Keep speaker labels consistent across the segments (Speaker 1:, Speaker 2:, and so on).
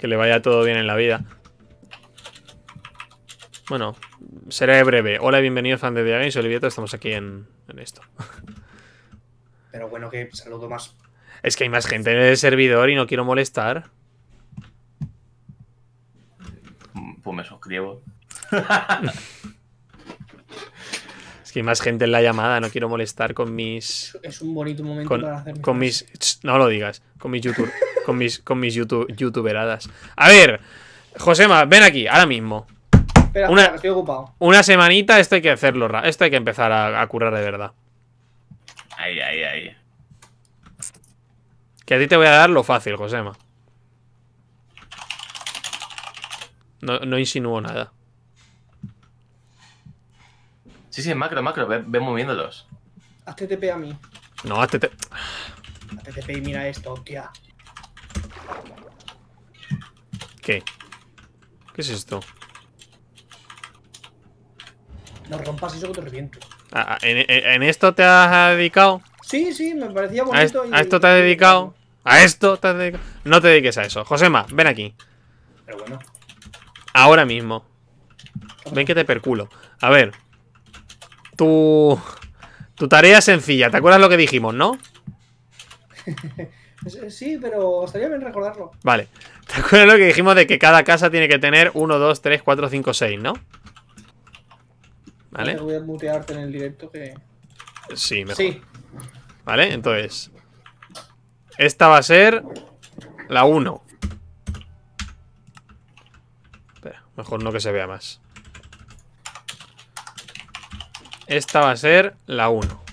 Speaker 1: Que le vaya todo bien en la vida. Bueno, seré breve. Hola, bienvenidos fan de Diaga y soy Olivieto. Estamos aquí en esto.
Speaker 2: Pero bueno, que saludo más.
Speaker 1: Es que hay más gente en el servidor y no quiero molestar.
Speaker 3: Pues me suscribo.
Speaker 1: Es que hay más gente en la llamada, no quiero molestar con mis...
Speaker 2: Es un bonito momento para hacer
Speaker 1: con mis... No lo digas. Con mis YouTube... con mis youtuberadas. A ver, Josema, ven aquí, ahora mismo.
Speaker 2: Espera, estoy ocupado.
Speaker 1: Una semanita, esto hay que hacerlo. Esto hay que empezar a currar de verdad.
Speaker 3: Ahí.
Speaker 1: Que a ti te voy a dar lo fácil, Josema. No insinúo nada.
Speaker 3: Sí, macro, ve moviéndolos.
Speaker 2: Hazte TP a mí.
Speaker 1: No, hazte...
Speaker 2: Hazte TP y mira esto, tía.
Speaker 1: ¿Qué? ¿Qué es esto?
Speaker 2: No rompas eso que te reviento.
Speaker 1: ¿En esto te has dedicado?
Speaker 2: Sí, me parecía bonito.
Speaker 1: ¿A esto te has dedicado? ¿A esto te has dedicado? No te dediques a eso. Josema, ven aquí.
Speaker 2: Pero bueno.
Speaker 1: Ahora mismo. Ven que te perculo. A ver. Tu tarea es sencilla. ¿Te acuerdas lo que dijimos, no?
Speaker 2: Sí, pero estaría bien recordarlo.
Speaker 1: Vale. ¿Te acuerdas lo que dijimos de que cada casa tiene que tener 1, 2, 3, 4, 5, 6, ¿no? ¿Vale?
Speaker 2: Voy a mutearte en el directo que...
Speaker 1: Sí, mejor.
Speaker 2: Sí.
Speaker 1: ¿Vale? Entonces, esta va a ser la 1. Espera, mejor no que se vea más. Esta va a ser la 1.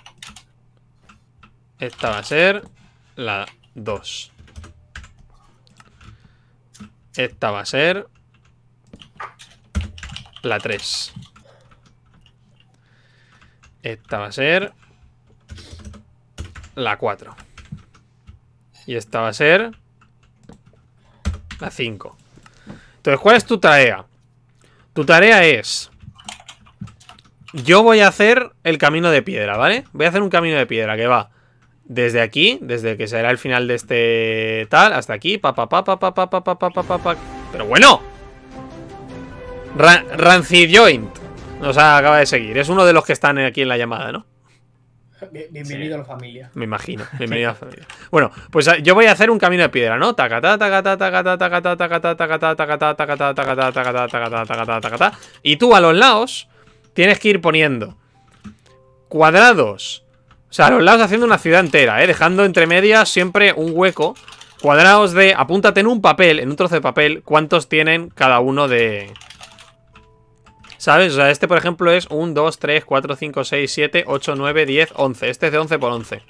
Speaker 1: Esta va a ser la 2. Esta va a ser la 3. Esta va a ser la 4. Y esta va a ser la 5. Entonces, ¿cuál es tu tarea? Tu tarea es... Yo voy a hacer el camino de piedra, ¿vale? Voy a hacer un camino de piedra que va desde aquí, desde que será el final de este tal, hasta aquí, Pero bueno, Rancid Joint nos acaba de seguir. Es uno de los que están aquí en la llamada, ¿no?
Speaker 2: Bienvenido a la familia.
Speaker 1: Me imagino, bienvenido a la familia. Bueno, pues yo voy a hacer un camino de piedra, ¿no? Y tú a los lados tienes que ir poniendo cuadrados. O sea, a los lados haciendo una ciudad entera, dejando entre medias siempre un hueco. Cuadrados de... Apúntate en un papel, en un trozo de papel, cuántos tienen cada uno de... ¿Sabes? O sea, este por ejemplo es 1, 2, 3, 4, 5, 6, 7, 8, 9, 10, 11. Este es de 11 por 11.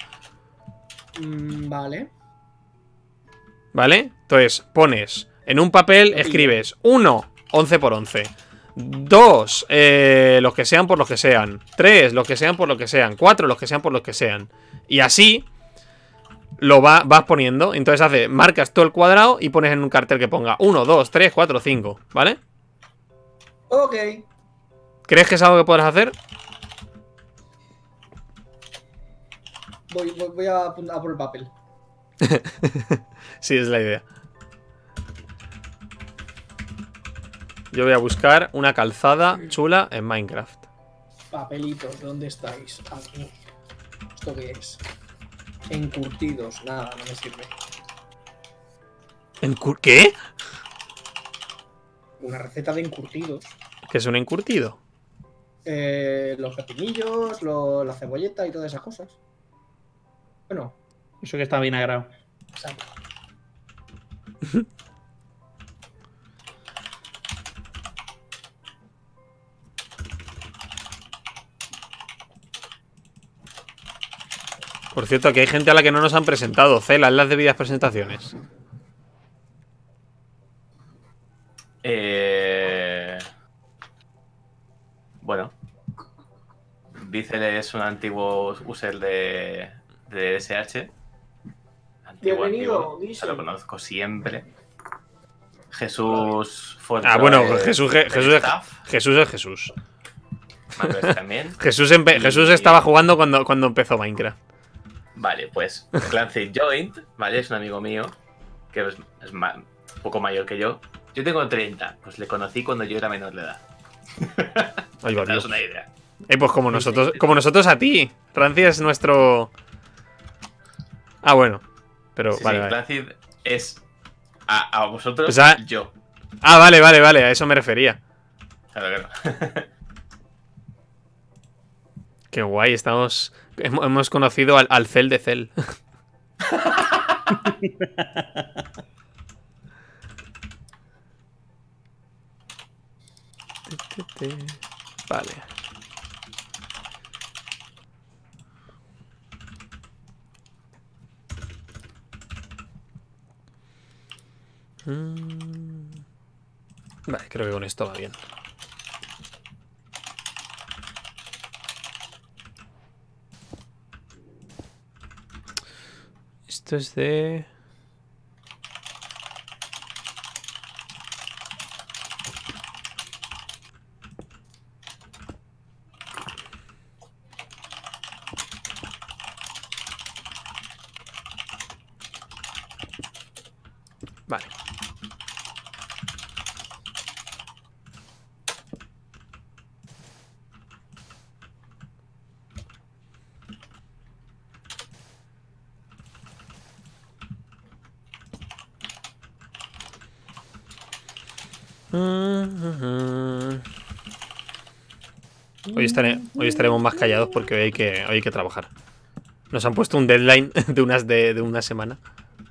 Speaker 2: Vale.
Speaker 1: ¿Vale? Entonces, pones en un papel, escribes 1, 11 por 11. 2, los que sean por los que sean. 3, los que sean por lo que sean. 4, los que sean por los que sean. Y así lo vas poniendo. Entonces marcas todo el cuadrado y pones en un cartel que ponga 1, 2, 3, 4, 5. ¿Vale?
Speaker 2: Ok.
Speaker 1: ¿Crees que es algo que podrás hacer?
Speaker 2: Voy a por el papel.
Speaker 1: Sí, es la idea. Yo voy a buscar una calzada chula en Minecraft.
Speaker 2: Papelitos, ¿dónde estáis? Aquí. ¿Esto qué es? Encurtidos. Nada, no me sirve.
Speaker 1: ¿Qué?
Speaker 2: Una receta de encurtidos.
Speaker 1: ¿Qué es un encurtido?
Speaker 2: Los pepinillos, la cebolleta y todas esas cosas. Bueno.
Speaker 4: Eso que está vinagrado.
Speaker 2: Exacto.
Speaker 1: Por cierto, aquí hay gente a la que no nos han presentado. Cela, en las debidas presentaciones.
Speaker 3: Bueno. Vicel es un antiguo user de SH.
Speaker 2: Bienvenido,
Speaker 3: Vicel. Lo conozco siempre. Jesús...
Speaker 1: bueno, Jesús es Jesús.
Speaker 3: También.
Speaker 1: Jesús estaba jugando cuando empezó Minecraft.
Speaker 3: Vale, pues Clancy Joint, ¿vale? Es un amigo mío que poco mayor que yo. Yo tengo 30, pues le conocí cuando yo era menor de edad.
Speaker 1: Ahí va,
Speaker 3: Te das
Speaker 1: Dios.
Speaker 3: una idea.
Speaker 1: Pues como nosotros a ti. Rancid es nuestro... Ah, bueno. Pero
Speaker 3: Sí,
Speaker 1: vale,
Speaker 3: sí,
Speaker 1: vale.
Speaker 3: Rancid es a vosotros,
Speaker 1: O sea-
Speaker 3: yo.
Speaker 1: Ah, vale, vale, vale. A eso me refería.
Speaker 3: Claro, claro.
Speaker 1: Qué guay, estamos... Hemos conocido al Cel de Cel. Vale. Vale, creo que con esto va bien. Esto es de... Vale. Hoy estaremos más callados porque hoy hay que trabajar. Nos han puesto un deadline de una semana.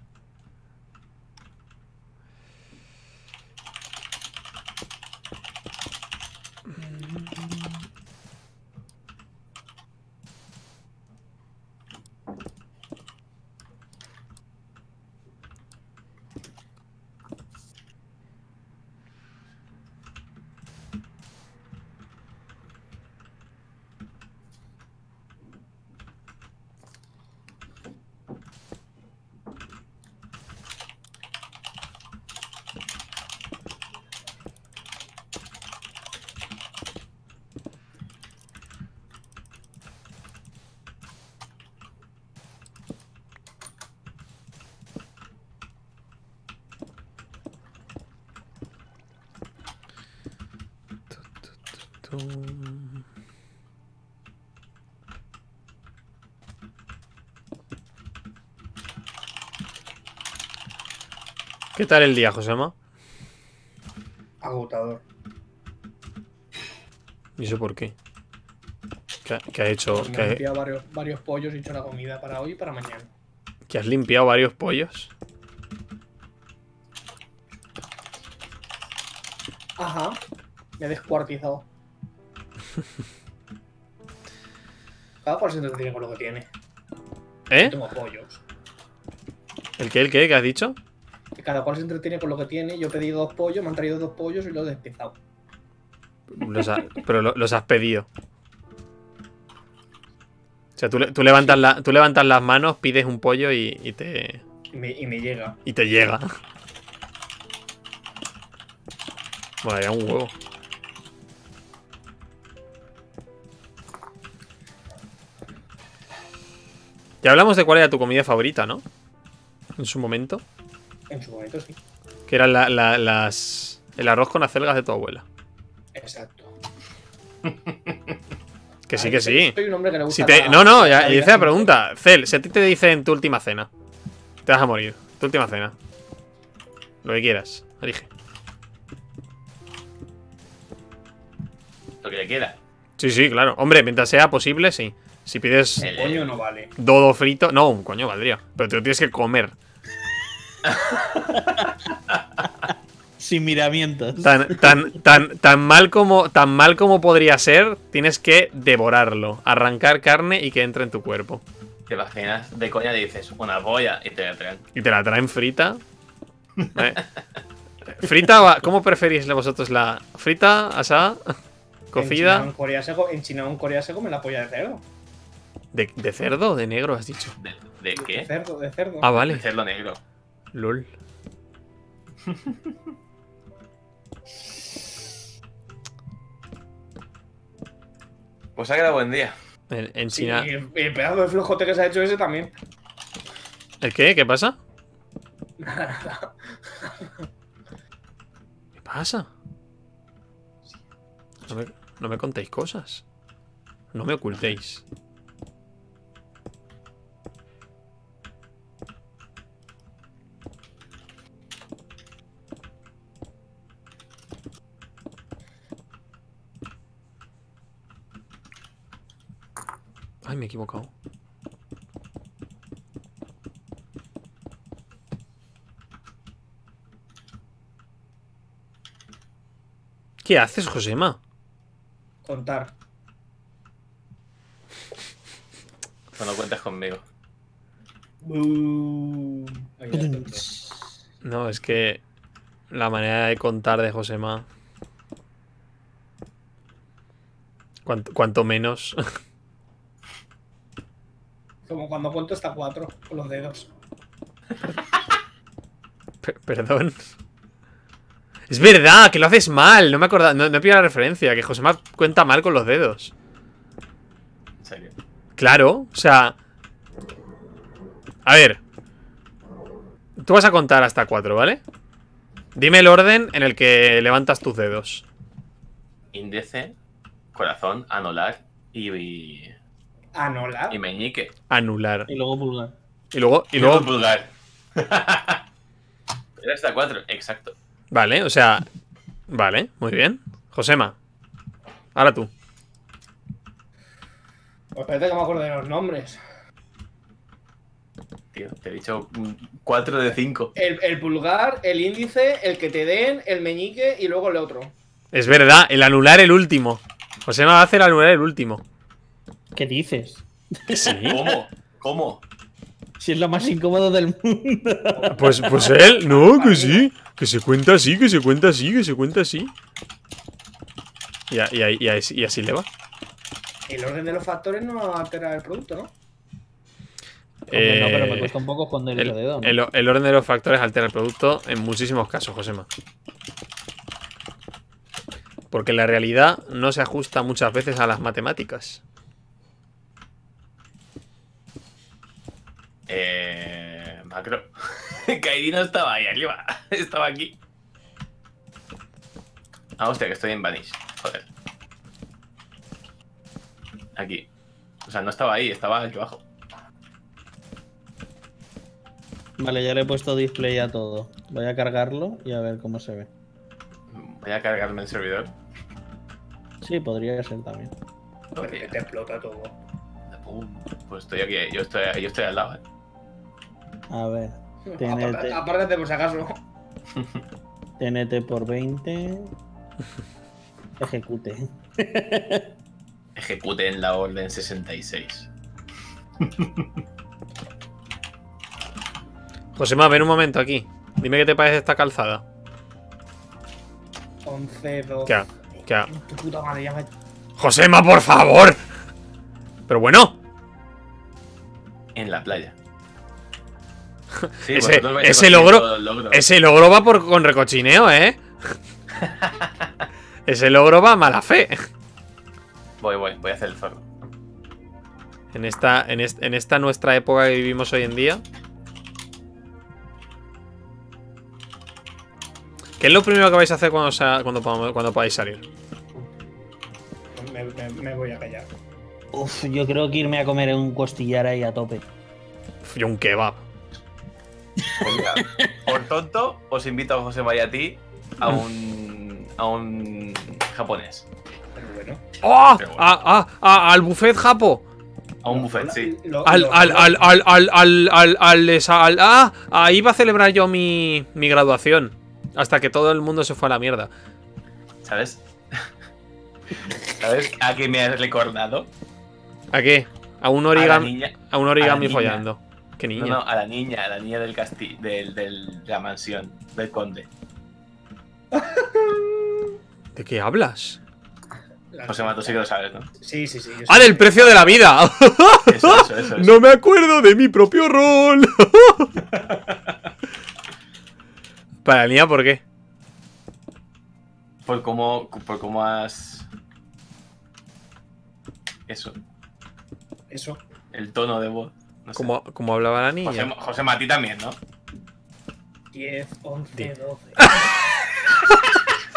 Speaker 1: ¿Qué tal el día, Josema?
Speaker 2: Agotador.
Speaker 1: ¿Y eso por qué? ¿Qué ha hecho?
Speaker 2: Me he limpiado varios pollos y he hecho la comida para hoy y para mañana.
Speaker 1: ¿Que has limpiado varios pollos?
Speaker 2: Ajá. Me he descuartizado. Cada cual se entretiene con lo que tiene.
Speaker 1: ¿Eh?
Speaker 2: Yo tengo pollos.
Speaker 1: ¿El qué? ¿El qué? ¿Qué has dicho?
Speaker 2: Que cada cual se entretiene con lo que tiene. Yo he pedido 2 pollos, me han traído 2 pollos y los he despezado.
Speaker 1: Pero los has pedido. O sea, tú levantas las manos, pides un pollo y te...
Speaker 2: Y me llega.
Speaker 1: Y te llega. Vaya, un huevo. Ya hablamos de cuál era tu comida favorita, ¿no? En su momento.
Speaker 2: En su momento sí.
Speaker 1: Que eran el arroz con acelgas de tu abuela.
Speaker 2: Exacto.
Speaker 1: Que sí, que sí.
Speaker 2: Soy un hombre que le gusta
Speaker 1: No, ya
Speaker 2: la
Speaker 1: hice
Speaker 2: vida
Speaker 1: la pregunta. Cel, si a ti te dicen tu última cena, te vas a morir. Tu última cena. Lo que quieras. Elige.
Speaker 3: Lo que le quiera.
Speaker 1: Sí, sí, claro. Hombre, mientras sea posible, sí. Si pides
Speaker 2: Un coño no vale.
Speaker 1: dodo frito... No, un coño valdría. Pero te lo tienes que comer.
Speaker 4: Sin miramientos.
Speaker 1: Tan mal como podría ser, tienes que devorarlo. Arrancar carne y que entre en tu cuerpo.
Speaker 3: Te imaginas, de coña dices una polla y te la traen.
Speaker 1: Y te la traen frita. ¿Frita o cómo preferís vosotros la frita, asada, cocida?
Speaker 2: En China o en Corea se come la polla de cerdo.
Speaker 1: ¿De cerdo o de negro has dicho?
Speaker 3: ¿De qué?
Speaker 2: De cerdo.
Speaker 1: Ah,
Speaker 3: De
Speaker 1: vale.
Speaker 3: cerdo negro.
Speaker 1: LOL.
Speaker 3: Pues ha quedado buen día.
Speaker 1: En
Speaker 2: Sí,
Speaker 1: China...
Speaker 2: y el pedazo de flojote que se ha hecho ese también.
Speaker 1: ¿El qué? ¿Qué pasa? pasa? No me contéis cosas. No me ocultéis. Ay, me he equivocado. ¿Qué haces, Josema?
Speaker 2: Contar.
Speaker 3: No cuentas conmigo.
Speaker 2: Ahí ya, entonces.
Speaker 1: No, es que la manera de contar de Josema. Cuanto menos.
Speaker 2: Como cuando cuento hasta 4 con los dedos.
Speaker 1: Perdón. Es verdad, que lo haces mal. No me acordaba, no he pillado la referencia. Que Josema cuenta mal con los dedos.
Speaker 3: En serio.
Speaker 1: Claro, o sea. A ver. Tú vas a contar hasta 4, ¿vale? Dime el orden en el que levantas tus dedos.
Speaker 3: Índice, corazón, anular y
Speaker 2: Anular.
Speaker 3: meñique.
Speaker 1: Anular.
Speaker 4: Y luego pulgar.
Speaker 1: Y luego.
Speaker 3: Pulgar. Era hasta 4, exacto.
Speaker 1: Vale, o sea. Vale, muy bien. Josema. Ahora tú.
Speaker 2: Pues espérate que me acuerdo de los nombres.
Speaker 3: Tío, te he dicho 4 de 5.
Speaker 2: El pulgar, el índice, el que te den, el meñique y luego el otro.
Speaker 1: Es verdad, el anular el último. Josema va a hacer anular el último.
Speaker 4: ¿Qué dices?
Speaker 1: Sí.
Speaker 3: ¿Cómo?
Speaker 4: Si es lo más incómodo del mundo.
Speaker 1: Pues él, no, que sí. Que se cuenta así, que se cuenta así, que se cuenta así. Y así le va.
Speaker 2: El orden de los factores no altera el producto, ¿no?
Speaker 4: Hombre, no, pero me cuesta un poco esconder el dedo, ¿no?
Speaker 1: El orden de los factores altera el producto en muchísimos casos, Josema. Porque la realidad no se ajusta muchas veces a las matemáticas.
Speaker 3: Macro. Kairi no estaba ahí arriba. Estaba aquí. Ah, hostia, que estoy en Vanish. Joder. Aquí. O sea, no estaba ahí, estaba aquí abajo.
Speaker 4: Vale, ya le he puesto display a todo. Voy a cargarlo y a ver cómo se ve.
Speaker 3: Voy a cargarme el servidor.
Speaker 4: Sí, podría ser también.
Speaker 2: Pero que te explota todo.
Speaker 3: Pues estoy aquí, yo estoy al lado,
Speaker 4: A ver. TNT,
Speaker 2: Apártate por si acaso.
Speaker 4: TNT por 20. Ejecute.
Speaker 3: Ejecute en la orden 66.
Speaker 1: Josema, ven un momento aquí. Dime qué te parece esta calzada.
Speaker 2: 11, 12.
Speaker 1: ¿Qué?
Speaker 2: Tu puta madre, ya me...
Speaker 1: Josema, por favor. Pero bueno.
Speaker 3: En la playa. Sí,
Speaker 1: ese logro va con recochineo, ¿eh? Ese logro va a mala fe.
Speaker 3: Voy a hacer el zorro.
Speaker 1: En esta nuestra época que vivimos hoy en día. ¿Qué es lo primero que vais a hacer cuando podáis salir?
Speaker 2: Me voy a callar.
Speaker 4: Uf, yo creo que irme a comer un costillar ahí a tope.
Speaker 1: Y un kebab.
Speaker 3: Pues mira, por tonto, os invito a José y a ti a un japonés.
Speaker 2: Pero bueno.
Speaker 1: ¡Oh! Al buffet japo.
Speaker 3: A un buffet, sí.
Speaker 1: Ahí iba a celebrar yo mi graduación. Hasta que todo el mundo se fue a la mierda.
Speaker 3: ¿Sabes? ¿Sabes a qué me has recordado?
Speaker 1: ¿A qué? A un origami follando. ¿Qué niña?
Speaker 3: No, a la niña del castillo, de la mansión, del conde.
Speaker 1: ¿De qué hablas?
Speaker 3: José Mato, sí que lo sabes, ¿no?
Speaker 2: Sí.
Speaker 1: ¡Ah, del precio de la vida!
Speaker 3: Eso.
Speaker 1: No me acuerdo de mi propio rol. Para la niña, ¿por qué?
Speaker 3: Por cómo has... Eso. El tono de voz. No sé.
Speaker 1: ¿Cómo hablaba la niña?
Speaker 3: José Mati también, ¿no?
Speaker 2: 10, 11, 12.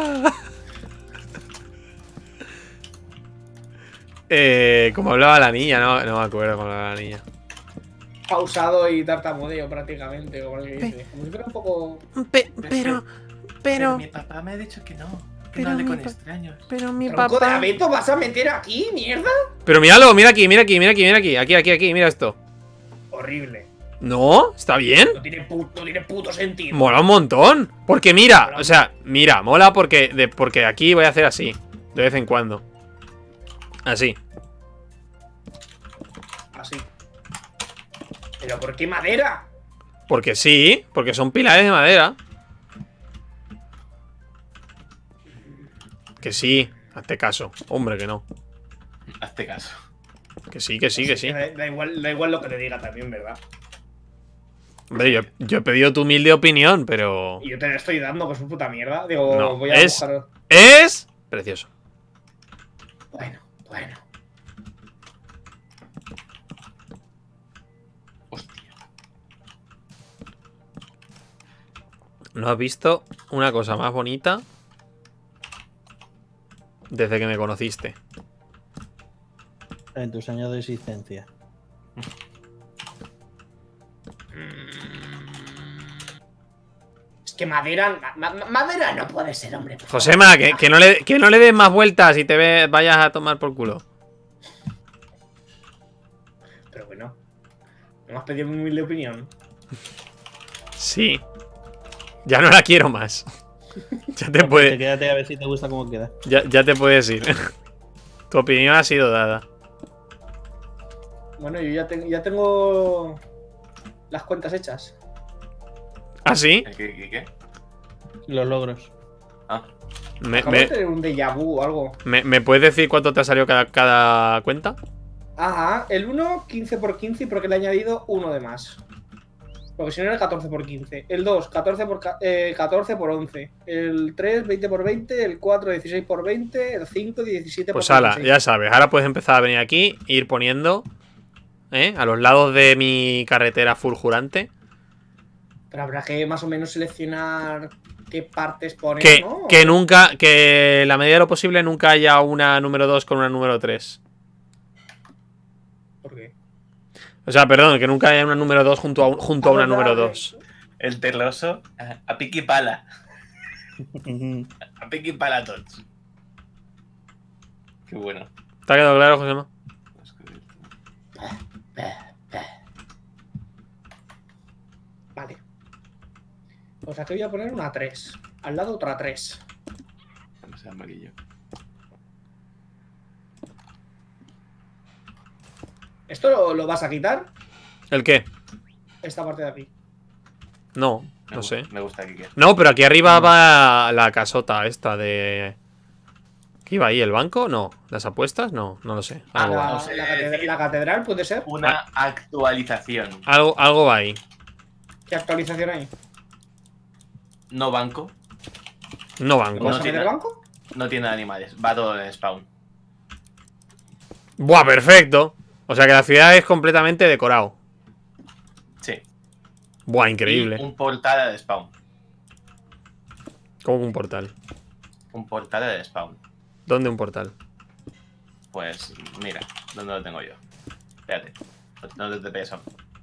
Speaker 1: Como hablaba la niña, no me acuerdo cómo hablaba la niña.
Speaker 2: Pausado y tartamudeo prácticamente, como el que dice. Como si fuera un poco.
Speaker 3: Pero mi papá me ha dicho que no. Que no hable con extraños.
Speaker 1: Pero mi
Speaker 2: ¿Tronco de abeto vas a meter aquí, mierda?
Speaker 1: Pero míralo, mira aquí. Aquí, mira esto.
Speaker 2: Horrible.
Speaker 1: No, está bien.
Speaker 2: No tiene puto sentido.
Speaker 1: Mola un montón. Porque mira, o sea, mira, mola porque aquí voy a hacer así. De vez en cuando. Así.
Speaker 2: Así. ¿Pero por qué madera?
Speaker 1: Porque sí, porque son pilares de madera. Que sí, hazte caso. Hombre, que no.
Speaker 3: Hazte caso.
Speaker 1: Que sí, que sí, que sí.
Speaker 2: Da igual lo que te diga también, ¿verdad?
Speaker 1: Hombre, yo he pedido tu humilde opinión, pero...
Speaker 2: Y yo te la estoy dando, que es una puta mierda. Digo,
Speaker 1: No,
Speaker 2: voy a buscar.
Speaker 1: es precioso.
Speaker 2: Bueno.
Speaker 3: Hostia.
Speaker 1: ¿No has visto una cosa más bonita? Desde que me conociste.
Speaker 4: En tus años de existencia.
Speaker 2: Es que madera. Madera no puede ser, hombre. por favor.
Speaker 1: Josema, que no le des más vueltas y vayas a tomar por culo.
Speaker 2: Pero bueno. ¿No me has pedido mi humilde opinión?
Speaker 1: Sí. Ya no la quiero más. Ya te puedes...
Speaker 4: Quédate a ver si te gusta cómo queda.
Speaker 1: Ya te puedes ir. Tu opinión ha sido dada.
Speaker 2: Bueno, yo ya tengo las cuentas hechas.
Speaker 1: ¿Ah, sí?
Speaker 3: ¿Qué?
Speaker 4: Los logros.
Speaker 3: Ah,
Speaker 2: Acabo de tener un déjà vu o algo.
Speaker 1: ¿Me puedes decir cuánto te ha salido cada cuenta?
Speaker 2: Ajá, el 1, 15 por 15 y porque le he añadido uno de más. Porque si no era 14 por 15. El 2, 14 por 11. El 3, 20 por 20. El 4, 16 por 20. El 5, 17 por
Speaker 1: Pues ala,
Speaker 2: 16.
Speaker 1: ya sabes. Ahora puedes empezar a venir aquí e ir poniendo a los lados de mi carretera fulgurante.
Speaker 2: Pero habrá que más o menos seleccionar qué partes poner,
Speaker 1: Que,
Speaker 2: ¿no?
Speaker 1: que la medida de lo posible nunca haya una número 2 con una número 3.
Speaker 2: ¿Por qué?
Speaker 1: O sea, perdón, que nunca haya una número 2 junto a una número 2.
Speaker 3: el terroso a piqui pala. A piqui pala tots. Qué bueno.
Speaker 1: ¿Te ha quedado claro, Josema?
Speaker 2: Vale. Pues aquí voy a poner una 3. Al lado otra 3.
Speaker 3: No sea amarillo.
Speaker 2: ¿Esto lo vas a quitar?
Speaker 1: ¿El qué?
Speaker 2: Esta parte de aquí.
Speaker 1: No, no sé.
Speaker 3: Me gusta Kike.
Speaker 1: No, pero aquí arriba va la casota esta de... ¿Qué iba ahí? ¿El banco? No. ¿Las apuestas? No, no lo sé. Algo va.
Speaker 3: no sé
Speaker 2: La catedral puede ser.
Speaker 3: Una actualización.
Speaker 1: Algo va ahí.
Speaker 2: ¿Qué actualización hay?
Speaker 3: No banco.
Speaker 1: No banco.
Speaker 2: ¿Vas a
Speaker 3: tiene-
Speaker 2: meter banco?
Speaker 3: No tiene animales. Va todo en spawn.
Speaker 1: Buah, perfecto. O sea que la ciudad es completamente decorado.
Speaker 3: Sí.
Speaker 1: Buah,
Speaker 3: Y
Speaker 1: increíble.
Speaker 3: un portal de spawn.
Speaker 1: Como un portal.
Speaker 3: Un portal de spawn.
Speaker 1: ¿Dónde un portal?
Speaker 3: Pues mira, ¿dónde lo tengo yo? Espérate. ¿Dónde te pegas?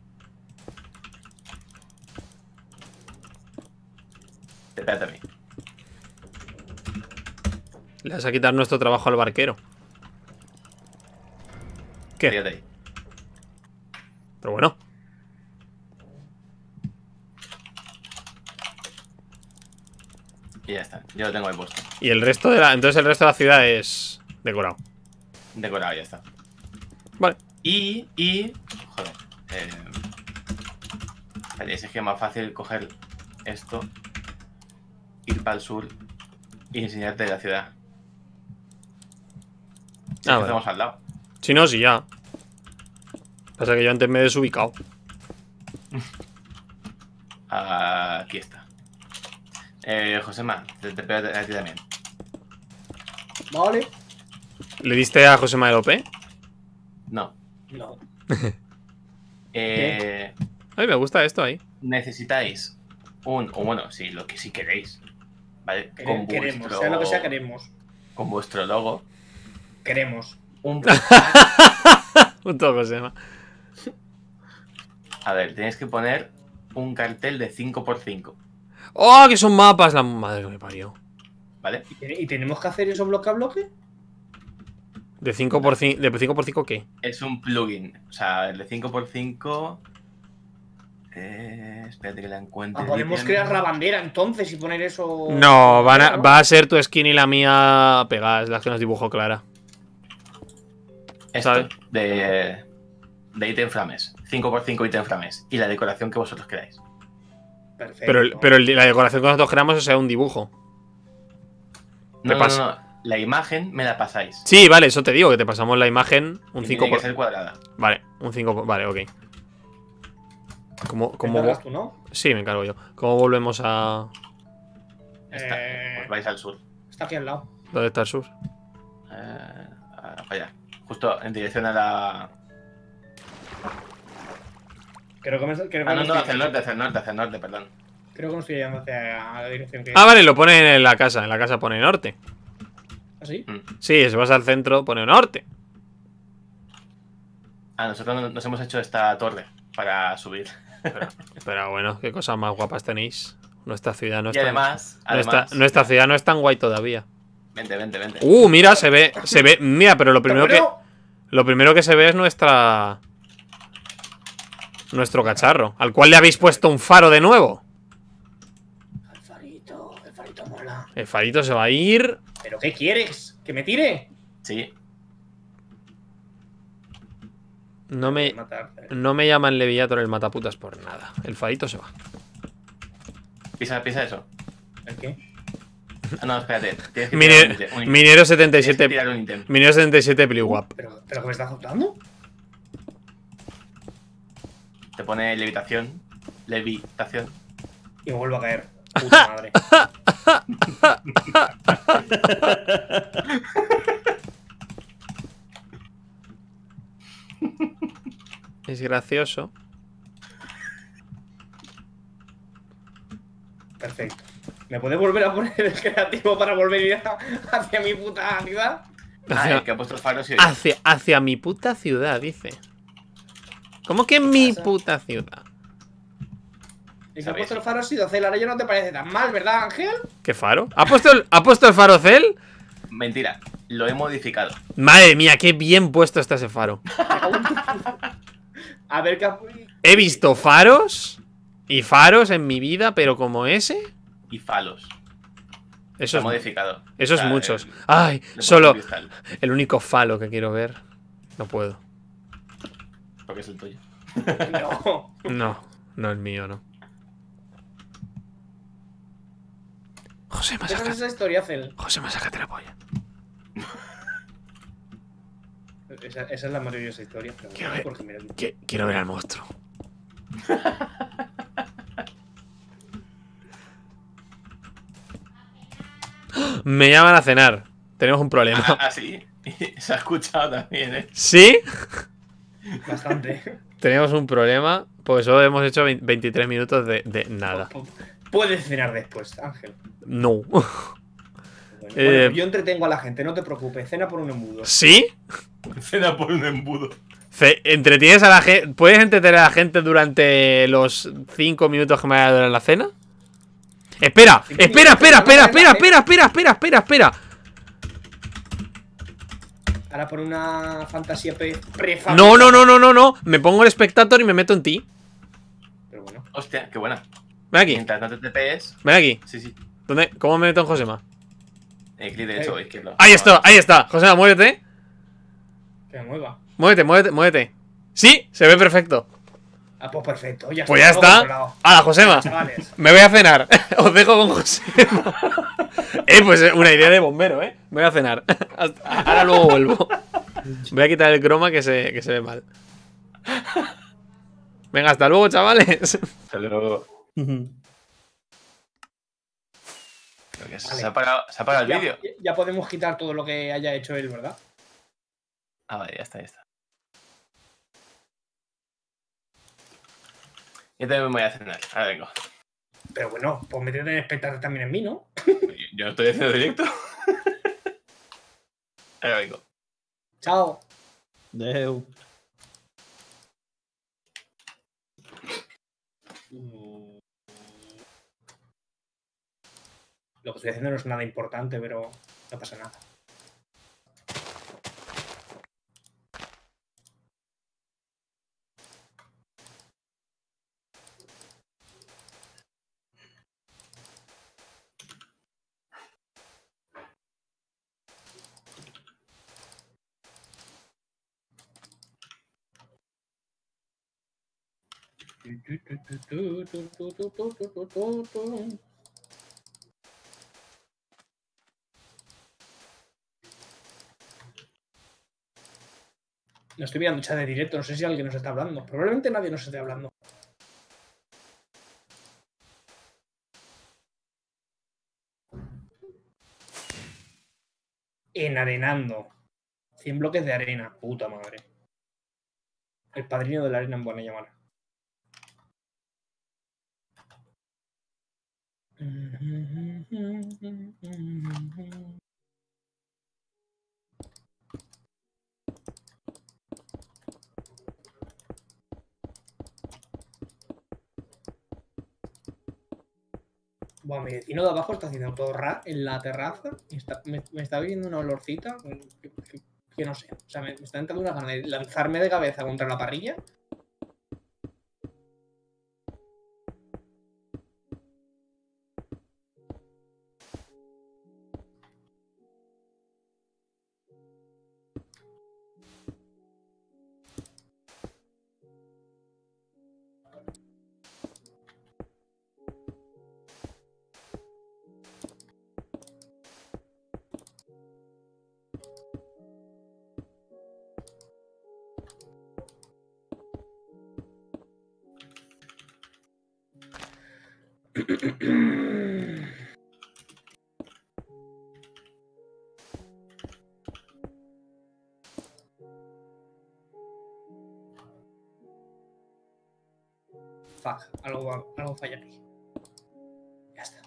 Speaker 3: Espérate a mí.
Speaker 1: Le vas a quitar nuestro trabajo al barquero. ¿Qué?
Speaker 3: Fíjate ahí.
Speaker 1: Pero bueno.
Speaker 3: Y ya está. Yo lo tengo ahí puesto.
Speaker 1: Y el resto de la... Entonces el resto de la ciudad es decorado.
Speaker 3: Decorado, ya está.
Speaker 1: Vale.
Speaker 3: Y... Joder. Vale, es que es más fácil coger esto, ir para el sur y enseñarte la ciudad. Si
Speaker 1: vale.
Speaker 3: hacemos al lado.
Speaker 1: Si no, sí, ya. Pasa que yo antes me he desubicado.
Speaker 3: Aquí está. Josema, te pego a ti también.
Speaker 2: Vale.
Speaker 1: ¿Le diste a José Manuel OP?
Speaker 3: No.
Speaker 2: No.
Speaker 1: Ay, me gusta esto ahí.
Speaker 3: Necesitáis o bueno, sí, lo que sí queréis. ¿vale? Con
Speaker 2: Queremos, sea lo que sea, queremos.
Speaker 3: Con vuestro logo.
Speaker 2: Queremos.
Speaker 3: Un...
Speaker 1: Punto Josema.
Speaker 3: A ver, tenéis que poner un cartel de 5x5,
Speaker 1: ¡Oh, que son mapas! La madre que me parió.
Speaker 3: ¿vale?
Speaker 2: ¿Y tenemos que hacer eso bloque a bloque?
Speaker 1: ¿De 5x5? ¿De 5x5 qué?
Speaker 3: Es un plugin. O sea, el de 5x5. Espérate que la encuentre.
Speaker 2: Podemos crear la bandera entonces y poner eso.
Speaker 1: No, va a ser tu skin y la mía pegadas, las que nos dibujó Clara.
Speaker 3: Esto
Speaker 1: ¿sabes?
Speaker 3: de ítem frames. 5x5 ítem frames. Y la decoración que vosotros queráis.
Speaker 2: Perfecto.
Speaker 1: Pero la decoración que nosotros creamos es un dibujo.
Speaker 3: No,
Speaker 1: pasa?
Speaker 3: no. La imagen me la pasáis.
Speaker 1: Sí, vale, eso te digo, que te pasamos la imagen un
Speaker 3: Y
Speaker 1: 5
Speaker 3: tiene que ser cuadrada.
Speaker 1: Vale, un 5 Vale, ok. ¿Cómo
Speaker 2: ¿Te encargas tú, no?
Speaker 1: Sí, me encargo yo. ¿Cómo volvemos a...?
Speaker 3: Está. Pues vais al sur.
Speaker 2: Está aquí al lado.
Speaker 1: ¿Dónde está el sur?
Speaker 3: Para allá. Justo en dirección a la...
Speaker 2: Creo que me
Speaker 3: no,
Speaker 2: estoy-
Speaker 3: hacia el norte, perdón.
Speaker 2: Creo que me estoy yendo hacia la dirección que.
Speaker 1: Ah, vale, lo pone en la casa. En la casa pone norte.
Speaker 2: ¿Así?
Speaker 1: Sí, si vas al centro pone norte.
Speaker 3: Nosotros nos hemos hecho esta torre para subir.
Speaker 1: Pero bueno, qué cosas más guapas tenéis. Nuestra ciudad no
Speaker 3: Y
Speaker 1: está...
Speaker 3: además...
Speaker 1: Nuestra ciudad no es tan guay todavía.
Speaker 3: Vente.
Speaker 1: Mira, se ve. Mira, pero lo primero que se ve es nuestro cacharro, al cual le habéis puesto un faro de nuevo.
Speaker 2: El farito mola.
Speaker 1: El farito se va a ir.
Speaker 2: ¿Pero qué quieres? ¿Que me tire?
Speaker 3: Sí.
Speaker 1: No me llaman Leviator el mataputas por nada. El farito se va.
Speaker 3: Pisa eso.
Speaker 2: ¿El qué?
Speaker 3: No, espérate. Tienes que tirar un ítem.
Speaker 1: Minero
Speaker 3: Tienes que
Speaker 1: 77.
Speaker 3: tirar un ítem.
Speaker 1: Minero 77 Bliwap.
Speaker 2: ¿Pero qué me estás contando?
Speaker 3: Te pone levitación.
Speaker 2: Y me vuelvo a caer. Puta madre.
Speaker 1: Es gracioso.
Speaker 2: Perfecto. ¿Me puedes volver a poner el creativo para volver a ir hacia mi puta ciudad?
Speaker 3: El que ha puesto el faro sí.
Speaker 1: Hacia mi puta ciudad, dice. ¿Cómo que mi
Speaker 2: pasa?
Speaker 1: puta ciudad?
Speaker 2: El que ha puesto el faro ha sido Cel. Ahora ya no te parece tan mal, ¿verdad, Ángel?
Speaker 1: ¿Qué faro? ¿Ha puesto el faro Cel?
Speaker 3: Mentira. Lo he modificado.
Speaker 1: Madre mía, qué bien puesto está ese faro.
Speaker 2: A ver qué.
Speaker 1: He visto faros y faros en mi vida, pero como ese.
Speaker 3: Y falos.
Speaker 1: Eso
Speaker 3: Lo he
Speaker 1: es,
Speaker 3: modificado.
Speaker 1: eso
Speaker 3: O sea,
Speaker 1: es muchos.
Speaker 3: le
Speaker 1: Ay,
Speaker 3: he puesto
Speaker 1: solo
Speaker 3: cristal,
Speaker 1: el único falo que quiero ver. No puedo.
Speaker 3: porque es el tuyo.
Speaker 2: No.
Speaker 1: No el mío, no. José,
Speaker 2: ¿Qué es esa historia, Cel?
Speaker 1: sácate la polla.
Speaker 2: Esa es la maravillosa historia. Pero
Speaker 1: Quiero
Speaker 2: no,
Speaker 1: ver.
Speaker 2: porque mira,
Speaker 1: Quiero ver al monstruo. Me llaman a cenar. Tenemos un problema.
Speaker 3: Sí. Se ha escuchado también, ¿eh?
Speaker 1: ¿Sí?
Speaker 2: bastante.
Speaker 1: Tenemos un problema. Porque solo hemos hecho 23 minutos de nada.
Speaker 2: Puedes cenar después, Ángel.
Speaker 1: No.
Speaker 2: Bueno, yo entretengo a la gente, no te preocupes. Cena por un embudo.
Speaker 1: ¿Sí?
Speaker 3: Cena por un embudo.
Speaker 1: ¿Entretienes a la gente? ¿Puedes entretener a la gente durante los 5 minutos que me vaya a durar la cena? Espera.
Speaker 2: Ahora por una fantasía
Speaker 1: No. Me pongo el espectator y me meto en ti.
Speaker 2: Pero bueno.
Speaker 3: Hostia, qué buena.
Speaker 1: Ven aquí.
Speaker 3: Mientras no te TPs.
Speaker 1: Ven aquí.
Speaker 3: Sí.
Speaker 1: ¿Dónde? ¿Cómo me meto en Josema?
Speaker 3: Clic derecho o izquierdo.
Speaker 1: Ahí está. Josema, muévete.
Speaker 2: Que me mueva.
Speaker 1: Muévete. Sí, se ve perfecto.
Speaker 2: Ah, pues perfecto. Ya
Speaker 1: Pues ya
Speaker 2: todo
Speaker 1: está.
Speaker 2: controlado.
Speaker 1: ¡Hala, Josema!
Speaker 2: Chavales.
Speaker 1: Me voy a cenar. Os dejo con Josema. Pues una idea de bombero, ¿eh? Me voy a cenar. Ahora luego vuelvo. Voy a quitar el croma que se ve mal. Venga, hasta luego, chavales.
Speaker 3: Hasta luego. Se ha apagado el vídeo.
Speaker 2: Ya podemos quitar todo lo que haya hecho él, ¿verdad?
Speaker 3: Vale, ya está. Yo también me voy a cenar. Ahora vengo.
Speaker 2: Pero bueno, pues métete en espectador también en mí, ¿no?
Speaker 3: Yo no estoy haciendo directo. Ahí vengo.
Speaker 2: Chao.
Speaker 4: Deu.
Speaker 2: Lo que estoy haciendo no es nada importante, pero no pasa nada. No estoy mirando chat de directo, no sé si alguien nos está hablando. Probablemente nadie nos esté hablando. Enarenando. 100 bloques de arena, puta madre. El padrino de la arena en buena llamada. Buah, mi vecino de abajo está haciendo todo ra en la terraza y me está viendo una olorcita que no sé. O sea, me está entrando una gana de lanzarme de cabeza contra la parrilla. Fuck, algo falla aquí. Ya está.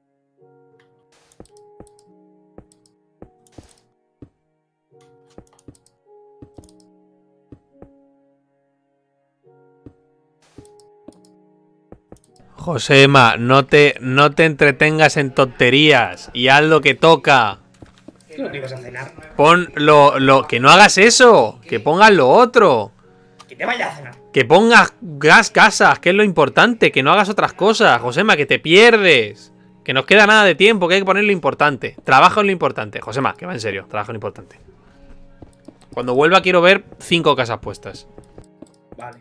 Speaker 1: Josema, no te entretengas en tonterías y haz lo que toca.
Speaker 2: ¿Qué es lo que ibas a cenar?
Speaker 1: Pon que no hagas eso, que pongas lo otro.
Speaker 2: Que te vayas a cenar.
Speaker 1: Que pongas casas, que es lo importante, que no hagas otras cosas, Josema, que te pierdes. Que nos queda nada de tiempo, que hay que poner lo importante. Trabaja en lo importante, Josema, que va en serio, trabaja en lo importante. Cuando vuelva quiero ver 5 casas puestas.
Speaker 2: Vale.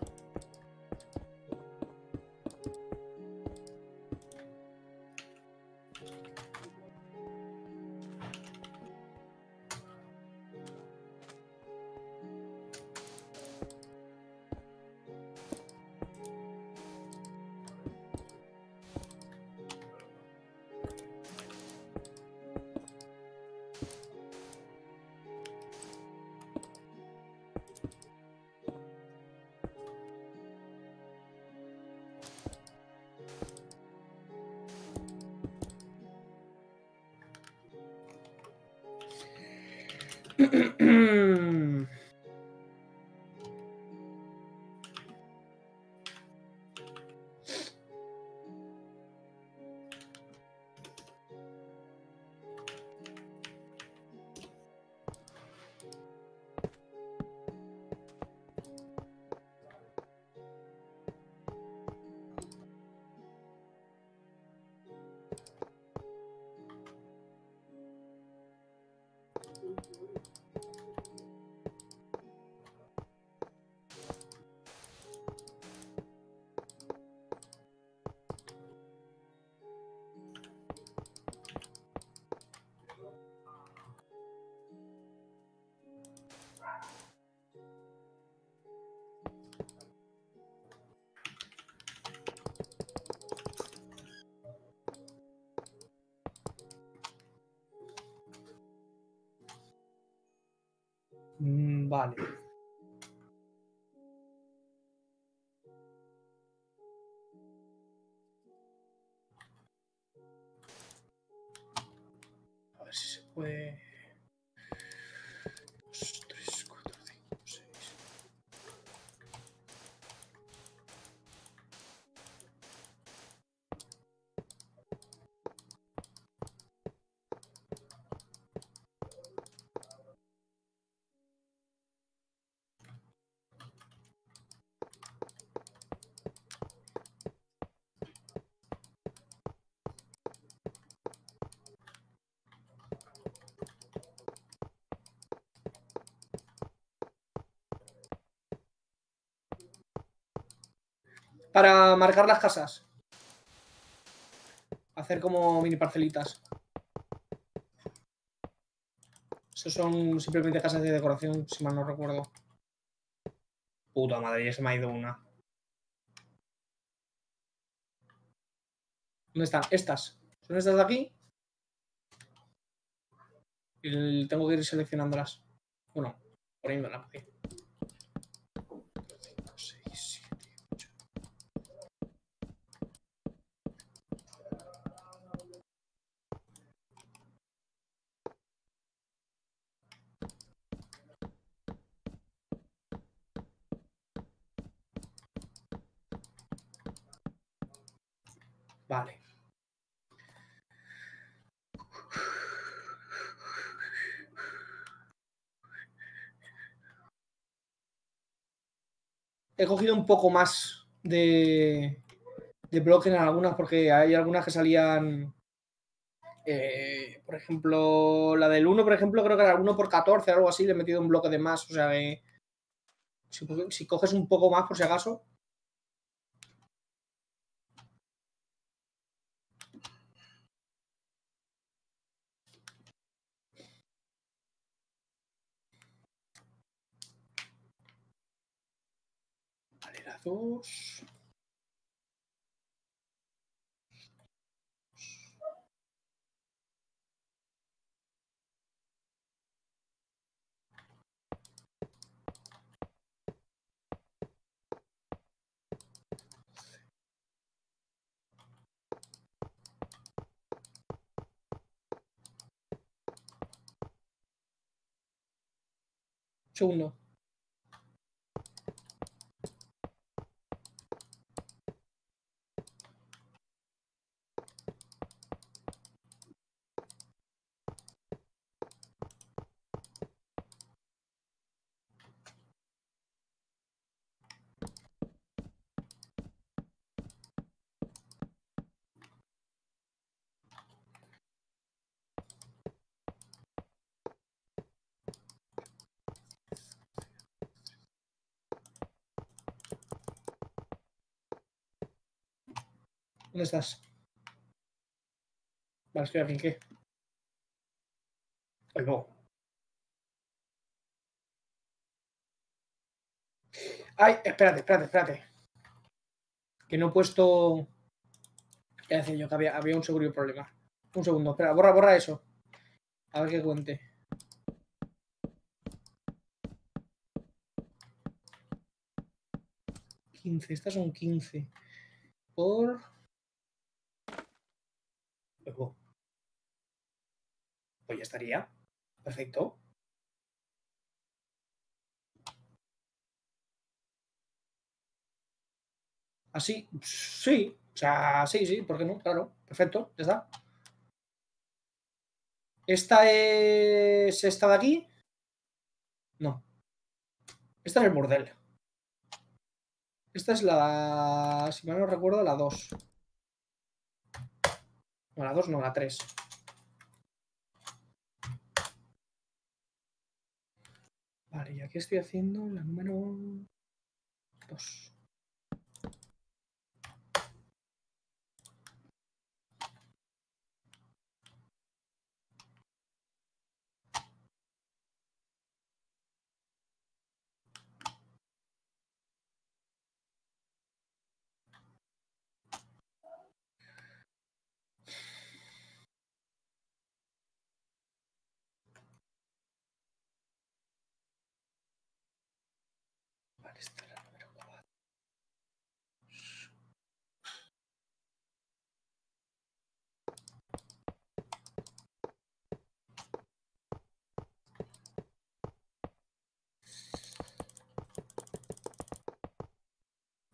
Speaker 2: Vale. si se puede. 2, 3, 4, 5, 6. Para marcar las casas. Hacer como mini parcelitas. Estos son simplemente casas de decoración, si mal no recuerdo. Puta madre, ya se me ha ido una. ¿Dónde están? Estas. ¿Son estas de aquí? Y tengo que ir seleccionándolas. Bueno, poniéndolas aquí. 5, 6, 7, 8. Vale. He cogido un poco más de bloques en algunas porque hay algunas que salían. Por ejemplo, la del 1, por ejemplo, creo que era 1 por 14, algo así. Le he metido un bloque de más. O sea que si coges un poco más, por si acaso. Vale, la 2. Segundo. ¿Dónde estás? Vale, estoy aquí. ¿Qué? Ahí va. Ay, espérate. Que no he puesto. Ya decía yo que había un seguro problema. Un segundo, espera, borra eso. A ver qué cuente. 15, estas son 15. Por. Pues ya estaría. Perfecto. Así, sí. O sea, sí, ¿por qué no? Claro, perfecto, ya está. ¿Esta es esta de aquí? No. Esta es el burdel. Esta es la. Si mal no recuerdo, la 2. No, la 2 no, la 3. Vale, y aquí estoy haciendo la número 2. Vale, esta es la número 4.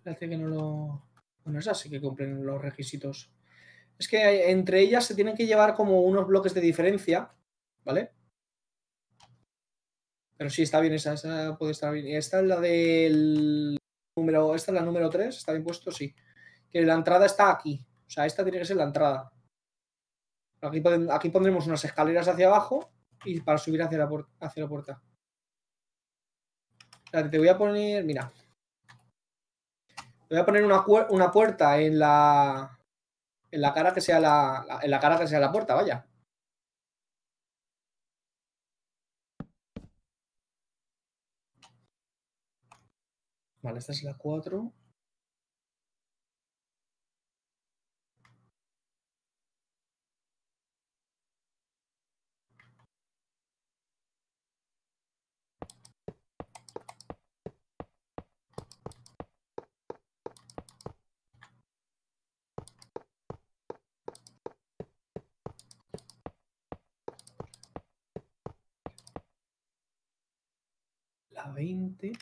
Speaker 2: Espérate que no lo... Bueno, esas sí que cumplen los requisitos. Es que entre ellas se tienen que llevar como unos bloques de diferencia, ¿vale? Pero sí, está bien esa puede estar bien. Y esta es la del número, esta es la número 3, ¿está bien puesto? Sí. Que la entrada está aquí. O sea, esta tiene que ser la entrada. Aquí pondremos unas escaleras hacia abajo y para subir hacia la puerta. Espérate, te voy a poner, mira. Te voy a poner una puerta en la cara que sea en la cara que sea la puerta, vaya. Vale, esta es la 4. La 20.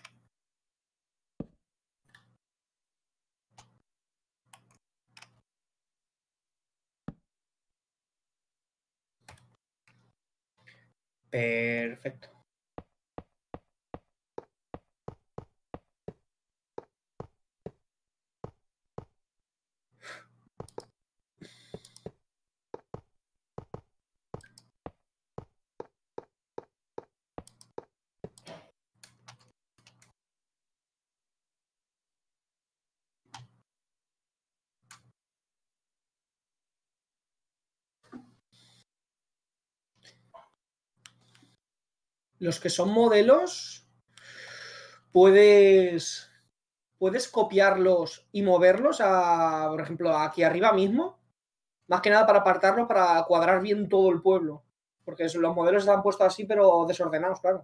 Speaker 2: Perfecto. Los que son modelos, puedes copiarlos y moverlos por ejemplo, aquí arriba mismo. Más que nada para apartarlos, para cuadrar bien todo el pueblo. Porque los modelos están puestos así, pero desordenados, claro.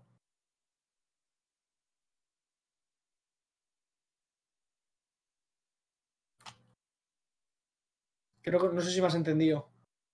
Speaker 2: Creo que no sé si me has entendido.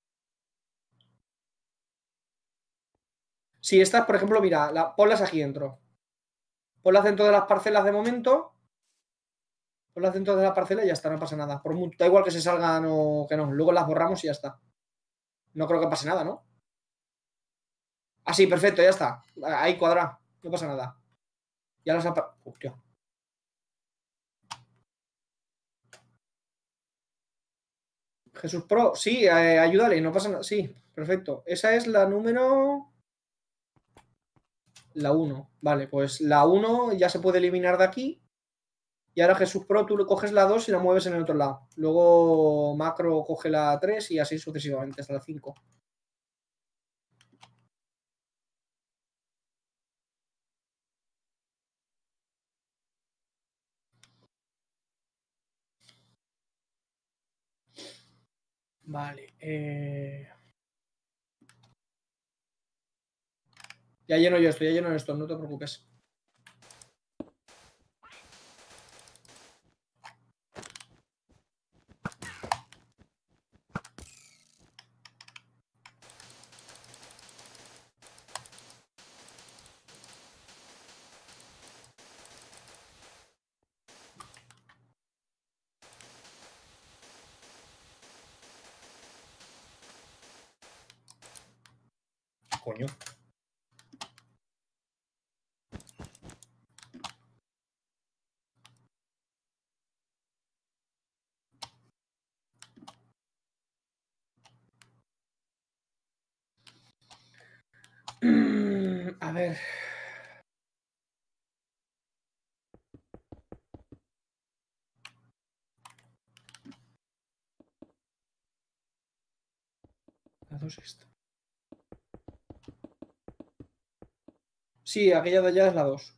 Speaker 2: Si estas, por ejemplo, mira, ponlas aquí dentro. Ponlas dentro de las parcelas de momento. Ponlas dentro de la parcela y ya está, no pasa nada. Da igual que se salgan o que no. Luego las borramos y ya está. No creo que pase nada, ¿no? Ah, sí, perfecto, ya está. Ahí cuadra. No pasa nada. Ya las ha... Hostia. Jesús Pro, sí, ayúdale, no pasa nada. Sí, perfecto. Esa es la número... La 1. Vale, pues la 1 ya se puede eliminar de aquí. Y ahora Jesús Pro, tú le coges la 2 y la mueves en el otro lado. Luego Macro coge la 3 y así sucesivamente hasta la 5. Vale. Ya lleno yo esto, ya lleno esto, no te preocupes. Coño. A ver. La 2 esta. Sí, aquella de allá es la 2.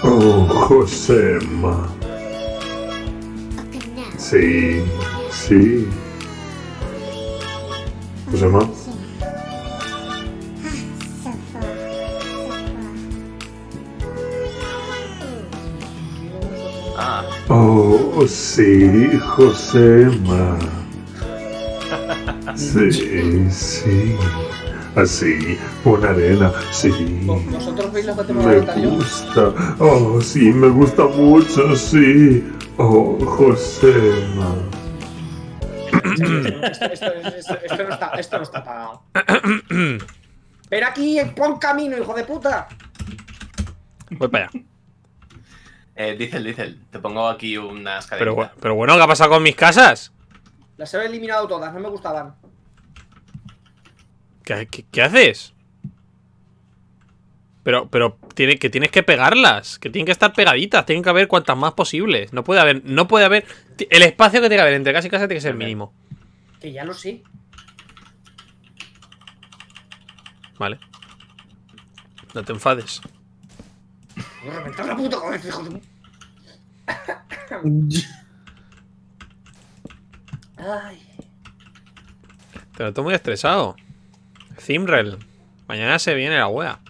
Speaker 5: Oh, Josema. Sí, sí. Josema.
Speaker 3: Ah,
Speaker 5: Oh, sí, Josema. Sí, sí. Así, una arena, sí.
Speaker 2: ¿Vosotros veis lo que tengo
Speaker 5: Me
Speaker 2: ahorita yo?
Speaker 5: gusta. Oh, sí, me gusta mucho, sí. Oh, Josema.
Speaker 2: Esto no está pagado. Ven aquí, pon camino, hijo de puta.
Speaker 1: Voy para allá.
Speaker 3: Diesel, te pongo aquí unas cadenitas.
Speaker 1: Pero bueno, ¿qué ha pasado con mis casas?
Speaker 2: Las he eliminado todas, no me gustaban.
Speaker 1: ¿Qué haces? Pero que tienes que pegarlas. Que tienen que estar pegaditas. Tienen que haber cuantas más posibles. No puede haber. El espacio que tiene que haber entre casa y casa tiene que ser mínimo.
Speaker 2: Que ya lo sé.
Speaker 1: Vale. No te enfades.
Speaker 2: Voy a reventar la puta cabeza, hijo de... Ay.
Speaker 1: Te noto muy estresado. Zimrel. Mañana se viene la wea.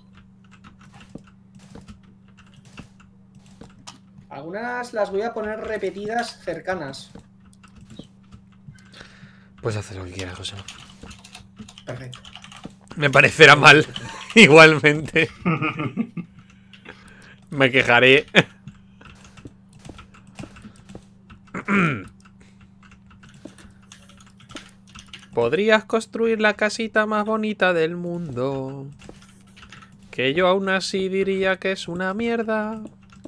Speaker 2: Algunas las voy a poner repetidas cercanas.
Speaker 1: Pues haz lo que quieras, José.
Speaker 2: Perfecto.
Speaker 1: Me parecerá mal. Igualmente. Me quejaré. Podrías construir la casita más bonita del mundo. Que yo aún así diría que es una mierda.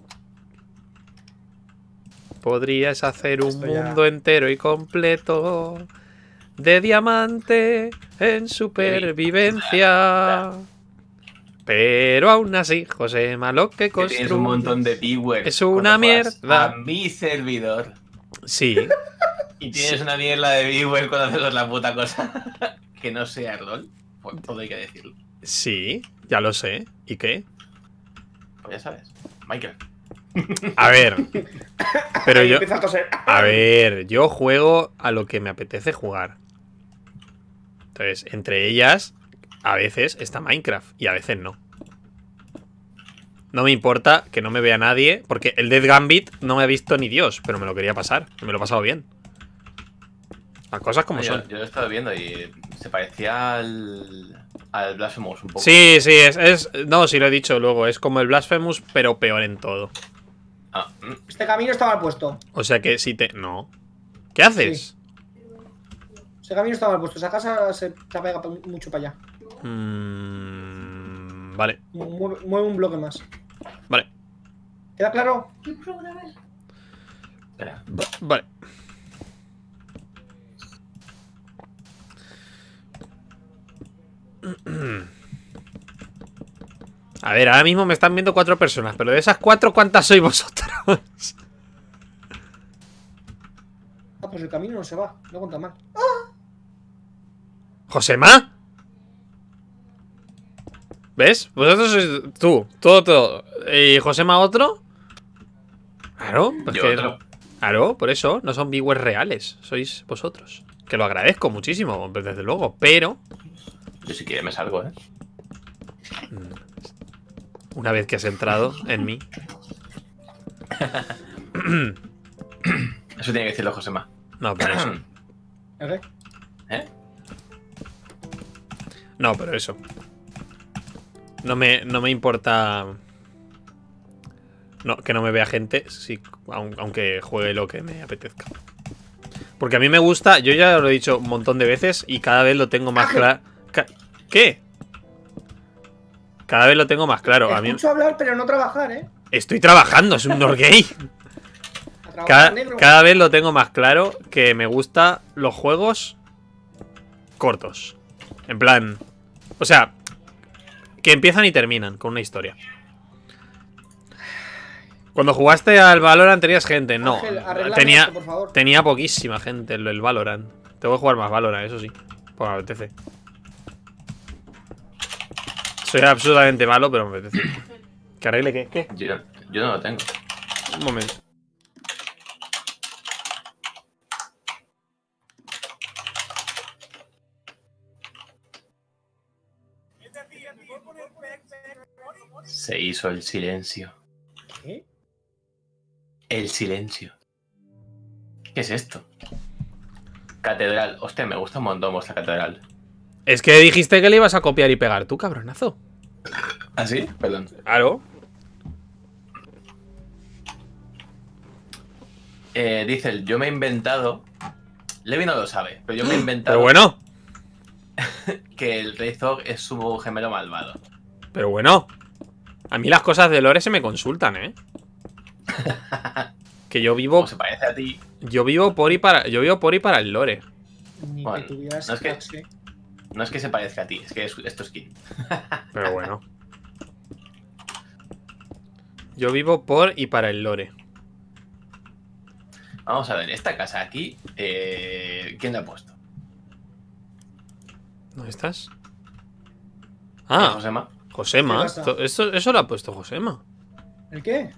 Speaker 1: Podrías hacer un
Speaker 2: Esto ya-
Speaker 1: mundo entero y completo de diamante en supervivencia. Pero aún así, Josema, lo que
Speaker 3: Que tienes un montón de viewers.
Speaker 1: es una
Speaker 3: cuando juegas
Speaker 1: mierda.
Speaker 3: A mi servidor.
Speaker 1: Sí,
Speaker 3: Y tienes una mierda de viewers cuando haces la puta cosa. Que no sea rol. Pues todo hay que decirlo.
Speaker 1: sí, ya lo sé. ¿Y qué?
Speaker 3: Pues ya sabes. Minecraft.
Speaker 1: A ver. Pero
Speaker 2: Ahí
Speaker 1: yo.
Speaker 2: empieza a toser.
Speaker 1: A ver, yo juego a lo que me apetece jugar. Entonces, entre ellas, a veces está Minecraft y a veces no. No me importa que no me vea nadie, porque el Death Gambit no me ha visto ni Dios, pero me lo quería pasar. Y me lo he pasado bien. Las cosas como son.
Speaker 3: Yo lo he estado viendo y se parecía al Blasphemous un poco.
Speaker 1: Sí, sí, no, sí lo he dicho luego. Es como el Blasphemous, pero peor en todo.
Speaker 3: Ah,
Speaker 2: Este camino está mal puesto.
Speaker 1: O sea que si te... No. ¿Qué haces?
Speaker 2: Ese camino está mal puesto. Esa casa se pega mucho para allá.
Speaker 1: Vale,
Speaker 2: Mueve un bloque más.
Speaker 1: vale,
Speaker 2: ¿Queda claro?
Speaker 3: espera.
Speaker 1: vale. A ver, ahora mismo me están viendo 4 personas, pero de esas 4, ¿cuántas sois vosotros?
Speaker 2: Ah, pues el camino no se va. No cuenta mal.
Speaker 1: ¿Josema? ¿Ves? Vosotros sois tú, todo. ¿Y Josema otro? Claro, pues
Speaker 3: Yo
Speaker 1: que
Speaker 3: otro.
Speaker 1: claro, por eso no son viewers reales, sois vosotros. Que lo agradezco muchísimo, desde luego, pero
Speaker 3: Yo si quiere me salgo, ¿eh?
Speaker 1: una vez que has entrado en mí.
Speaker 3: Eso tiene que decirlo Josema.
Speaker 1: No, pero eso.
Speaker 2: ¿Eh?
Speaker 3: ¿Eh?
Speaker 1: No, pero eso. No me importa. No, que no me vea gente, sí, aunque juegue lo que me apetezca. Porque a mí me gusta, yo ya lo he dicho un montón de veces y cada vez lo tengo más claro. ¿Qué? Cada vez lo tengo más claro. A mí
Speaker 2: Escucho hablar, pero no trabajar, ¿eh?
Speaker 1: estoy trabajando, es un Norgay.
Speaker 2: A trabajar, negro.
Speaker 1: Cada vez lo tengo más claro que me gustan los juegos cortos. En plan, o sea, que empiezan y terminan con una historia. Cuando jugaste al Valorant tenías gente, no.
Speaker 2: Ángel, arréglame esto, por favor.
Speaker 1: Tenía poquísima gente el Valorant. Tengo que jugar más Valorant, eso sí. Pues me apetece. Soy absolutamente malo, pero me apetece. ¿Que arregle qué? ¿Qué?
Speaker 3: Yo Yo no lo tengo.
Speaker 1: Un momento.
Speaker 3: Se hizo el silencio.
Speaker 2: ¿Qué?
Speaker 3: El silencio. ¿Qué es esto? Catedral. Hostia, me gusta un montón vuestra catedral.
Speaker 1: Es que dijiste que le ibas a copiar y pegar tú, cabronazo.
Speaker 3: ¿Ah, sí? Perdón.
Speaker 1: Claro.
Speaker 3: Dice, yo me he inventado... Levi no lo sabe, pero yo me he inventado
Speaker 1: Pero bueno.
Speaker 3: que el Rey Zog es su gemelo malvado.
Speaker 1: Pero bueno. A mí las cosas de lore se me consultan, ¿eh? Que yo vivo...
Speaker 3: Como se parece a ti.
Speaker 1: Yo vivo por y para el lore.
Speaker 2: Ni
Speaker 3: Bueno,
Speaker 2: que tuvieras
Speaker 3: no es que-
Speaker 2: clase.
Speaker 3: No es que se parezca a ti, es que es tu skin.
Speaker 1: Pero bueno. Yo vivo por y para el lore.
Speaker 3: Vamos a ver, esta casa aquí, ¿quién la ha puesto?
Speaker 1: ¿Dónde estás?
Speaker 3: ¿Es
Speaker 1: Ah,
Speaker 3: Josema?
Speaker 1: Josema.
Speaker 2: ¿Qué pasa?
Speaker 1: Eso lo ha puesto Josema.
Speaker 2: ¿El qué?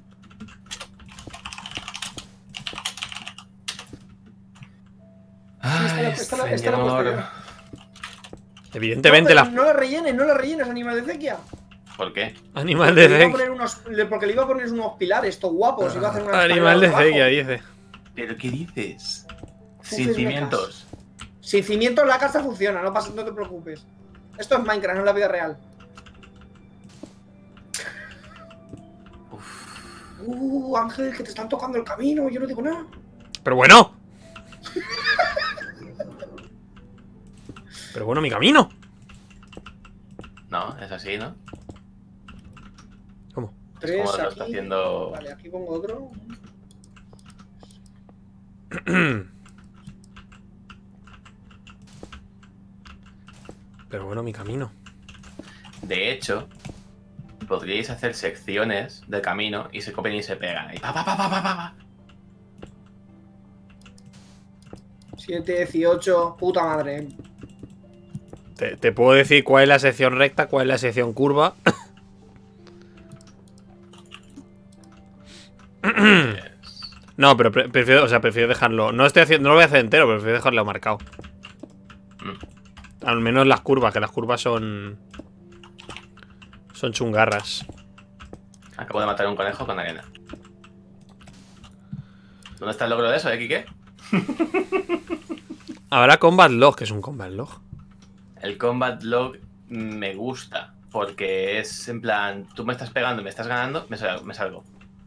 Speaker 3: Ay,
Speaker 2: esta la he puesto
Speaker 3: señor.
Speaker 2: yo.
Speaker 1: Evidentemente
Speaker 2: no,
Speaker 1: la...
Speaker 2: no la rellenes, animal de cequia.
Speaker 3: ¿Por qué?
Speaker 1: Animal de
Speaker 2: Le iba a
Speaker 1: cequia.
Speaker 2: poner porque le iba a poner unos pilares, estos guapos. Iba a hacer una
Speaker 1: Animal de
Speaker 2: escalera
Speaker 1: cequia,
Speaker 2: abajo.
Speaker 1: dice.
Speaker 3: ¿Pero qué dices?
Speaker 2: Uf,
Speaker 3: Sin
Speaker 2: es
Speaker 3: cimientos.
Speaker 2: Sin cimientos la casa funciona, no te preocupes. Esto es Minecraft, no es la vida real. Ángel, que te están tocando el camino, yo no digo nada.
Speaker 1: Pero bueno. Pero bueno, mi camino.
Speaker 3: No, es así, ¿no?
Speaker 1: ¿Cómo?
Speaker 3: Es como lo
Speaker 2: Tres
Speaker 3: está
Speaker 2: aquí.
Speaker 3: haciendo...
Speaker 2: Vale, aquí pongo otro.
Speaker 1: Pero bueno, mi camino.
Speaker 3: De hecho, podríais hacer secciones del camino y se copian y se pegan ahí. Pa, pa, pa, pa, pa, pa.
Speaker 2: 7, 18, puta madre.
Speaker 1: Te puedo decir cuál es la sección recta, cuál es la sección curva. No, pero prefiero dejarlo. No lo voy a hacer entero, pero prefiero dejarlo marcado. Al menos las curvas, que las curvas son chungarras.
Speaker 3: Acabo de matar un conejo con arena. ¿Dónde está el logro de eso, Kike?
Speaker 1: Habrá combat log, que es un combat log.
Speaker 3: El combat log me gusta, porque es en plan, tú me estás pegando, me estás ganando, me salgo.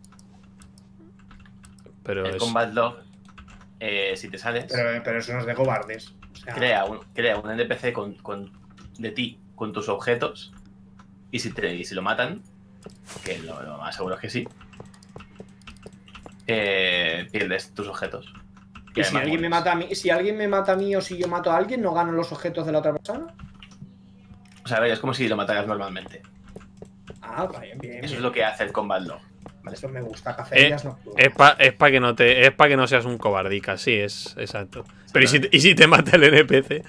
Speaker 1: Pero
Speaker 3: El
Speaker 1: es...
Speaker 3: combat log, si te sales,
Speaker 2: Pero eso no es de cobardes. O sea,
Speaker 3: crea un NPC de ti con tus objetos, y si lo matan, que lo más seguro es que sí, pierdes tus objetos.
Speaker 2: Y si alguien me mata a mí, o si yo mato a alguien, ¿no gano los objetos de la otra persona?
Speaker 3: O sea, a ver, es como si lo mataras normalmente.
Speaker 2: Ah, bien, bien.
Speaker 3: Eso es lo que hace el combat log. ¿Vale?
Speaker 2: Eso me gusta, cacerías no.
Speaker 1: Es para que no seas un cobardica, sí, es exacto. Pero ¿y si te mata el NPC?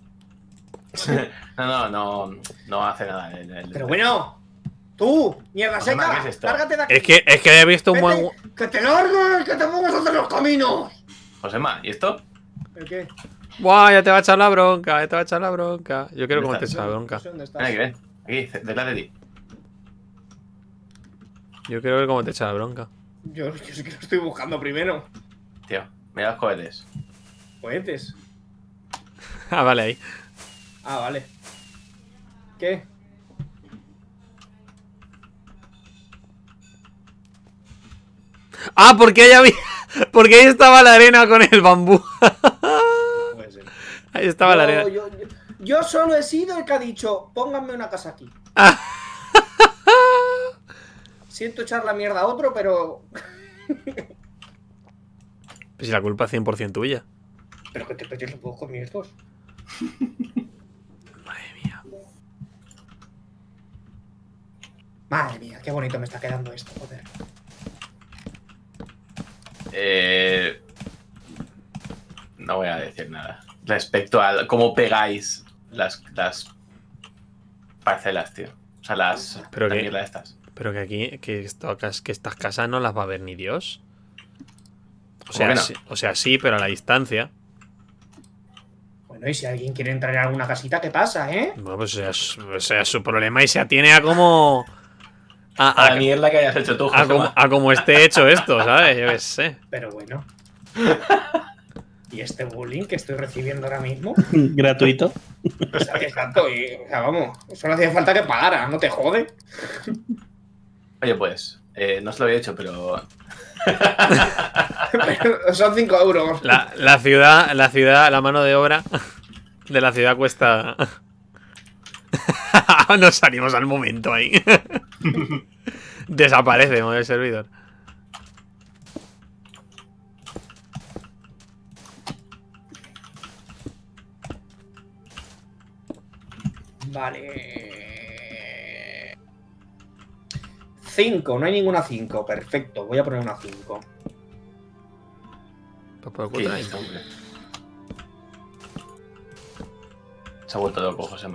Speaker 3: No hace nada.
Speaker 2: Pero bueno, tú, mierda
Speaker 3: Josema,
Speaker 2: seca,
Speaker 3: ¿qué es esto?
Speaker 2: lárgate de aquí.
Speaker 1: Es que he visto un buen...
Speaker 2: ¡Que te largues! ¡Que te pongas a hacer los caminos!
Speaker 3: Josema, ¿y esto?
Speaker 2: ¿El qué?
Speaker 1: Buah, ya te va a echar la bronca, Yo quiero
Speaker 3: ¿Dónde
Speaker 1: cómo te
Speaker 3: estás?
Speaker 1: echa la bronca.
Speaker 2: No sé dónde estás.
Speaker 3: Ven aquí, ven. Aquí, detrás de ti.
Speaker 1: Yo quiero ver cómo te echa la bronca.
Speaker 2: Yo sí que lo estoy buscando primero.
Speaker 3: Tío, mira los cohetes.
Speaker 2: Cohetes.
Speaker 1: Ah, vale, ahí.
Speaker 2: Ah, vale. ¿Qué?
Speaker 1: Ah, porque ahí había... Porque ahí estaba la arena con el bambú.
Speaker 2: Puede ser.
Speaker 1: Ahí estaba la arena.
Speaker 2: Yo solo he sido el que ha dicho, pónganme una casa aquí. Siento echar la mierda a otro, pero...
Speaker 1: Pues si la culpa es 100% tuya.
Speaker 2: Pero que te petes los puedo con mis dos.
Speaker 1: Madre mía.
Speaker 2: Madre mía, qué bonito me está quedando esto, joder.
Speaker 3: No voy a decir nada. Respecto a cómo pegáis las parcelas, tío. O sea, las
Speaker 1: ¿Pero qué?
Speaker 3: mierda estas.
Speaker 1: Pero que aquí, que estas casas no las va a ver ni Dios. O
Speaker 3: ¿Cómo
Speaker 1: sea,
Speaker 3: que no?
Speaker 1: sí, pero a la distancia.
Speaker 2: Bueno, y si alguien quiere entrar en alguna casita, ¿qué pasa, eh?
Speaker 1: Bueno, pues sea su problema y se atiene a cómo.
Speaker 3: A la mierda que hayas hecho tú, Josema.
Speaker 1: A como esté hecho esto, ¿sabes? Yo qué sé.
Speaker 2: Pero bueno. ¿Y este bullying que estoy recibiendo ahora mismo?
Speaker 4: Gratuito.
Speaker 2: O sea, exacto, o sea, vamos, solo hacía falta que pagara, no te jode.
Speaker 3: Oye, pues, no se lo había hecho, pero...
Speaker 2: Pero son 5 euros.
Speaker 1: La ciudad, la mano de obra de la ciudad cuesta. Nos salimos al momento ahí. Desaparecemos del servidor.
Speaker 2: Vale. 5, no hay ninguna 5. Perfecto, voy a poner una 5.
Speaker 1: Pues por
Speaker 3: ¿Qué
Speaker 1: cuatro
Speaker 3: dices,
Speaker 1: ahí.
Speaker 3: hombre? Se ha vuelto loco, Josema.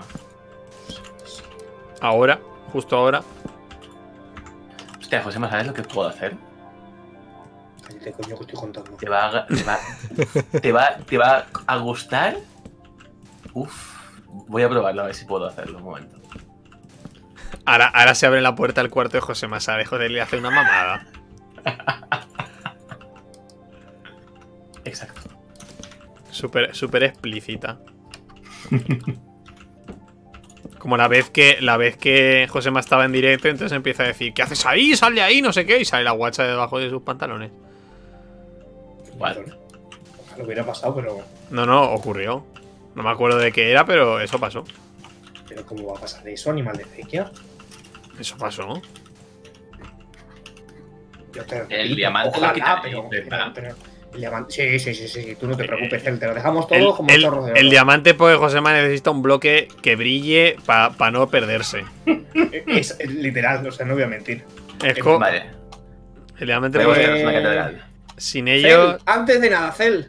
Speaker 1: Ahora, justo ahora.
Speaker 3: Hostia, Josema, ¿sabes lo que puedo hacer?
Speaker 2: Cállate, coño, que estoy contando.
Speaker 3: Te va a gustar. Uf. Voy a probarlo a ver si puedo hacerlo un momento.
Speaker 1: Ahora se abre la puerta del cuarto de José Masa. Joder, le hace una mamada.
Speaker 3: Exacto.
Speaker 1: Súper explícita. Como la vez que Josema estaba en directo, entonces empieza a decir: ¿qué haces ahí? ¡Sal de ahí! No sé qué. Y sale la guacha debajo de sus pantalones.
Speaker 3: Vale.
Speaker 2: Ojalá hubiera pasado, pero.
Speaker 1: No, ocurrió. No me acuerdo de qué era, pero eso pasó.
Speaker 2: Pero ¿cómo va a pasar eso, animal de acequia?
Speaker 1: Eso pasó.
Speaker 2: Yo te
Speaker 3: El diamante lo
Speaker 2: ojalá,
Speaker 3: quitaré,
Speaker 2: pero el diamante. Sí, tú no te preocupes, te lo dejamos
Speaker 1: El,
Speaker 2: todo como
Speaker 1: el-
Speaker 2: chorros de oro.
Speaker 1: el diamante, pues Josema necesita un bloque que brille para no perderse.
Speaker 2: Es literal, o sea, no voy a mentir.
Speaker 3: Vale.
Speaker 1: El diamante,
Speaker 3: Voy a
Speaker 1: pues,
Speaker 3: buscaros una catedral.
Speaker 1: sin
Speaker 2: Cel,
Speaker 1: ello.
Speaker 2: antes de nada, Cel.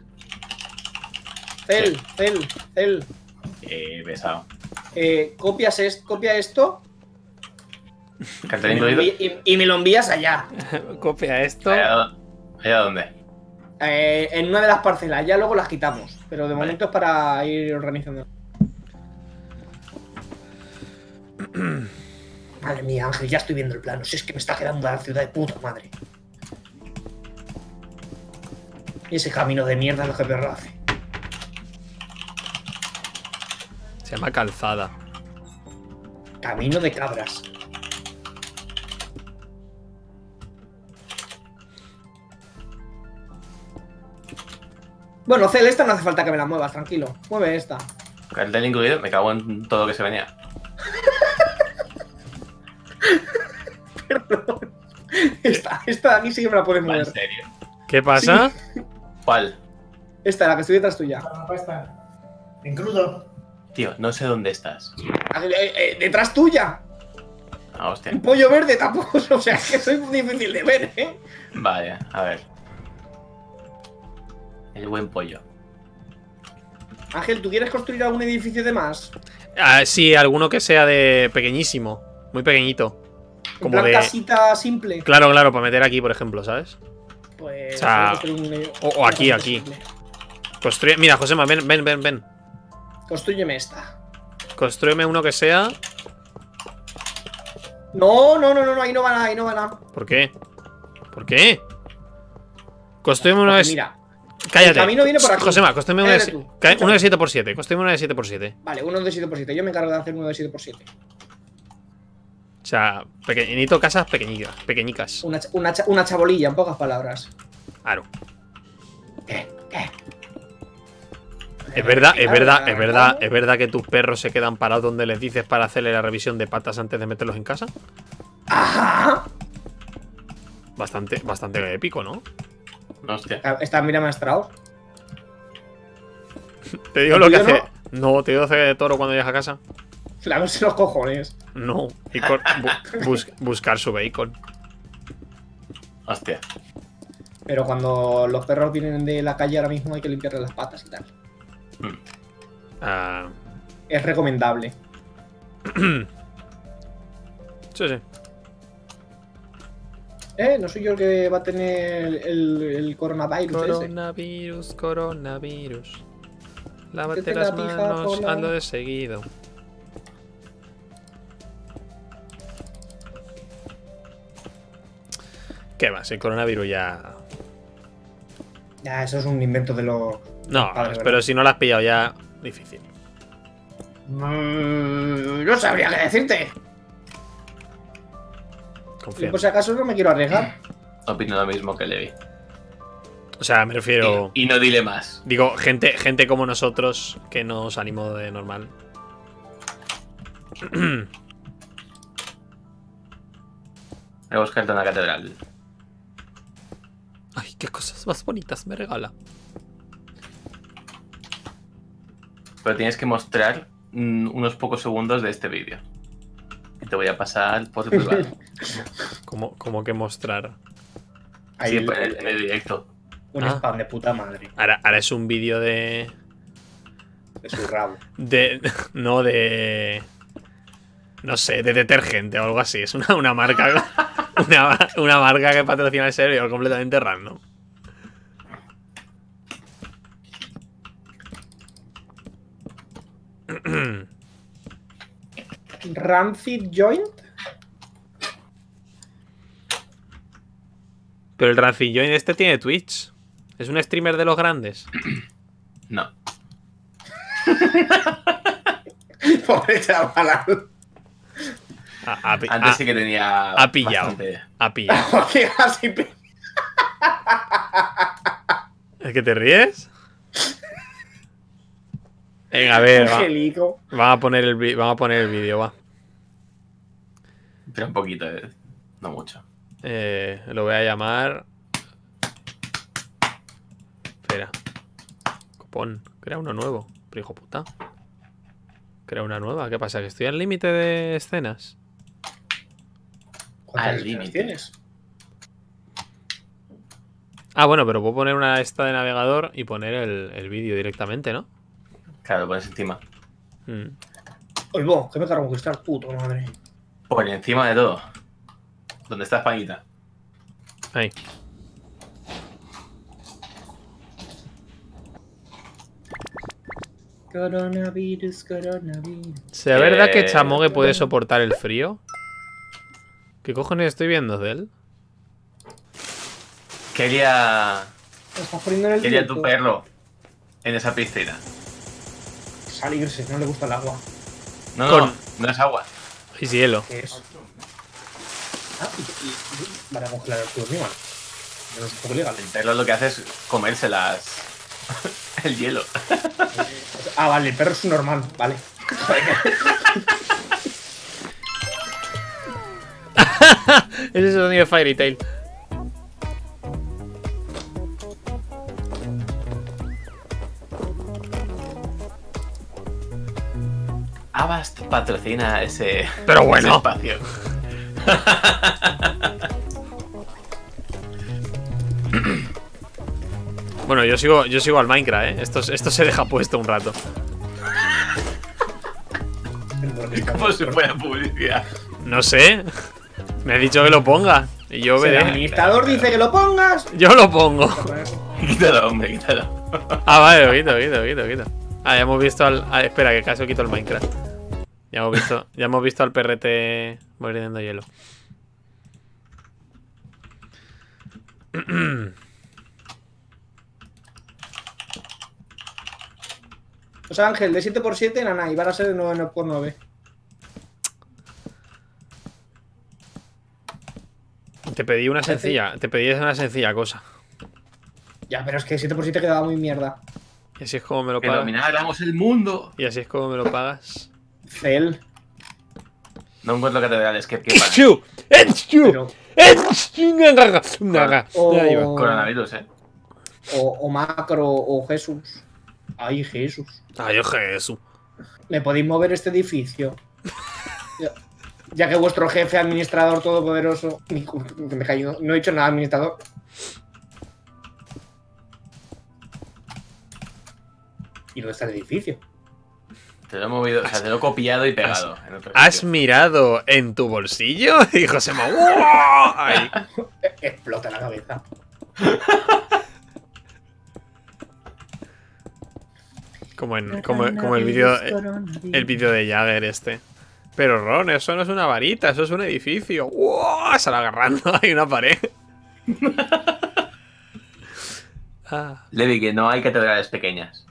Speaker 2: Cel.
Speaker 3: Pesado.
Speaker 2: Copia esto
Speaker 3: ¿Cartel incluido?
Speaker 2: y me lo envías allá.
Speaker 1: Copia esto.
Speaker 3: ¿Allá dónde?
Speaker 2: En una de las parcelas, ya luego las quitamos. Pero de
Speaker 3: Vale.
Speaker 2: momento es para ir organizando. Madre mía, Ángel, ya estoy viendo el plano. Si es que me está quedando la ciudad de puta madre. Y ese camino de mierda es lo que peor lo hace.
Speaker 1: Se llama calzada.
Speaker 2: Camino de cabras. Bueno, Cel, esta no hace falta que me la muevas, tranquilo. Mueve esta.
Speaker 3: ¿Cartel incluido? Me cago en todo lo que se venía.
Speaker 2: Perdón. Esta de aquí sí que me la puedes
Speaker 3: ¿En
Speaker 2: mover.
Speaker 3: serio?
Speaker 1: ¿Qué pasa?
Speaker 3: ¿Cuál?
Speaker 2: Esta, la que estoy detrás tuya.
Speaker 6: En crudo.
Speaker 3: Tío, no sé dónde estás.
Speaker 2: Detrás tuya.
Speaker 3: Ah, hostia.
Speaker 2: Un pollo verde tampoco. O sea, es que soy muy difícil de ver, ¿eh?
Speaker 3: Vale, a ver. El buen pollo.
Speaker 2: Ángel, ¿tú quieres construir algún edificio de más?
Speaker 1: Sí, alguno que sea de pequeñísimo. Muy pequeñito.
Speaker 2: En
Speaker 1: Como
Speaker 2: plan
Speaker 1: de.
Speaker 2: casita simple.
Speaker 1: Claro, para meter aquí, por ejemplo, ¿sabes?
Speaker 2: Pues.
Speaker 1: O sea,
Speaker 2: voy a construir
Speaker 1: o aquí,
Speaker 2: una
Speaker 1: aquí.
Speaker 2: simple.
Speaker 1: Construye. Mira, Josema, ven.
Speaker 2: Constrúyeme esta.
Speaker 1: Construyeme uno que sea.
Speaker 2: No, ahí no va nada,
Speaker 1: ¿Por qué? ¿Por qué? Construyeme uno
Speaker 2: Porque
Speaker 1: de.
Speaker 2: mira,
Speaker 1: Cállate.
Speaker 2: el camino viene por aquí.
Speaker 1: Josema, construyeme uno de.
Speaker 2: Cállate tú.
Speaker 1: Uno de 7x7. Construyeme uno de 7x7.
Speaker 2: vale, uno de 7x7. Yo me encargo de hacer uno de 7x7.
Speaker 1: O sea, necesito casas pequeñicas.
Speaker 2: Una chabolilla, en pocas palabras.
Speaker 1: Claro.
Speaker 2: ¿Qué?
Speaker 1: Es verdad que tus perros se quedan parados donde les dices para hacerle la revisión de patas antes de meterlos en casa.
Speaker 2: ¡Ajá!
Speaker 1: Bastante épico, ¿no?
Speaker 3: Hostia.
Speaker 2: Está mira maestraos.
Speaker 1: Te digo lo que
Speaker 2: tuyo
Speaker 1: hace. No, te digo hace de toro cuando llegas a casa.
Speaker 2: Lavarse los cojones.
Speaker 1: No. Buscar su bacon.
Speaker 3: Hostia.
Speaker 2: Pero cuando los perros vienen de la calle ahora mismo hay que limpiarles las patas y tal.
Speaker 1: Ah,
Speaker 2: Es recomendable.
Speaker 1: sí.
Speaker 2: No soy yo el que va a tener el coronavirus ese.
Speaker 1: Coronavirus, coronavirus. Lávate
Speaker 2: Métete
Speaker 1: las
Speaker 2: la pija
Speaker 1: manos,
Speaker 2: por la-
Speaker 1: hazlo de seguido. ¿Qué más? El coronavirus ya...
Speaker 2: Ya, eso es un invento de los...
Speaker 1: No,
Speaker 2: Vale,
Speaker 1: pero
Speaker 2: vale.
Speaker 1: si no lo has pillado ya, difícil.
Speaker 2: No sabría qué decirte.
Speaker 1: Confía.
Speaker 2: Y por si acaso no me quiero arriesgar.
Speaker 3: Opino lo mismo que Levi.
Speaker 1: O sea, me refiero...
Speaker 3: Y no dile más.
Speaker 1: Digo, gente como nosotros que no os animo de normal.
Speaker 3: Voy a buscarte una catedral.
Speaker 1: Ay, qué cosas más bonitas me regala.
Speaker 3: Pero tienes que mostrar unos pocos segundos de este vídeo. Y te voy a pasar por privado.
Speaker 1: ¿Cómo que mostrar?
Speaker 2: Ahí
Speaker 3: Sí,
Speaker 2: el-
Speaker 3: en el directo.
Speaker 2: un
Speaker 1: Ah.
Speaker 2: spam de puta madre.
Speaker 1: Ahora es un vídeo de...
Speaker 2: De su rabo.
Speaker 1: No de... No sé, de detergente o algo así. Es una marca... una marca que patrocina el servidor completamente random.
Speaker 2: Rancid Joint.
Speaker 1: Pero el Rancilloin este tiene Twitch. Es un streamer de los grandes.
Speaker 3: No.
Speaker 2: Pobre chaval.
Speaker 3: Antes sí que tenía.
Speaker 1: ha pillado.
Speaker 3: bastante.
Speaker 1: Ha pillado.
Speaker 2: Qué así pe-
Speaker 1: ¿Es que te ríes? Venga, a ver,
Speaker 2: Angelico.
Speaker 1: vamos a poner el vídeo, va.
Speaker 3: Pero un poquito, no mucho.
Speaker 1: Lo voy a llamar. Espera. Copón, crea uno nuevo. Pero hijo puta. Crea una nueva. ¿Qué pasa? ¿Que estoy al límite de escenas?
Speaker 2: ¿Cuántas
Speaker 3: Al
Speaker 2: escenas
Speaker 3: límite.
Speaker 2: tienes?
Speaker 1: Ah, bueno, pero puedo poner una esta de navegador y poner el vídeo directamente, ¿no?
Speaker 3: Claro, lo pones encima.
Speaker 1: Mm.
Speaker 2: Oigo, que me cargo cristal, puto madre.
Speaker 3: Por encima de todo. ¿Dónde está Españita?
Speaker 1: Ahí.
Speaker 2: Coronavirus, coronavirus.
Speaker 1: ¿Será verdad que
Speaker 3: Eh,
Speaker 1: Chamogue puede soportar el frío? ¿Qué cojones estoy viendo de él?
Speaker 3: Quería.
Speaker 2: ¿Me estás poniendo en el
Speaker 3: Quería
Speaker 2: directo?
Speaker 3: tu perro en esa piscina.
Speaker 2: Salirse, no le gusta el agua.
Speaker 3: No,
Speaker 1: Con-
Speaker 3: no es agua.
Speaker 1: Es hielo.
Speaker 2: ¿Qué es? Ah, para congelar el culo, animal. No es un poco legal.
Speaker 3: El perro lo que hace es comérselas. el hielo.
Speaker 2: Ah, vale, el perro es un normal, vale.
Speaker 1: Ese es el sonido de Fairy Tail.
Speaker 3: Avast patrocina ese.
Speaker 1: Pero bueno.
Speaker 3: ese espacio.
Speaker 1: Bueno, yo sigo al Minecraft, ¿eh? Esto se deja puesto un rato.
Speaker 3: Como si fuera publicidad.
Speaker 1: No sé. Me ha dicho que lo ponga. Y yo
Speaker 2: Si el
Speaker 1: veré.
Speaker 2: administrador dice que lo pongas.
Speaker 1: Yo lo pongo.
Speaker 3: Quítalo, hombre, quítalo.
Speaker 1: Ah, vale, lo quito. Ah, ya hemos visto al... ah, espera, que casi quito el Minecraft. Ya hemos visto al perrete mordiendo hielo.
Speaker 2: O sea, Ángel, de 7x7 nana, y van a ser de 9x9.
Speaker 1: Te pedí una sencilla cosa.
Speaker 2: Ya, pero es que 7x7 quedaba muy mierda.
Speaker 1: Y así es como me lo
Speaker 3: Que
Speaker 1: pagas.
Speaker 3: domináramos el mundo.
Speaker 1: Y así es como me lo pagas.
Speaker 2: Cel.
Speaker 3: No encuentro catedrales que quepan.
Speaker 2: Pero,
Speaker 1: Ahí va.
Speaker 3: Coronavirus,
Speaker 2: o Macro o Jesús. Ay, Jesús.
Speaker 1: Ay, Jesús.
Speaker 2: ¿Me podéis mover este edificio? Ya que vuestro jefe administrador todopoderoso. Que me he caído. No he dicho nada, administrador. ¿Y dónde está el edificio?
Speaker 3: Te lo he movido, o sea, te lo he copiado y pegado. en otro
Speaker 1: ¿Has
Speaker 3: sitio.
Speaker 1: mirado en tu bolsillo? Y José Ahí.
Speaker 2: explota la cabeza.
Speaker 1: Como el vídeo de Jagger este. Pero Ron, eso no es una varita, eso es un edificio. ¡Wow! Se la agarrando ahí una pared.
Speaker 3: Levi, que no hay catedrales pequeñas.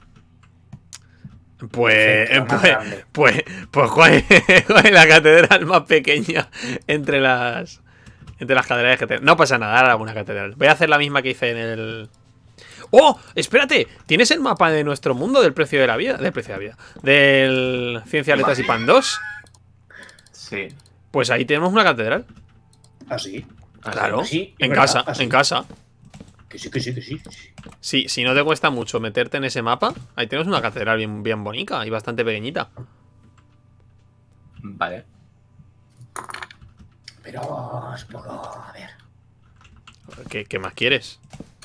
Speaker 1: Pues
Speaker 2: Más grande.
Speaker 1: ¿cuál es la catedral más pequeña entre las catedrales que tenemos? No pasa nada, ahora alguna catedral. Voy a hacer la misma que hice en el... ¡Oh! Espérate, ¿tienes el mapa de nuestro mundo del precio de la vida? Del precio de la vida. Del Ciencia, Letras y Pan 2.
Speaker 3: Sí.
Speaker 1: Pues ahí tenemos una catedral.
Speaker 2: Así.
Speaker 1: Claro,
Speaker 2: Sí,
Speaker 1: en
Speaker 2: ¿verdad?
Speaker 1: casa,
Speaker 2: Así.
Speaker 1: en casa.
Speaker 2: Que sí, que sí, que sí.
Speaker 1: Sí, si no te cuesta mucho meterte en ese mapa, ahí tenemos una catedral bien bonita y bastante pequeñita.
Speaker 3: Vale.
Speaker 2: Pero es poco. A ver.
Speaker 1: ¿Qué más quieres?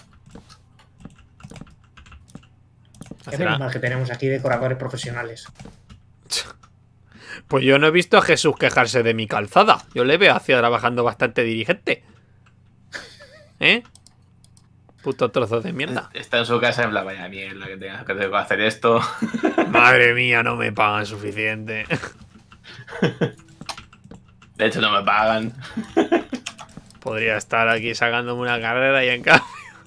Speaker 2: Es menos mal que tenemos aquí decoradores profesionales.
Speaker 1: Pues yo no he visto a Jesús quejarse de mi calzada. Yo le veo hacia trabajando bastante dirigente. ¿Eh? Puto trozo de mierda.
Speaker 3: Está en su casa en plan, vaya mierda, que tengo que hacer esto.
Speaker 1: Madre mía, no me pagan suficiente.
Speaker 3: De hecho, no me pagan.
Speaker 1: Podría estar aquí sacándome una carrera y en cambio...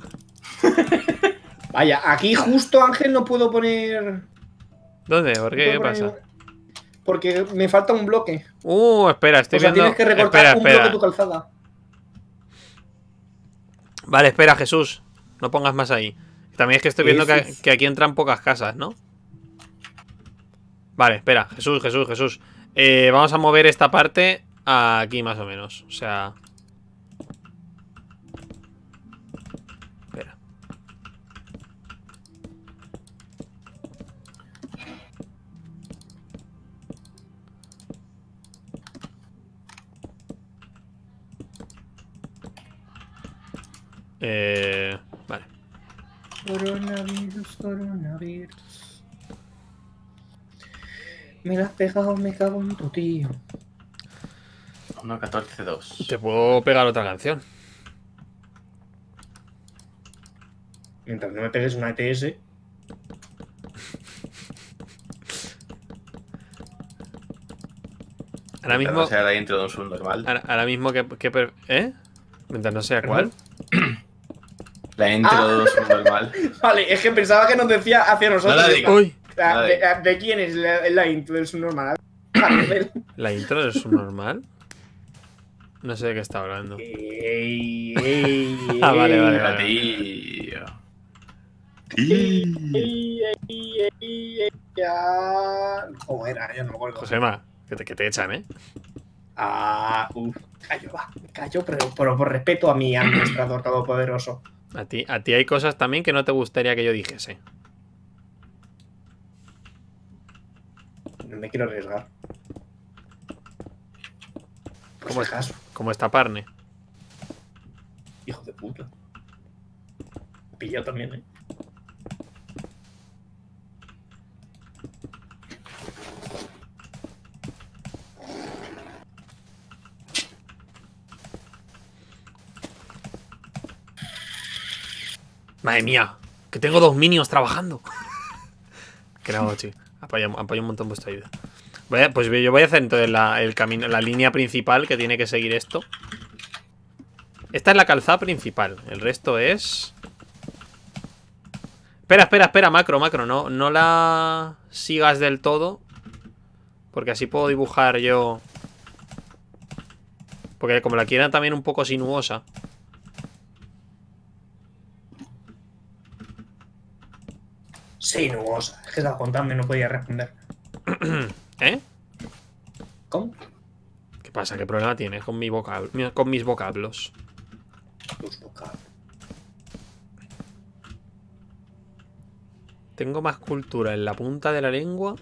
Speaker 2: Vaya, aquí justo, Ángel, no puedo poner.
Speaker 1: ¿Dónde? ¿Por qué? ¿Qué
Speaker 2: no puedo
Speaker 1: pasa?
Speaker 2: poner- Porque me falta un bloque.
Speaker 1: Espera, estoy
Speaker 2: O sea,
Speaker 1: viendo...
Speaker 2: tienes que recortar
Speaker 1: Espera,
Speaker 2: un bloque de
Speaker 1: espera.
Speaker 2: tu calzada.
Speaker 1: Vale, espera, Jesús. No pongas más ahí. También es que estoy viendo
Speaker 2: Jesús.
Speaker 1: que aquí entran pocas casas, ¿no? Vale, espera. Jesús. Vamos a mover esta parte aquí más o menos. O sea... Espera. Vale.
Speaker 2: Coronavirus. Me la has pegado, me cago en tu tío.
Speaker 3: 1.14.2.
Speaker 1: Te puedo pegar otra canción.
Speaker 2: Mientras no me pegues una ETS.
Speaker 1: Ahora mismo...
Speaker 3: No sea la intro de un subnormal.
Speaker 1: Ahora mismo ¿eh? Mientras no sea cuál.
Speaker 3: La intro de un subnormal.
Speaker 2: Vale, es que pensaba que nos decía hacia nosotros.
Speaker 3: No la digas.
Speaker 1: Uy.
Speaker 2: ¿De quién es la intro del subnormal?
Speaker 1: ¿La intro es normal? No sé de qué está hablando.
Speaker 2: Ey, ey,
Speaker 1: Ah, vale, vale,
Speaker 3: Pero,
Speaker 1: vale.
Speaker 3: tío.
Speaker 2: Ya. ¿Cómo era? Ya no me acuerdo.
Speaker 1: Josema, que te echan, ¿eh?
Speaker 2: Callo, va. Callo, pero por respeto a mi administrador todopoderoso.
Speaker 1: A ti hay cosas también que no te gustaría que yo dijese.
Speaker 2: No me quiero arriesgar.
Speaker 1: ¿Cómo
Speaker 2: es caso?
Speaker 1: Como esta parne.
Speaker 2: Hijo de puta. Pillado también, ¿eh?
Speaker 1: Madre mía, que tengo 2 minions trabajando. Que no, chico. Apoyo un montón vuestra ayuda. Pues yo voy a hacer entonces la línea principal que tiene que seguir esto. Esta es la calzada principal. El resto es... Espera, macro. No la sigas del todo. Porque así puedo dibujar yo... Porque como la quiera también un poco sinuosa.
Speaker 2: Sinuosa. Es que estaba contando y no podía responder.
Speaker 1: ¿Eh?
Speaker 2: ¿Cómo?
Speaker 1: ¿Qué pasa? ¿Qué problema tienes con mis vocablos?
Speaker 2: Tus vocablos.
Speaker 1: Tengo más cultura en la punta de la lengua.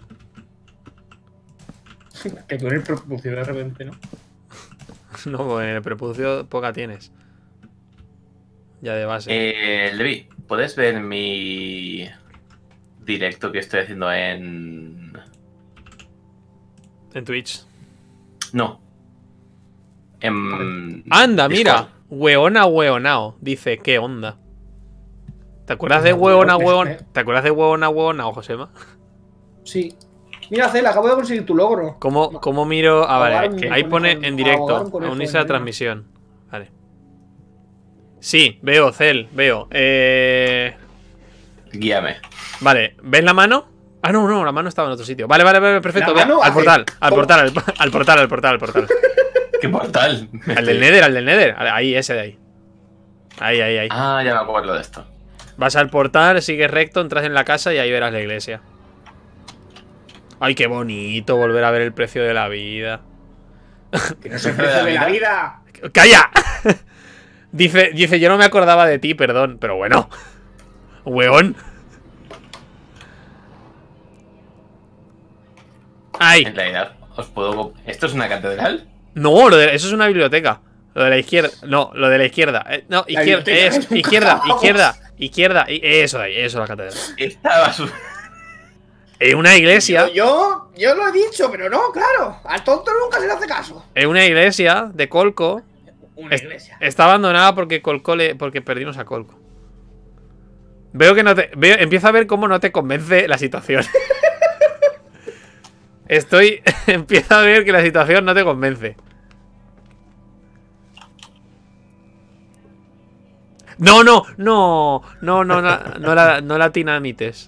Speaker 2: Que tú eres prepucio de repente, ¿no?
Speaker 1: No, en el prepucio poca tienes. Ya de base.
Speaker 3: Levi, ¿puedes ver mi directo que estoy haciendo en...
Speaker 1: En Twitch.
Speaker 3: No. En...
Speaker 1: ¡Anda,
Speaker 3: Discord.
Speaker 1: mira! Hueona hueonao. Dice, ¿qué onda? ¿Te acuerdas de hueona hueón? ¿Te acuerdas de hueona hueonao, Josema?
Speaker 2: Sí. Mira, Cel, acabo de conseguir tu logro.
Speaker 1: ¿Cómo miro? Ah, vale.
Speaker 2: Ahogar un
Speaker 1: Ahí pone
Speaker 2: conejo
Speaker 1: en directo.
Speaker 2: ahogar un conejo
Speaker 1: Unirse a la
Speaker 2: en
Speaker 1: transmisión. Vale. Sí, veo, Cel, veo.
Speaker 3: Guíame.
Speaker 1: Vale, ¿ves la mano? Ah, no, la mano estaba en otro sitio. Vale, perfecto.
Speaker 2: La mano
Speaker 1: Al
Speaker 2: hace-
Speaker 1: portal, al
Speaker 2: ¿Cómo?
Speaker 1: portal.
Speaker 3: ¿Qué portal?
Speaker 1: Al del Nether. Ahí, ese de ahí. Ahí.
Speaker 3: Ah, ya me acuerdo de esto.
Speaker 1: Vas al portal, sigues recto, entras en la casa y ahí verás la iglesia. Ay, qué bonito volver a ver el precio de la vida.
Speaker 2: Que no es el precio de la vida.
Speaker 1: ¡Calla! Dice, yo no me acordaba de ti, perdón. Pero bueno. Weón. ¡Ay!
Speaker 3: En realidad, os puedo. ¿Esto es una catedral?
Speaker 1: No, eso es una biblioteca. Lo de la izquierda. No, lo de la izquierda. No, izquierda.
Speaker 2: biblioteca,
Speaker 1: Es,
Speaker 2: nunca
Speaker 1: izquierda.
Speaker 2: vamos.
Speaker 1: Eso de ahí, eso es la catedral.
Speaker 3: Estaba su.
Speaker 1: Es una iglesia.
Speaker 2: Yo lo he dicho, pero no, claro. Al tonto nunca se le hace caso.
Speaker 1: Es una iglesia de Colco.
Speaker 2: Una iglesia.
Speaker 1: Está abandonada porque porque perdimos a Colco. Veo que no te. Empiezo a ver cómo no te convence la situación. Empiezo a ver que la situación no te convence. No la dinamites.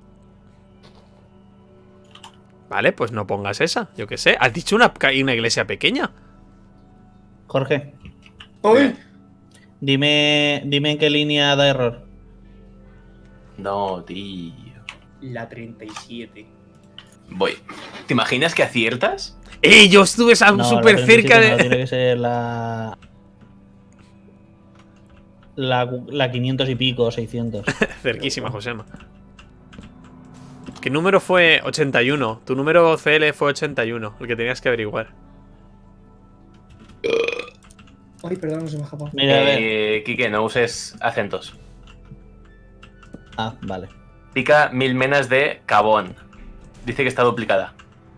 Speaker 1: Vale, pues no pongas esa, yo qué sé. ¿Has dicho una iglesia pequeña?
Speaker 4: Jorge,
Speaker 2: Uy,
Speaker 4: dime en qué línea da error.
Speaker 3: No, tío.
Speaker 2: la 37.
Speaker 3: Voy. ¿Te imaginas que aciertas?
Speaker 1: Yo estuve
Speaker 4: No,
Speaker 1: súper
Speaker 4: la 37
Speaker 1: cerca de.
Speaker 4: no, tiene que ser la 500 y pico, 600.
Speaker 1: Cerquísima, Josema. ¿Qué número fue? 81. Tu número CL fue 81, el que tenías que averiguar.
Speaker 2: Ay, perdón, no se me ha escapado.
Speaker 4: Mira, a ver.
Speaker 3: Quique, no uses acentos.
Speaker 4: Ah, vale.
Speaker 3: Pica 1000 menas de Cabón. Dice que está duplicada.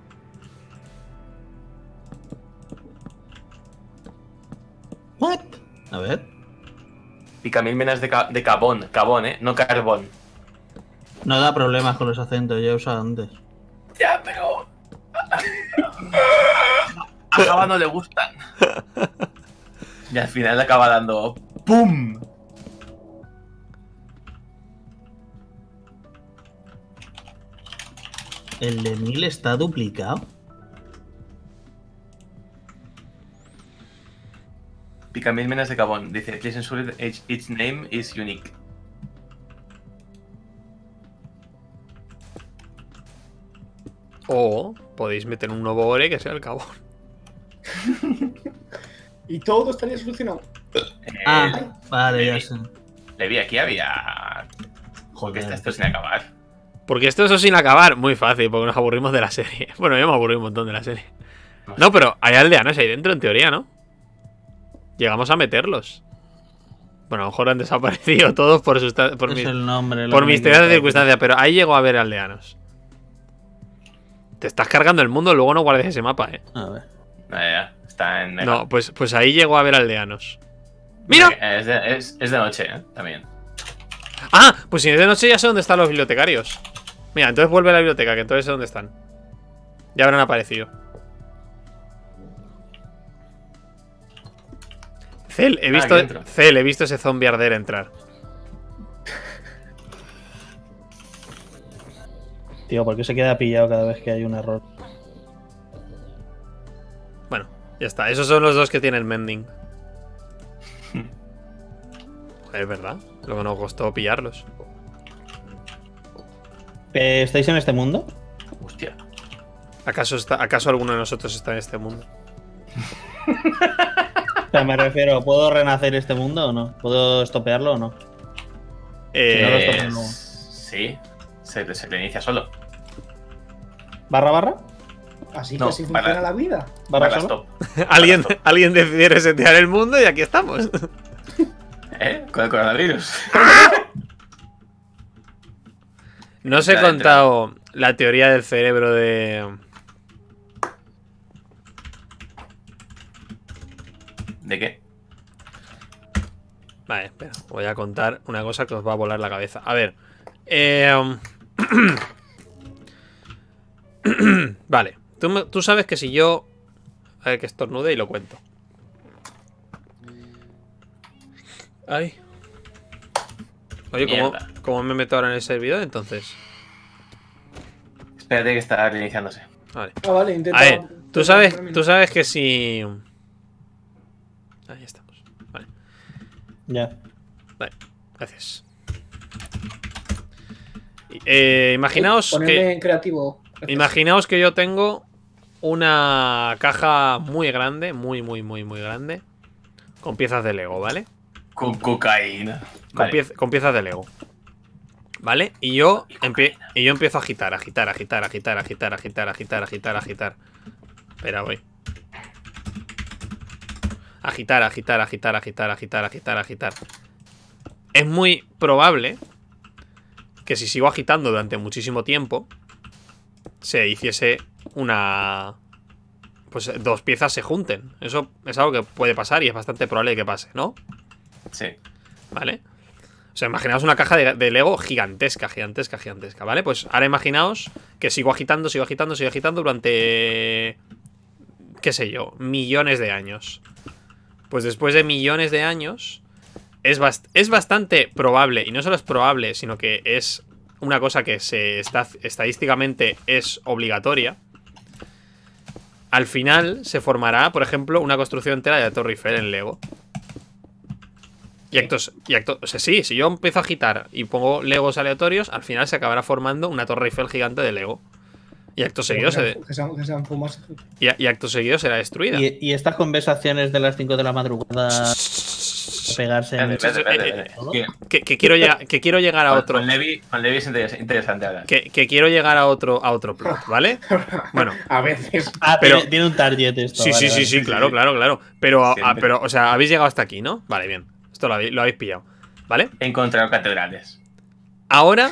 Speaker 4: What? A ver.
Speaker 3: Pica 1000 menas de Cabón. Cabón, no carbón.
Speaker 4: No da problemas con los acentos, ya he usado antes.
Speaker 3: Ya, pero. A Java no le gustan. Y al final le acaba dando. ¡Pum!
Speaker 4: ¿El de 1000 está duplicado?
Speaker 3: Pica 1000 menas de Cabón. Dice: Please ensure that each name is unique.
Speaker 1: O podéis meter un nuevo ore que sea el cabo.
Speaker 2: Y todo estaría solucionado.
Speaker 4: Ah, vale, ya sé.
Speaker 3: Le vi aquí, había. Porque
Speaker 4: Joder.
Speaker 3: esto sin acabar.
Speaker 1: Porque eso sin acabar, muy fácil, porque nos aburrimos de la serie. Bueno, yo me aburrí un montón de la serie. No, pero hay aldeanos ahí dentro, en teoría, ¿no? Llegamos a meterlos. Bueno, a lo mejor han desaparecido todos por
Speaker 4: Es el nombre.
Speaker 1: por misteriosas circunstancias, pero ahí llegó a haber aldeanos. Te estás cargando el mundo, luego no guardes ese mapa, ¿eh?
Speaker 4: A ver.
Speaker 3: Ya, está en. Mega.
Speaker 1: No, pues ahí llegó a haber aldeanos. ¡Mira!
Speaker 3: Es de noche, también.
Speaker 1: Ah, pues si es de noche ya sé dónde están los bibliotecarios. Mira, entonces vuelve a la biblioteca, que entonces sé dónde están. Ya habrán aparecido. Cel, he visto ese zombie arder entrar.
Speaker 4: Tío, ¿por qué se queda pillado cada vez que hay un error?
Speaker 1: Bueno, ya está. Esos son los dos que tienen mending. Es verdad. Lo que nos costó pillarlos.
Speaker 4: ¿Estáis en este mundo?
Speaker 3: Hostia.
Speaker 1: ¿Acaso alguno de nosotros está en este mundo?
Speaker 4: O sea, me refiero, ¿puedo renacer este mundo o no? ¿Puedo estopearlo o no? no lo estoy luego.
Speaker 3: Sí, se reinicia solo.
Speaker 4: ¿Barra?
Speaker 2: Así
Speaker 3: No,
Speaker 2: que así funciona
Speaker 3: para-
Speaker 2: la vida.
Speaker 4: ¿Barra
Speaker 3: Para
Speaker 4: solo?
Speaker 3: stop.
Speaker 1: ¿Alguien decidió resetear el mundo y aquí estamos.
Speaker 3: Con el coronavirus.
Speaker 1: No os he
Speaker 3: Ya
Speaker 1: contado la teoría del cerebro de...
Speaker 3: ¿De qué?
Speaker 1: Vale, espera. Voy a contar una cosa que os va a volar la cabeza. A ver. Vale. Tú sabes que si yo... A ver, que estornude y lo cuento. Ay. Oye, ¿cómo me meto ahora en el servidor entonces?
Speaker 3: Espérate que está reiniciándose.
Speaker 1: Vale.
Speaker 2: Ah, vale, intenta.
Speaker 1: A ver, tú sabes que si... Ahí estamos. Vale.
Speaker 4: Ya.
Speaker 1: Vale, gracias. Imaginaos
Speaker 2: Ponerme
Speaker 1: que...
Speaker 2: en creativo. Gracias.
Speaker 1: Imaginaos que yo tengo una caja muy grande, muy grande, con piezas de Lego, ¿vale?
Speaker 3: Con cocaína.
Speaker 1: Con piezas de Lego. ¿Vale? Y yo empiezo a agitar. Espera, voy. Agitar. Es muy probable que si sigo agitando durante muchísimo tiempo, se hiciese una... Pues dos piezas se junten. Eso es algo que puede pasar y es bastante probable que pase, ¿no?
Speaker 3: Sí.
Speaker 1: ¿Vale? O sea, imaginaos una caja de Lego gigantesca, ¿vale? Pues ahora imaginaos que sigo agitando durante... qué sé yo, millones de años. Pues después de millones de años es bastante probable, y no solo es probable, sino que es una cosa que estadísticamente es obligatoria. Al final se formará, por ejemplo, una construcción entera de la Torre Eiffel en Lego. O sea, sí, si yo empiezo a agitar y pongo Legos aleatorios, al final se acabará formando una Torre Eiffel gigante de Lego. Y acto seguido acto seguido será destruida.
Speaker 4: ¿Y estas conversaciones de las 5 de la madrugada pegarse en
Speaker 1: que quiero llegar a otro.
Speaker 3: Con Levi es interesante hablar.
Speaker 1: Que quiero llegar a otro plot, ¿vale? Bueno.
Speaker 2: A veces.
Speaker 4: Pero tiene un target esto.
Speaker 1: Sí, claro. Pero, o sea, habéis llegado hasta aquí, ¿no? Vale, bien. Esto lo habéis pillado, ¿vale?
Speaker 3: He encontrado catedrales.
Speaker 1: Ahora...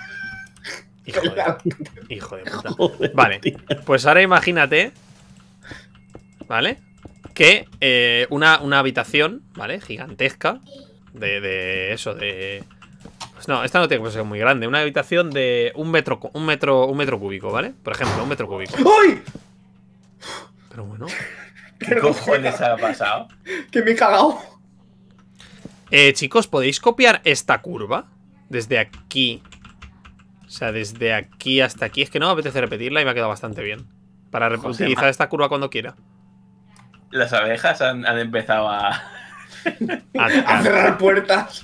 Speaker 1: Hijo de puta. Vale, pues ahora imagínate, ¿vale? Que una habitación, ¿vale? Gigantesca. De eso, de... Pues no, esta no tiene que ser muy grande. Una habitación de un metro cúbico, ¿vale? Por ejemplo, un metro cúbico.
Speaker 2: ¡Uy!
Speaker 1: Pero bueno.
Speaker 3: ¿Qué cojones ha pasado?
Speaker 2: Que me he cagado.
Speaker 1: Chicos, ¿podéis copiar esta curva? Desde aquí. O sea, desde aquí hasta aquí. Es que no me apetece repetirla y me ha quedado bastante bien. Para utilizar esta curva cuando quiera.
Speaker 3: Las abejas han empezado a
Speaker 2: cerrar puertas.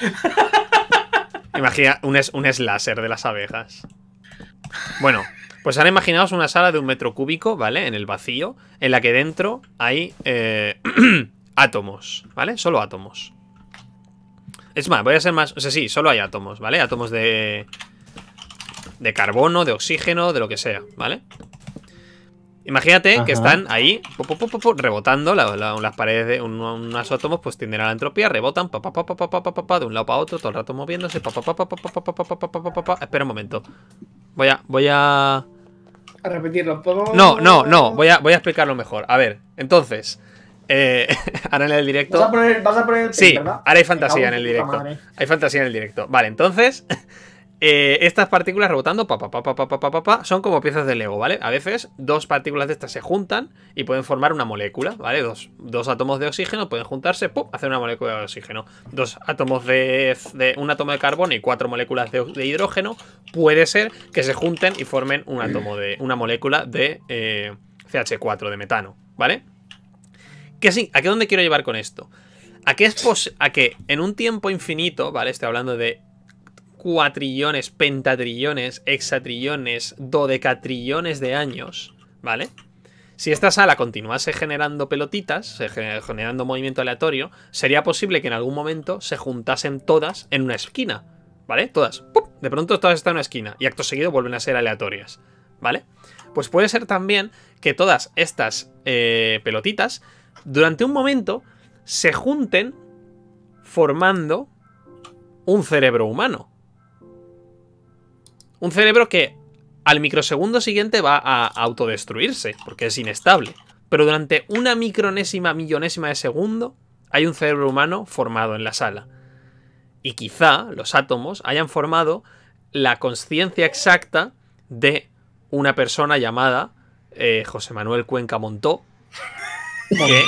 Speaker 1: Imagina un slasher de las abejas. Bueno, pues ahora imaginaos una sala de un metro cúbico, ¿vale? En el vacío, en la que dentro hay átomos, ¿vale? Solo átomos. Es más, voy a ser más... O sea, sí, solo hay átomos, ¿vale? Átomos de carbono, de oxígeno, de lo que sea, ¿vale? Imagínate que están ahí rebotando las paredes de unos átomos, pues tienden a la entropía, rebotan de un lado para otro, todo el rato moviéndose. Espera un momento. Voy a
Speaker 2: repetirlo.
Speaker 1: No, voy a explicarlo mejor. A ver, entonces, ahora en el directo.
Speaker 2: Vas a poner el
Speaker 1: sí,
Speaker 2: ¿verdad?
Speaker 1: Ahora hay fantasía en el directo. Hay fantasía en el directo. Vale, entonces. Estas partículas rebotando son como piezas de Lego, ¿vale? A veces dos partículas de estas se juntan y pueden formar una molécula, ¿vale? Dos átomos de oxígeno pueden juntarse, ¡pum!, hacer una molécula de oxígeno. Dos átomos un átomo de carbono y 4 moléculas de hidrógeno puede ser que se junten y formen una molécula de CH4, de metano, ¿vale? ¿A qué dónde quiero llevar con esto? A que en un tiempo infinito, ¿vale? Estoy hablando de cuatrillones, pentatrillones, hexatrillones, dodecatrillones de años, ¿vale? Si esta sala continuase generando pelotitas, generando movimiento aleatorio, sería posible que en algún momento se juntasen todas en una esquina, ¿vale? Todas, ¡pum!, de pronto todas están en una esquina y acto seguido vuelven a ser aleatorias, ¿vale? Pues puede ser también que todas estas pelotitas durante un momento se junten formando un cerebro humano. Un cerebro que al microsegundo siguiente va a autodestruirse, porque es inestable. Pero durante una micronésima millonésima de segundo, hay un cerebro humano formado en la sala. Y quizá los átomos hayan formado la consciencia exacta de una persona llamada José Manuel Cuenca Montó. Que...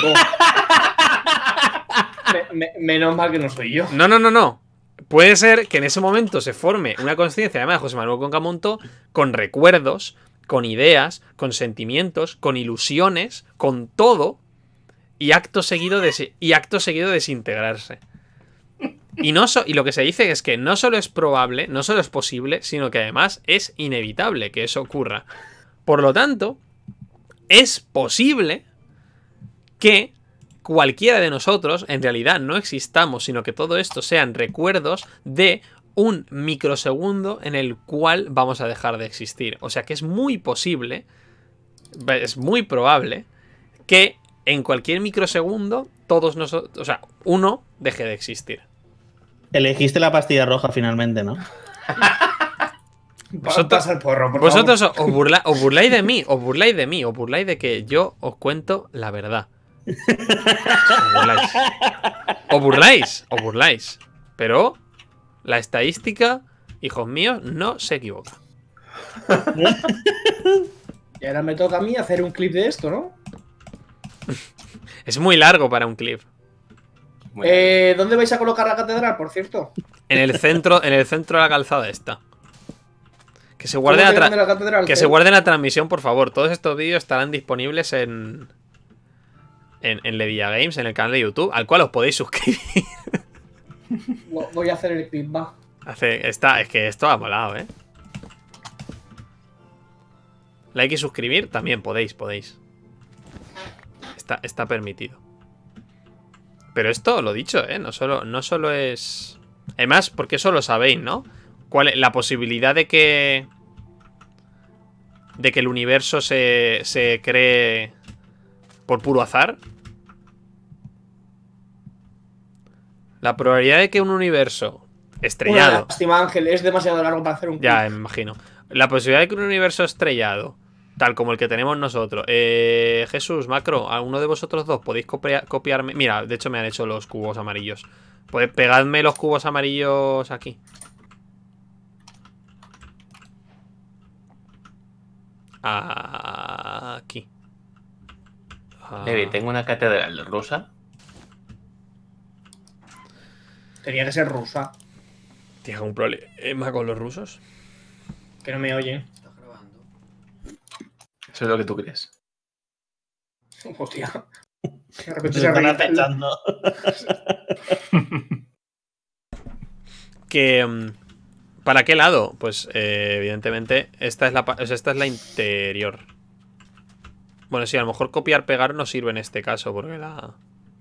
Speaker 2: Menos mal que no soy yo.
Speaker 1: No. Puede ser que en ese momento se forme una consciencia llamada José Manuel Cuenca Montó con recuerdos, con ideas, con sentimientos, con ilusiones, con todo, y acto seguido desintegrarse. Y lo que se dice es que no solo es probable, no solo es posible, sino que además es inevitable que eso ocurra. Por lo tanto, es posible que cualquiera de nosotros en realidad no existamos, sino que todo esto sean recuerdos de un microsegundo en el cual vamos a dejar de existir. O sea que es muy posible, es muy probable que en cualquier microsegundo todos nosotros, o sea, uno deje de existir.
Speaker 4: Elegiste la pastilla roja finalmente, ¿no?
Speaker 2: Vosotros
Speaker 1: os burláis de mí, os burláis de que yo os cuento la verdad. Os burláis. Pero la estadística, hijos míos, no se equivoca.
Speaker 2: Y ahora me toca a mí hacer un clip de esto, ¿no?
Speaker 1: Es muy largo para un clip.
Speaker 2: ¿Dónde vais a colocar la catedral, por cierto?
Speaker 1: En el centro de la calzada esta. Que se guarde se guarde la transmisión, por favor. Todos estos vídeos estarán disponibles en Levilla Games, en el canal de YouTube, al cual os podéis suscribir.
Speaker 2: Voy a hacer el clip, va.
Speaker 1: Es que esto ha molado, ¿eh? Like y suscribir también podéis. Está permitido. Pero esto, lo dicho, ¿eh? No solo es... Además, porque eso lo sabéis, ¿no? ¿Cuál es la posibilidad de que el universo se cree por puro azar? La probabilidad de que un universo estrellado...
Speaker 2: Una lástima, Ángel, es demasiado largo para hacer un clip.
Speaker 1: Ya, me imagino. La posibilidad de que un universo estrellado, tal como el que tenemos nosotros... Jesús, Macro, ¿alguno de vosotros dos podéis copiarme? Mira, de hecho me han hecho los cubos amarillos. Pegadme los cubos amarillos aquí. Aquí.
Speaker 3: Levi, tengo una catedral rusa.
Speaker 2: Tenía que ser rusa.
Speaker 1: ¿Tienes algún problema con los rusos?
Speaker 2: Que no me oyen.
Speaker 3: Eso es lo que tú crees.
Speaker 2: Hostia. De repente
Speaker 4: Se están acechando.
Speaker 1: ¿Para qué lado? Pues evidentemente esta es la interior. Bueno, sí, a lo mejor copiar-pegar no sirve en este caso, porque la...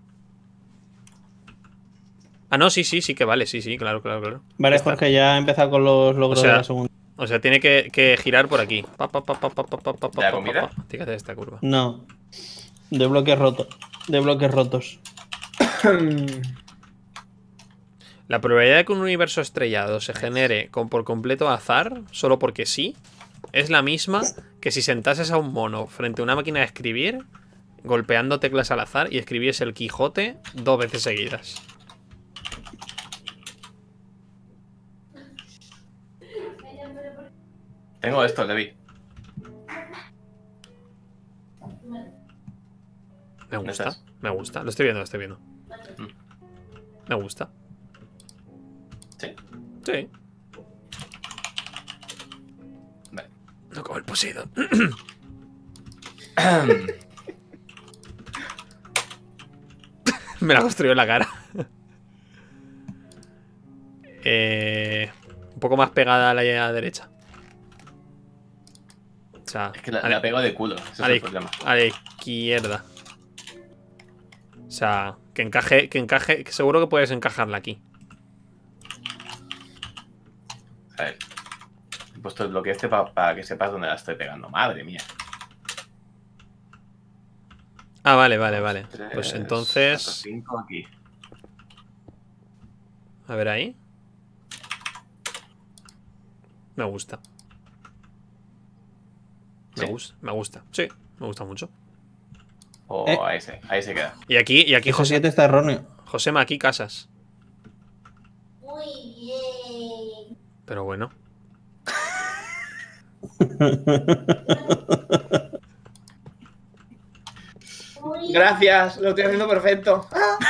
Speaker 1: Ah, no, sí que vale, sí, claro.
Speaker 4: Vale, Jorge, ya ha empezado con los logros de la segunda.
Speaker 1: O sea, tiene que girar por aquí.
Speaker 3: ¿La comida?
Speaker 1: Fíjate esta curva.
Speaker 4: No. De bloques rotos.
Speaker 1: La probabilidad de que un universo estrellado se genere por completo azar, solo porque sí, es la misma que si sentases a un mono frente a una máquina de escribir, golpeando teclas al azar y escribiese el Quijote 2 veces seguidas.
Speaker 3: Tengo esto, Levi.
Speaker 1: Me gusta. Lo estoy viendo. Me gusta.
Speaker 3: ¿Sí?
Speaker 1: Sí.
Speaker 3: Vale.
Speaker 1: No como el Poseidon. Me la construyó en la cara. Un poco más pegada a la derecha. O sea,
Speaker 3: es que la pego de culo. Ese es el problema.
Speaker 1: A la izquierda. O sea, que encaje. Seguro que puedes encajarla aquí.
Speaker 3: A ver. He puesto el bloque este para que sepas dónde la estoy pegando. Madre mía.
Speaker 1: Ah, vale.
Speaker 3: 3,
Speaker 1: Pues entonces...
Speaker 3: 4, 5 aquí.
Speaker 1: A ver ahí. Me gusta.
Speaker 3: ¿Sí?
Speaker 1: Me gusta. Sí, me gusta mucho.
Speaker 3: O ahí se queda.
Speaker 1: Y aquí
Speaker 4: Hijo
Speaker 1: José,
Speaker 4: 7 está erróneo.
Speaker 1: Josema, aquí casas.
Speaker 7: Muy bien.
Speaker 1: Pero bueno.
Speaker 7: Muy
Speaker 2: Gracias, lo estoy haciendo perfecto.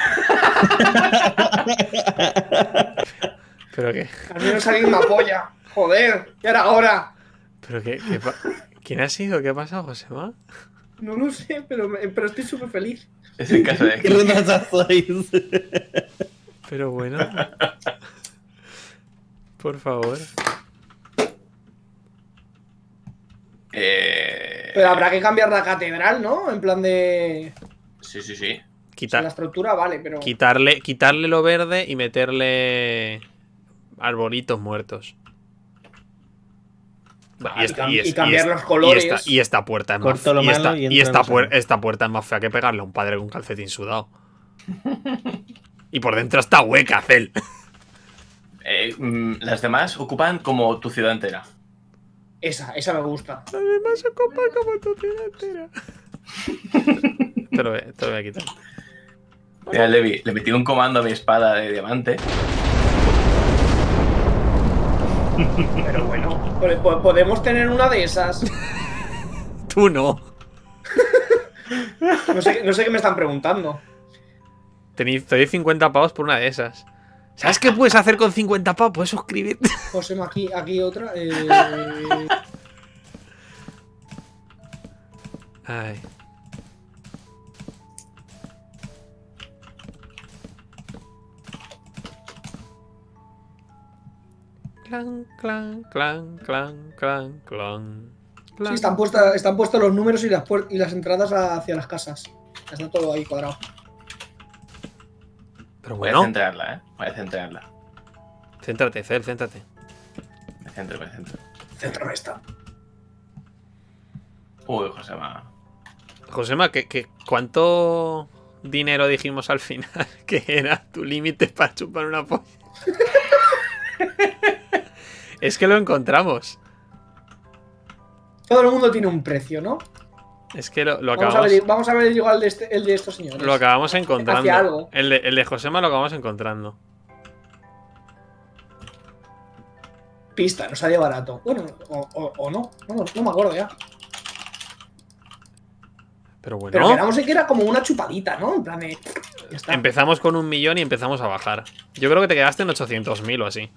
Speaker 1: Pero qué.
Speaker 2: Al menos alguien me apoya. Joder, ya era hora.
Speaker 1: Pero ¿quién ha sido? ¿Qué ha pasado, Josema?
Speaker 2: No lo sé, pero estoy súper feliz.
Speaker 3: Es el caso de
Speaker 4: ¿Qué
Speaker 3: aquí.
Speaker 4: retrasados sois?
Speaker 1: Pero bueno. Por favor.
Speaker 2: Pero habrá que cambiar la catedral, ¿no? En plan de...
Speaker 3: Sí.
Speaker 2: O sea, la
Speaker 1: Quitar,
Speaker 2: estructura vale, pero...
Speaker 1: quitarle lo verde y meterle arbolitos muertos.
Speaker 2: Vale, y cambiar los colores.
Speaker 1: Y esta puerta es más
Speaker 4: Corto lo malo y entra lo sano.
Speaker 1: esta puerta es más fea que pegarle a un padre con un calcetín sudado. Y por dentro está hueca, Cel.
Speaker 3: Las demás ocupan como tu ciudad entera.
Speaker 2: Esa me gusta.
Speaker 1: Además ocupa como tu ciudad entera. Te lo voy a quitar.
Speaker 3: Mira, Levi, le metí un comando a mi espada de diamante.
Speaker 2: Pero bueno, podemos tener una de esas.
Speaker 1: Tú no.
Speaker 2: No sé qué me están preguntando.
Speaker 1: Te doy 50 pavos por una de esas. ¿Sabes qué puedes hacer con 50 pavos? Puedes suscribirte.
Speaker 2: José, aquí otra.
Speaker 1: Ay. Clan, clan, clan, clan, clan, clan.
Speaker 2: Sí, están puestos los números y las entradas hacia las casas. Está todo ahí cuadrado.
Speaker 1: Pero
Speaker 3: Voy a
Speaker 1: bueno,
Speaker 3: centrarla, ¿eh? Voy a centrarla.
Speaker 1: céntrate, Cel, céntrate.
Speaker 3: Me centro.
Speaker 2: Céntrame esta.
Speaker 3: Uy, Josema.
Speaker 1: Josema, ¿cuánto dinero dijimos al final que era tu límite para chupar una polla? Es que lo encontramos.
Speaker 2: Todo el mundo tiene un precio, ¿no?
Speaker 1: Es que lo acabamos.
Speaker 2: Vamos a ver igual el de estos señores.
Speaker 1: Lo acabamos
Speaker 2: Hacia
Speaker 1: encontrando.
Speaker 2: algo.
Speaker 1: El de Josema lo acabamos encontrando.
Speaker 2: Pista, no sale barato. Bueno, o no. No me acuerdo ya.
Speaker 1: Pero bueno.
Speaker 2: Pero quedamos en que era como una chupadita, ¿no? En plan de... Ya está.
Speaker 1: Empezamos con 1 millón y empezamos a bajar. Yo creo que te quedaste en 800.000 o así.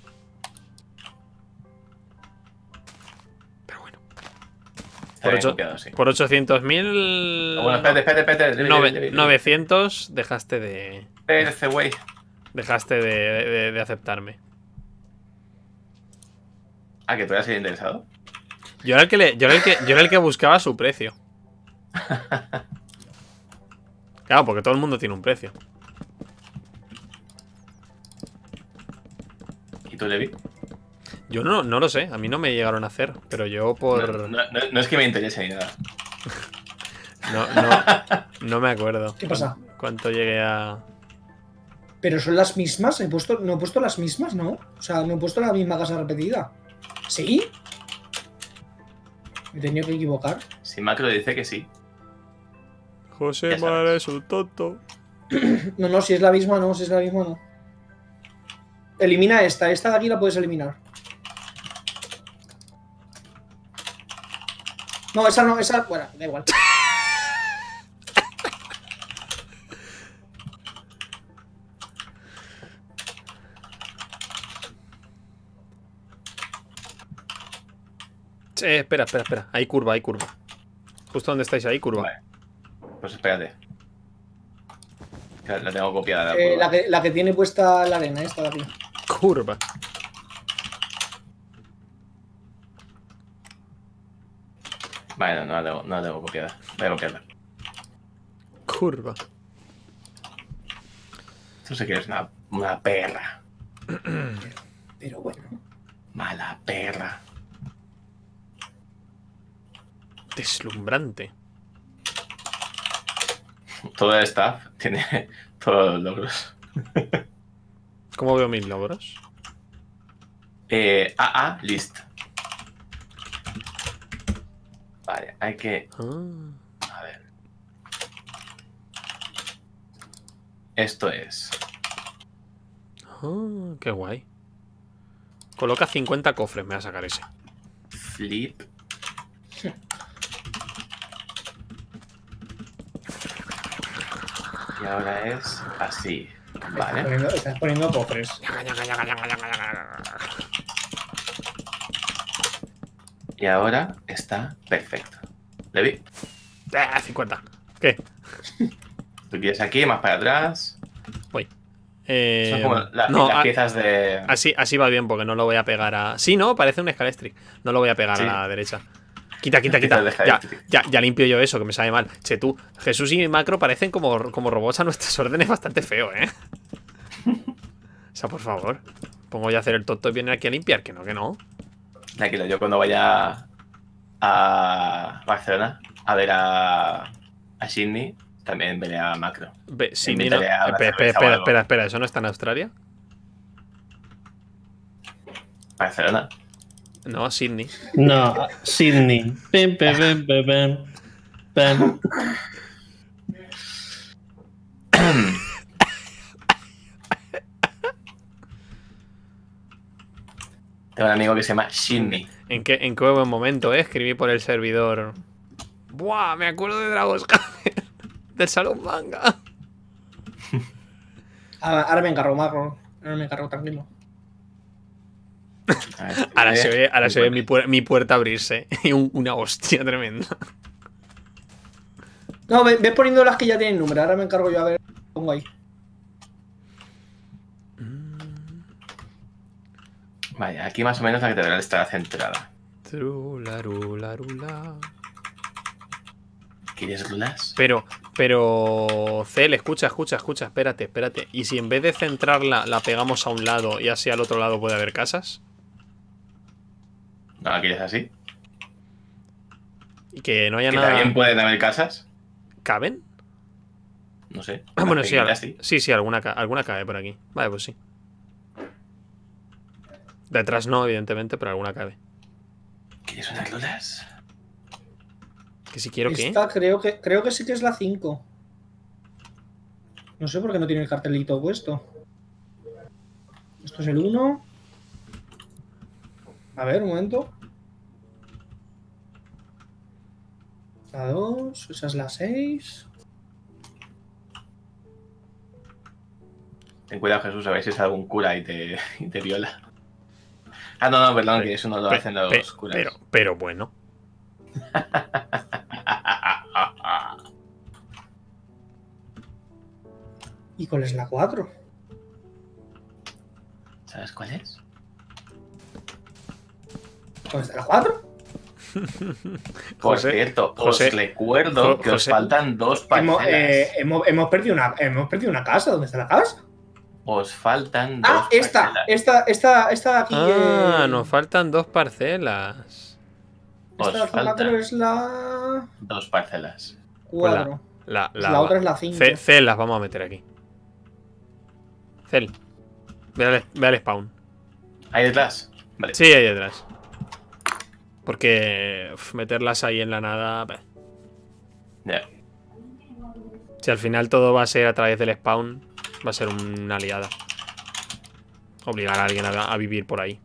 Speaker 1: Pero bueno. Por, por 800.000...
Speaker 3: Bueno, espérate. Levi.
Speaker 1: 900 dejaste de...
Speaker 3: Espérate, güey.
Speaker 1: Dejaste de aceptarme.
Speaker 3: Ah, que tú eras el interesado.
Speaker 1: Yo era el que buscaba su precio. Claro, porque todo el mundo tiene un precio.
Speaker 3: ¿Y tú, Levi?
Speaker 1: Yo no lo sé, a mí no me llegaron a hacer, pero yo por...
Speaker 3: No es que me interese ni nada.
Speaker 1: No me acuerdo.
Speaker 2: ¿Qué pasa?
Speaker 1: ¿Cuánto llegué a...?
Speaker 2: Pero son las mismas, no he puesto las mismas, ¿no? O sea, no he puesto la misma casa repetida. ¿Sí? Me he tenido que equivocar.
Speaker 3: Si Macro dice que sí.
Speaker 1: José Mar es un tonto.
Speaker 2: No, si es la misma, no. Elimina esta de aquí la puedes eliminar. No, esa no, esa... Bueno, da igual.
Speaker 1: Espera. Hay curva. Justo donde estáis ahí, curva.
Speaker 3: Vale. Pues espérate. La tengo copiada.
Speaker 2: La que tiene puesta la arena, esta de aquí.
Speaker 1: Curva.
Speaker 3: Vale, no la tengo copiada. Voy a copiarla.
Speaker 1: Curva.
Speaker 3: Tú sé que eres una perra.
Speaker 2: Pero bueno.
Speaker 3: Mala perra.
Speaker 1: Deslumbrante.
Speaker 3: Todo el staff tiene todos los logros.
Speaker 1: ¿Cómo veo mis logros?
Speaker 3: AA list. Vale, hay que... A ver. esto es.
Speaker 1: Oh, qué guay. Coloca 50 cofres, me voy a sacar ese.
Speaker 3: Flip. Y ahora es así. Vale.
Speaker 2: Estás poniendo cofres.
Speaker 3: Y ahora está perfecto. ¿Le vi?
Speaker 1: 50. ¿Qué?
Speaker 3: Tú quieres aquí, más para atrás.
Speaker 1: Voy.
Speaker 3: Son como las piezas de...
Speaker 1: Así va bien, porque no lo voy a pegar a... Sí, no, parece un Scalestric. No lo voy a pegar a la derecha. Quita. Ya limpio yo eso, que me sabe mal. Che, tú, Jesús y Macro parecen como robots a nuestras órdenes, bastante feo, ¿eh? O sea, por favor. Pongo ya a hacer el tonto y viene aquí a limpiar, que no.
Speaker 3: Tranquilo, yo cuando vaya a Barcelona a ver a Sydney, también veré a Macro.
Speaker 1: Sydney no. Espera, ¿eso no está en Australia?
Speaker 3: Barcelona.
Speaker 1: No, Sydney.
Speaker 4: No, Sydney. Pem.
Speaker 3: Tengo un amigo que se llama Sydney.
Speaker 1: ¿En qué buen momento, escribí por el servidor. ¡Buah! Me acuerdo de Dragos del Salón Manga.
Speaker 2: Ahora me encargo, Macro. Ahora me encargo, tranquilo.
Speaker 1: Ahora se ve mi puerta abrirse. Y una hostia tremenda.
Speaker 2: No, ves poniendo las que ya tienen número. Ahora me encargo yo a ver. Pongo ahí.
Speaker 3: Vaya, aquí más o menos la catedral estará centrada.
Speaker 1: Trularula.
Speaker 3: ¿Quieres rulas?
Speaker 1: Pero, Cel, escucha, espérate. ¿Y si en vez de centrarla la pegamos a un lado y así al otro lado puede haber casas?
Speaker 3: No, ¿la quieres así?
Speaker 1: Y que no haya
Speaker 3: ¿Que
Speaker 1: nada...
Speaker 3: también pueden haber casas?
Speaker 1: ¿Caben?
Speaker 3: No sé.
Speaker 1: Bueno, sí, alguna cabe por aquí. Vale, pues sí. Detrás no, evidentemente, pero alguna cabe.
Speaker 3: ¿Quieres unas rulas?
Speaker 1: ¿Que si quiero qué?
Speaker 2: Esta creo que sí que es la 5. No sé por qué no tiene el cartelito puesto. Esto es el 1. A ver, un momento. La 2. Esa es la 6.
Speaker 3: Ten cuidado, Jesús, a ver si es algún cura y te viola. Ah, no, perdón, que eso no lo hacen los curas.
Speaker 1: Pero bueno.
Speaker 2: ¿Y cuál es la 4?
Speaker 3: ¿Sabes cuál es?
Speaker 2: ¿Dónde está la 4?
Speaker 3: Por cierto, os recuerdo que os faltan 2 parcelas.
Speaker 2: Hemos perdido una casa. ¿Dónde está la casa?
Speaker 3: Os faltan 2
Speaker 2: parcelas. Esta de aquí.
Speaker 1: Nos faltan 2 parcelas.
Speaker 2: Esta de aquí creo es la...
Speaker 3: 2 parcelas.
Speaker 2: 4.
Speaker 1: La
Speaker 2: otra es la 5.
Speaker 1: Cel las vamos a meter aquí. Cel. Ve al spawn.
Speaker 3: ¿Ahí detrás? Vale.
Speaker 1: Sí, ahí detrás. Porque meterlas ahí en la nada...
Speaker 3: Ya.
Speaker 1: Si al final todo va a ser a través del spawn, va a ser una liada. Obligar a alguien a vivir por ahí.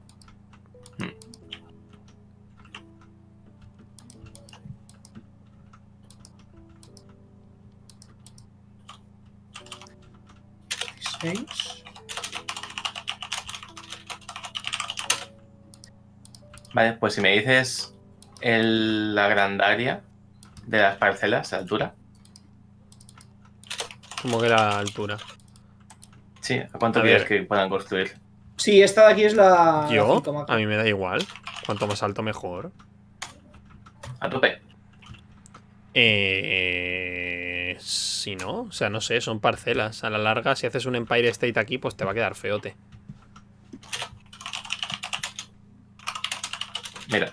Speaker 3: Vale, pues si me dices la grandaria de las parcelas, la altura.
Speaker 1: ¿Cómo que la altura?
Speaker 3: Sí, ¿a cuánto quieres que puedan construir?
Speaker 2: Sí, esta de aquí es la...
Speaker 1: ¿Yo?
Speaker 2: La 5,
Speaker 1: a mí me da igual. Cuanto más alto, mejor.
Speaker 3: A tope.
Speaker 1: Si no, o sea, no sé, son parcelas. A la larga, si haces un Empire State aquí, pues te va a quedar feote.
Speaker 3: Mira.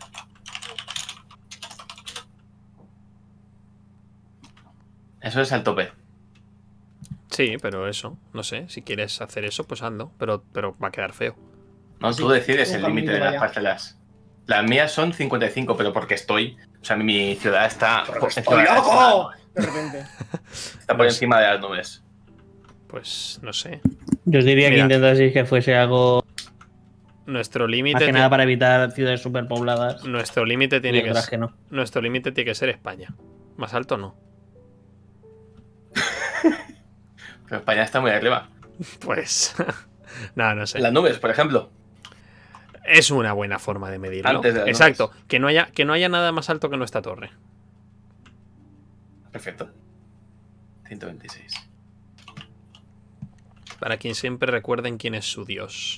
Speaker 3: Eso es al tope.
Speaker 1: Sí, pero eso, no sé, si quieres hacer eso, pues hazlo, pero va a quedar feo.
Speaker 3: No,
Speaker 2: sí,
Speaker 3: tú decides el
Speaker 2: un
Speaker 3: límite de las
Speaker 2: vaya.
Speaker 3: parcelas. Las mías son 55, pero porque estoy... O sea, mi ciudad está...
Speaker 2: ¡Estoy loco! De repente.
Speaker 3: Está por encima de las nubes.
Speaker 1: Pues no sé.
Speaker 4: Yo os diría que
Speaker 1: Mira.
Speaker 4: intentaseis que fuese algo
Speaker 1: Nuestro
Speaker 4: más
Speaker 1: límite
Speaker 4: que nada para evitar ciudades superpobladas.
Speaker 1: nuestro límite
Speaker 4: Y
Speaker 1: tiene
Speaker 4: otras que no.
Speaker 1: nuestro límite tiene que ser España. Más alto no.
Speaker 3: Pero España está muy arriba.
Speaker 1: Pues nada, no sé.
Speaker 3: Las nubes, por ejemplo.
Speaker 1: Es una buena forma de medirlo.
Speaker 3: Antes de las
Speaker 1: Exacto, que no haya nada más alto que nuestra torre.
Speaker 3: Perfecto. 126.
Speaker 1: Para quien siempre recuerden quién es su dios.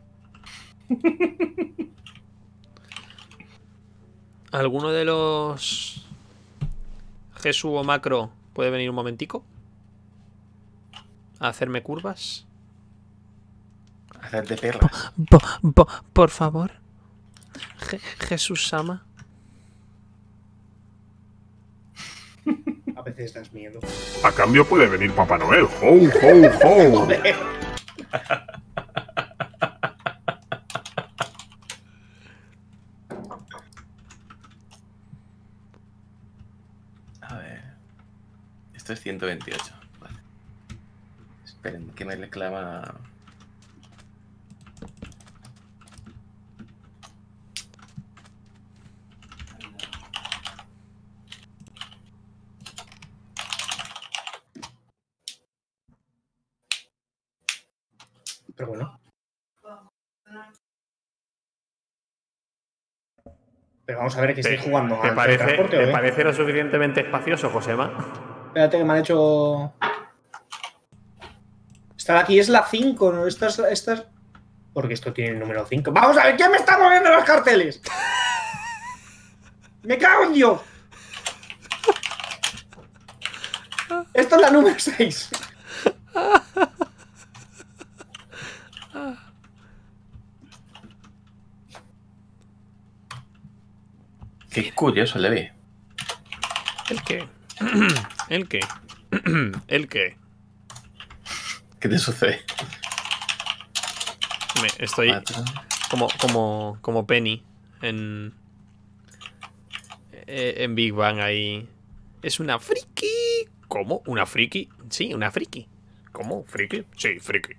Speaker 1: ¿Alguno de los Jesús o Macro puede venir un momentico? ¿A hacerme curvas?
Speaker 3: Hacerte perras.
Speaker 1: Por favor. Jesús Sama.
Speaker 2: A veces das miedo.
Speaker 5: A cambio puede venir Papá Noel. ¡Ho, ho, ho!
Speaker 3: A ver. Esto es 128. Vale. Esperen, que me reclama.
Speaker 2: Pero bueno. Pero vamos a ver que estoy jugando al teletransporte, ¿o
Speaker 1: ¿Te
Speaker 2: qué?
Speaker 1: parece lo suficientemente espacioso, Josema?
Speaker 2: Espérate que me han hecho... Esta de aquí es la 5, ¿no? Esta es... Porque esto tiene el número 5. ¡Vamos a ver! ¿Quién me está moviendo los carteles? ¡Me cago en Dios! Esto es la número 6.
Speaker 3: Qué curioso, Levi.
Speaker 1: ¿El qué? ¿El qué? ¿El qué?
Speaker 3: ¿Qué te sucede?
Speaker 1: Estoy
Speaker 3: Cuatro.
Speaker 1: como Penny en Big Bang ahí. Es una friki. ¿Cómo? ¿Una friki? Sí, una friki. ¿Cómo? ¿Friki? Sí, friki.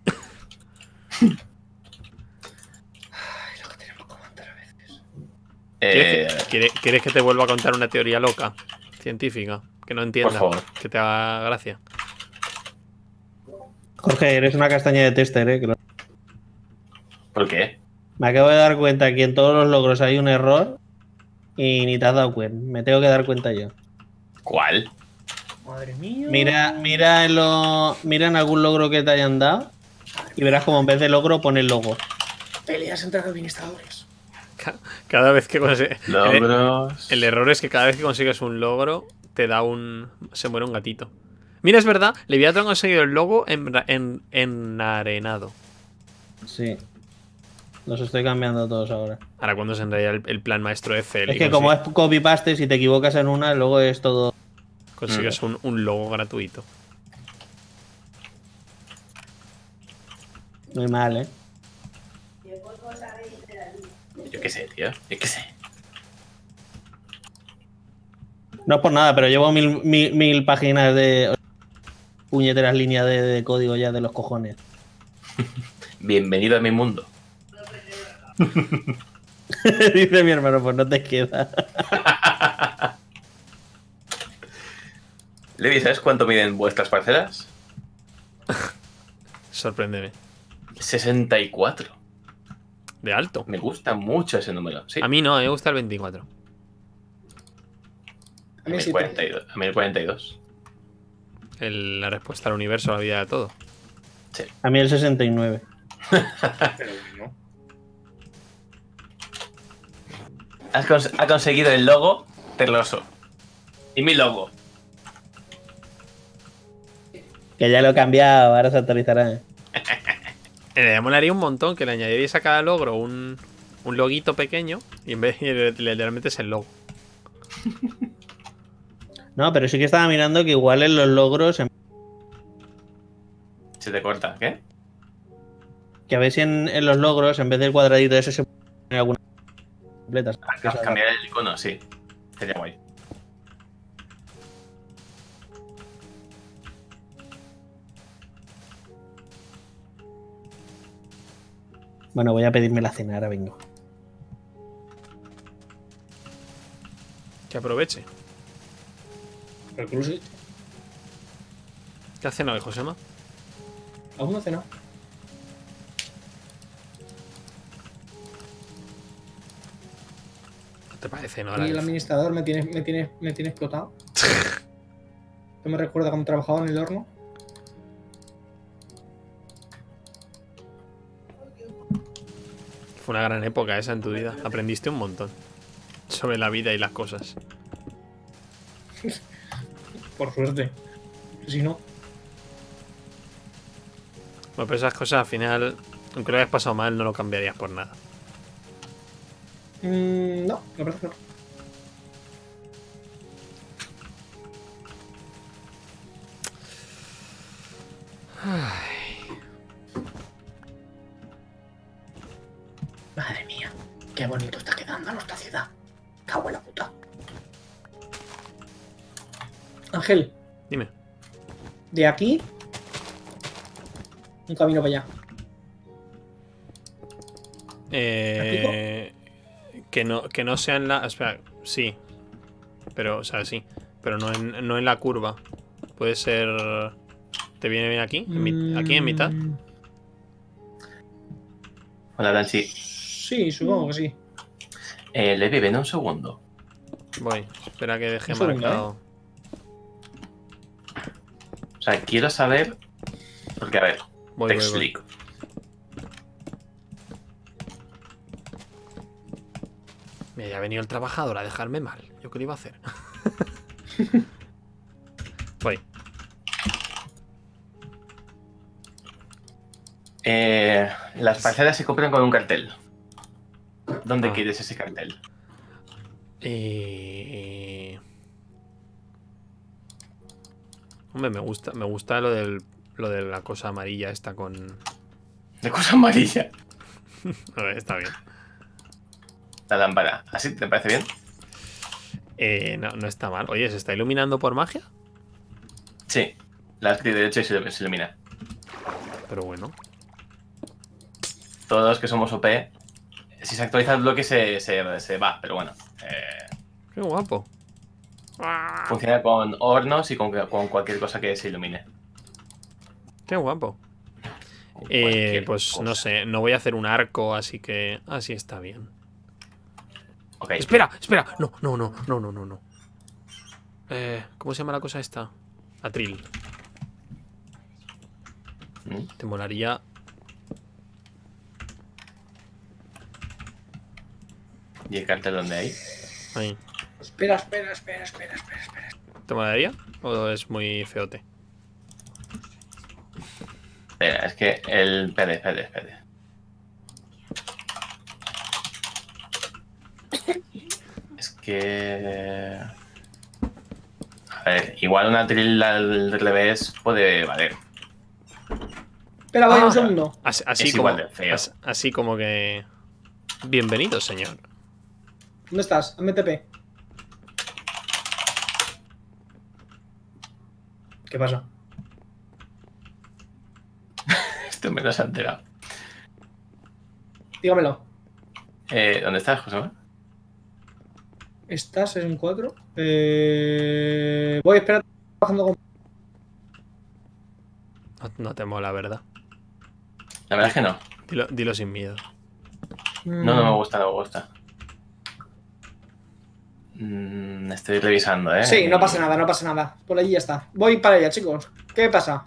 Speaker 1: ¿Quieres que te vuelva a contar una teoría loca? Científica. Que no entienda.
Speaker 3: Por favor.
Speaker 1: Que te haga gracia.
Speaker 4: Jorge, eres una castaña de tester, ¿eh?
Speaker 3: ¿Por qué?
Speaker 4: Me acabo de dar cuenta que en todos los logros hay un error y ni te has dado cuenta. Me tengo que dar cuenta yo.
Speaker 3: ¿Cuál?
Speaker 2: Madre mía.
Speaker 4: Mira en algún logro que te hayan dado y verás como en vez de logro pone el logo.
Speaker 2: Peleas entre administradores.
Speaker 1: Cada vez que consigues...
Speaker 3: Logros.
Speaker 1: El error es que cada vez que consigues un logro, te da un... Se muere un gatito. Mira, es verdad, Leviathan ha conseguido el logo enarenado.
Speaker 4: Sí. Los estoy cambiando todos ahora.
Speaker 1: Ahora cuando se enraya el plan maestro F.
Speaker 4: Es que como es copy-paste, si te equivocas en una, luego es todo...
Speaker 1: consigues un logo gratuito.
Speaker 4: Muy mal, ¿eh?
Speaker 3: Yo qué sé, tío. Yo qué sé.
Speaker 4: No es por nada, pero llevo mil páginas de puñeteras líneas de código ya de los cojones.
Speaker 3: Bienvenido a mi mundo.
Speaker 4: Dice mi hermano, pues no te queda.
Speaker 3: Levi, ¿sabes cuánto miden vuestras parcelas?
Speaker 1: Sorpréndeme.
Speaker 3: 64.
Speaker 1: De alto.
Speaker 3: Me gusta mucho ese número. Sí.
Speaker 1: A mí no, me gusta el 24.
Speaker 2: A mí
Speaker 3: el
Speaker 2: sí.
Speaker 3: 42. A mí el 42.
Speaker 1: La respuesta al universo, a la vida de todo.
Speaker 4: A mí el 69.
Speaker 2: Pero bueno.
Speaker 3: Ha conseguido el logo terloso. Y mi logo.
Speaker 4: Que ya lo he cambiado, ahora se actualizará.
Speaker 1: Le molaría un montón que le añadiríais a cada logro un loguito pequeño y en vez literalmente es el logo.
Speaker 4: No, pero sí que estaba mirando que igual en los logros...
Speaker 3: Se te corta, ¿qué?
Speaker 4: Que a ver si en los logros, en vez del cuadradito ese, se pone algunas completas.
Speaker 3: Cambiar el icono, sí. Sería guay.
Speaker 4: Bueno, voy a pedirme la cena, ahora vengo.
Speaker 1: Que aproveche.
Speaker 2: Pero que lo sé.
Speaker 1: ¿Qué hace hoy, Josema?
Speaker 2: Aún no he cenado.
Speaker 1: ¿No te parece, no?
Speaker 2: Y el administrador me tiene explotado. Que me recuerda cuando trabajaba en el horno.
Speaker 1: Fue una gran época esa en tu vida. Aprendiste un montón sobre la vida y las cosas.
Speaker 2: Por suerte. Si no.
Speaker 1: Bueno, pero esas cosas al final, aunque lo hayas pasado mal, no lo cambiarías por nada.
Speaker 2: No, me parece que no. Madre mía, qué bonito está quedando nuestra ciudad. Cago en la puta. Ángel,
Speaker 1: Dime.
Speaker 2: de aquí un camino para allá.
Speaker 1: Que no sea en la... Espera, sí. Pero, o sea, sí. Pero no en la curva. Puede ser... ¿Te viene bien aquí? ¿Aquí en mitad?
Speaker 3: Hola, Danchi.
Speaker 2: Sí, supongo que sí.
Speaker 3: Levi, ven un segundo.
Speaker 1: Voy. Espera que deje
Speaker 2: Un segundo,
Speaker 1: marcado.
Speaker 3: O sea, quiero saber... Porque, a ver,
Speaker 1: Voy,
Speaker 3: te
Speaker 1: voy.
Speaker 3: explico.
Speaker 1: Mira, ya ha venido el trabajador a dejarme mal. ¿Yo qué le iba a hacer? Voy.
Speaker 3: Las parcelas se compran con un cartel. ¿Dónde
Speaker 1: Ah.
Speaker 3: quieres ese cartel?
Speaker 1: Hombre, me gusta lo de la cosa amarilla esta con...
Speaker 3: De cosa amarilla.
Speaker 1: A ver, está bien.
Speaker 3: La lámpara. ¿Así te parece bien?
Speaker 1: No está mal. Oye, ¿se está iluminando por magia?
Speaker 3: Sí. La clic derecho y se ilumina.
Speaker 1: Pero bueno.
Speaker 3: Todos los que somos OP, si se actualiza el bloque se va, pero bueno.
Speaker 1: Qué guapo.
Speaker 3: Funciona con hornos y con cualquier cosa que se ilumine.
Speaker 1: Qué guapo.
Speaker 3: Con cualquier
Speaker 1: Pues
Speaker 3: cosa.
Speaker 1: no sé, no voy a hacer un arco, así que... Así está bien.
Speaker 3: Ok.
Speaker 1: Espera. No. ¿Cómo se llama la cosa esta? Atril.
Speaker 3: ¿Mm?
Speaker 1: Te molaría...
Speaker 3: ¿Y el cartel dónde hay?
Speaker 1: Ahí.
Speaker 2: Espera.
Speaker 1: ¿Te molaría? ¿O es muy feote?
Speaker 3: Espera, es que el... Espere. Es que... A ver, igual una atril al revés puede valer.
Speaker 2: Espera, voy
Speaker 1: Ah.
Speaker 2: un segundo.
Speaker 1: Así
Speaker 3: Es
Speaker 1: como,
Speaker 3: igual de feo.
Speaker 1: así como que... Bienvenido, señor.
Speaker 2: ¿Dónde estás? Hazme TP. ¿Qué pasa?
Speaker 3: Esto me lo has enterado.
Speaker 2: Dígamelo.
Speaker 3: ¿Dónde estás, José?
Speaker 2: ¿Estás en 4? Voy, espera. Trabajando con...
Speaker 1: No te mola, ¿verdad?
Speaker 3: La verdad es que no.
Speaker 1: Dilo sin miedo.
Speaker 3: No me gusta. Estoy revisando, ¿eh?
Speaker 2: Sí, no pasa nada. Por allí ya está. Voy para allá, chicos. ¿Qué pasa?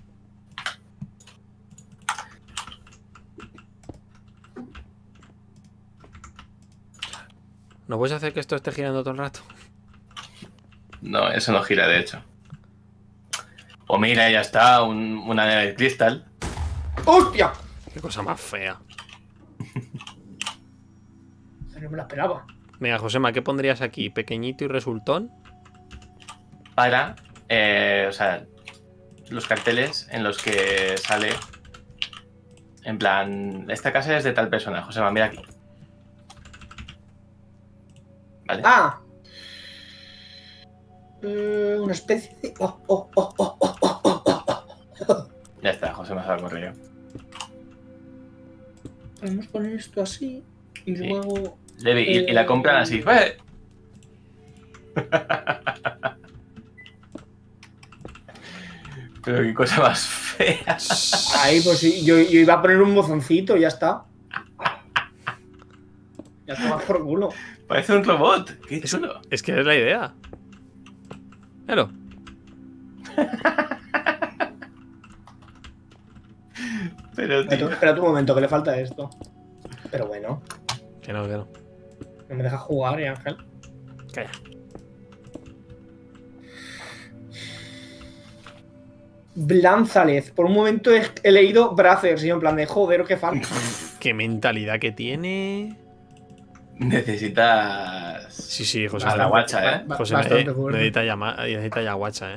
Speaker 1: ¿No puedes hacer que esto esté girando todo el rato?
Speaker 3: No, eso no gira, de hecho. O mira, ya está, una de cristal.
Speaker 2: ¡Hostia!
Speaker 1: Qué cosa más fea.
Speaker 2: No me la esperaba.
Speaker 1: Venga, Josema, ¿qué pondrías aquí? ¿Pequeñito y resultón?
Speaker 3: Para, o sea, los carteles en los que sale, en plan, esta casa es de tal persona. Josema, mira aquí. ¿Vale?
Speaker 2: ¡Ah! Una especie de...
Speaker 3: Ya está, Josema se va a correr.
Speaker 2: Podemos poner esto así y
Speaker 3: Sí.
Speaker 2: luego.
Speaker 3: Levi, y la compran así. ¡Eh! Pero qué cosa más fea.
Speaker 2: Ahí, pues sí, yo iba a poner un bozoncito y ya está. Ya te vas por culo.
Speaker 3: Parece un robot. Qué chulo.
Speaker 1: Es que es la idea. Claro.
Speaker 3: Pero, tío.
Speaker 2: Espera un momento, que le falta esto. Pero bueno,
Speaker 1: Que no, que no.
Speaker 2: no me dejas jugar, Ángel.
Speaker 1: Calla.
Speaker 2: Blanzalez. Por un momento he leído Brazzers y yo en plan de joder, qué falta.
Speaker 1: Qué mentalidad que tiene.
Speaker 3: Necesitas.
Speaker 1: Sí, sí, José.
Speaker 3: A la guacha, ¿eh?
Speaker 1: José
Speaker 2: Bastante fuerte.
Speaker 1: necesita ya guacha,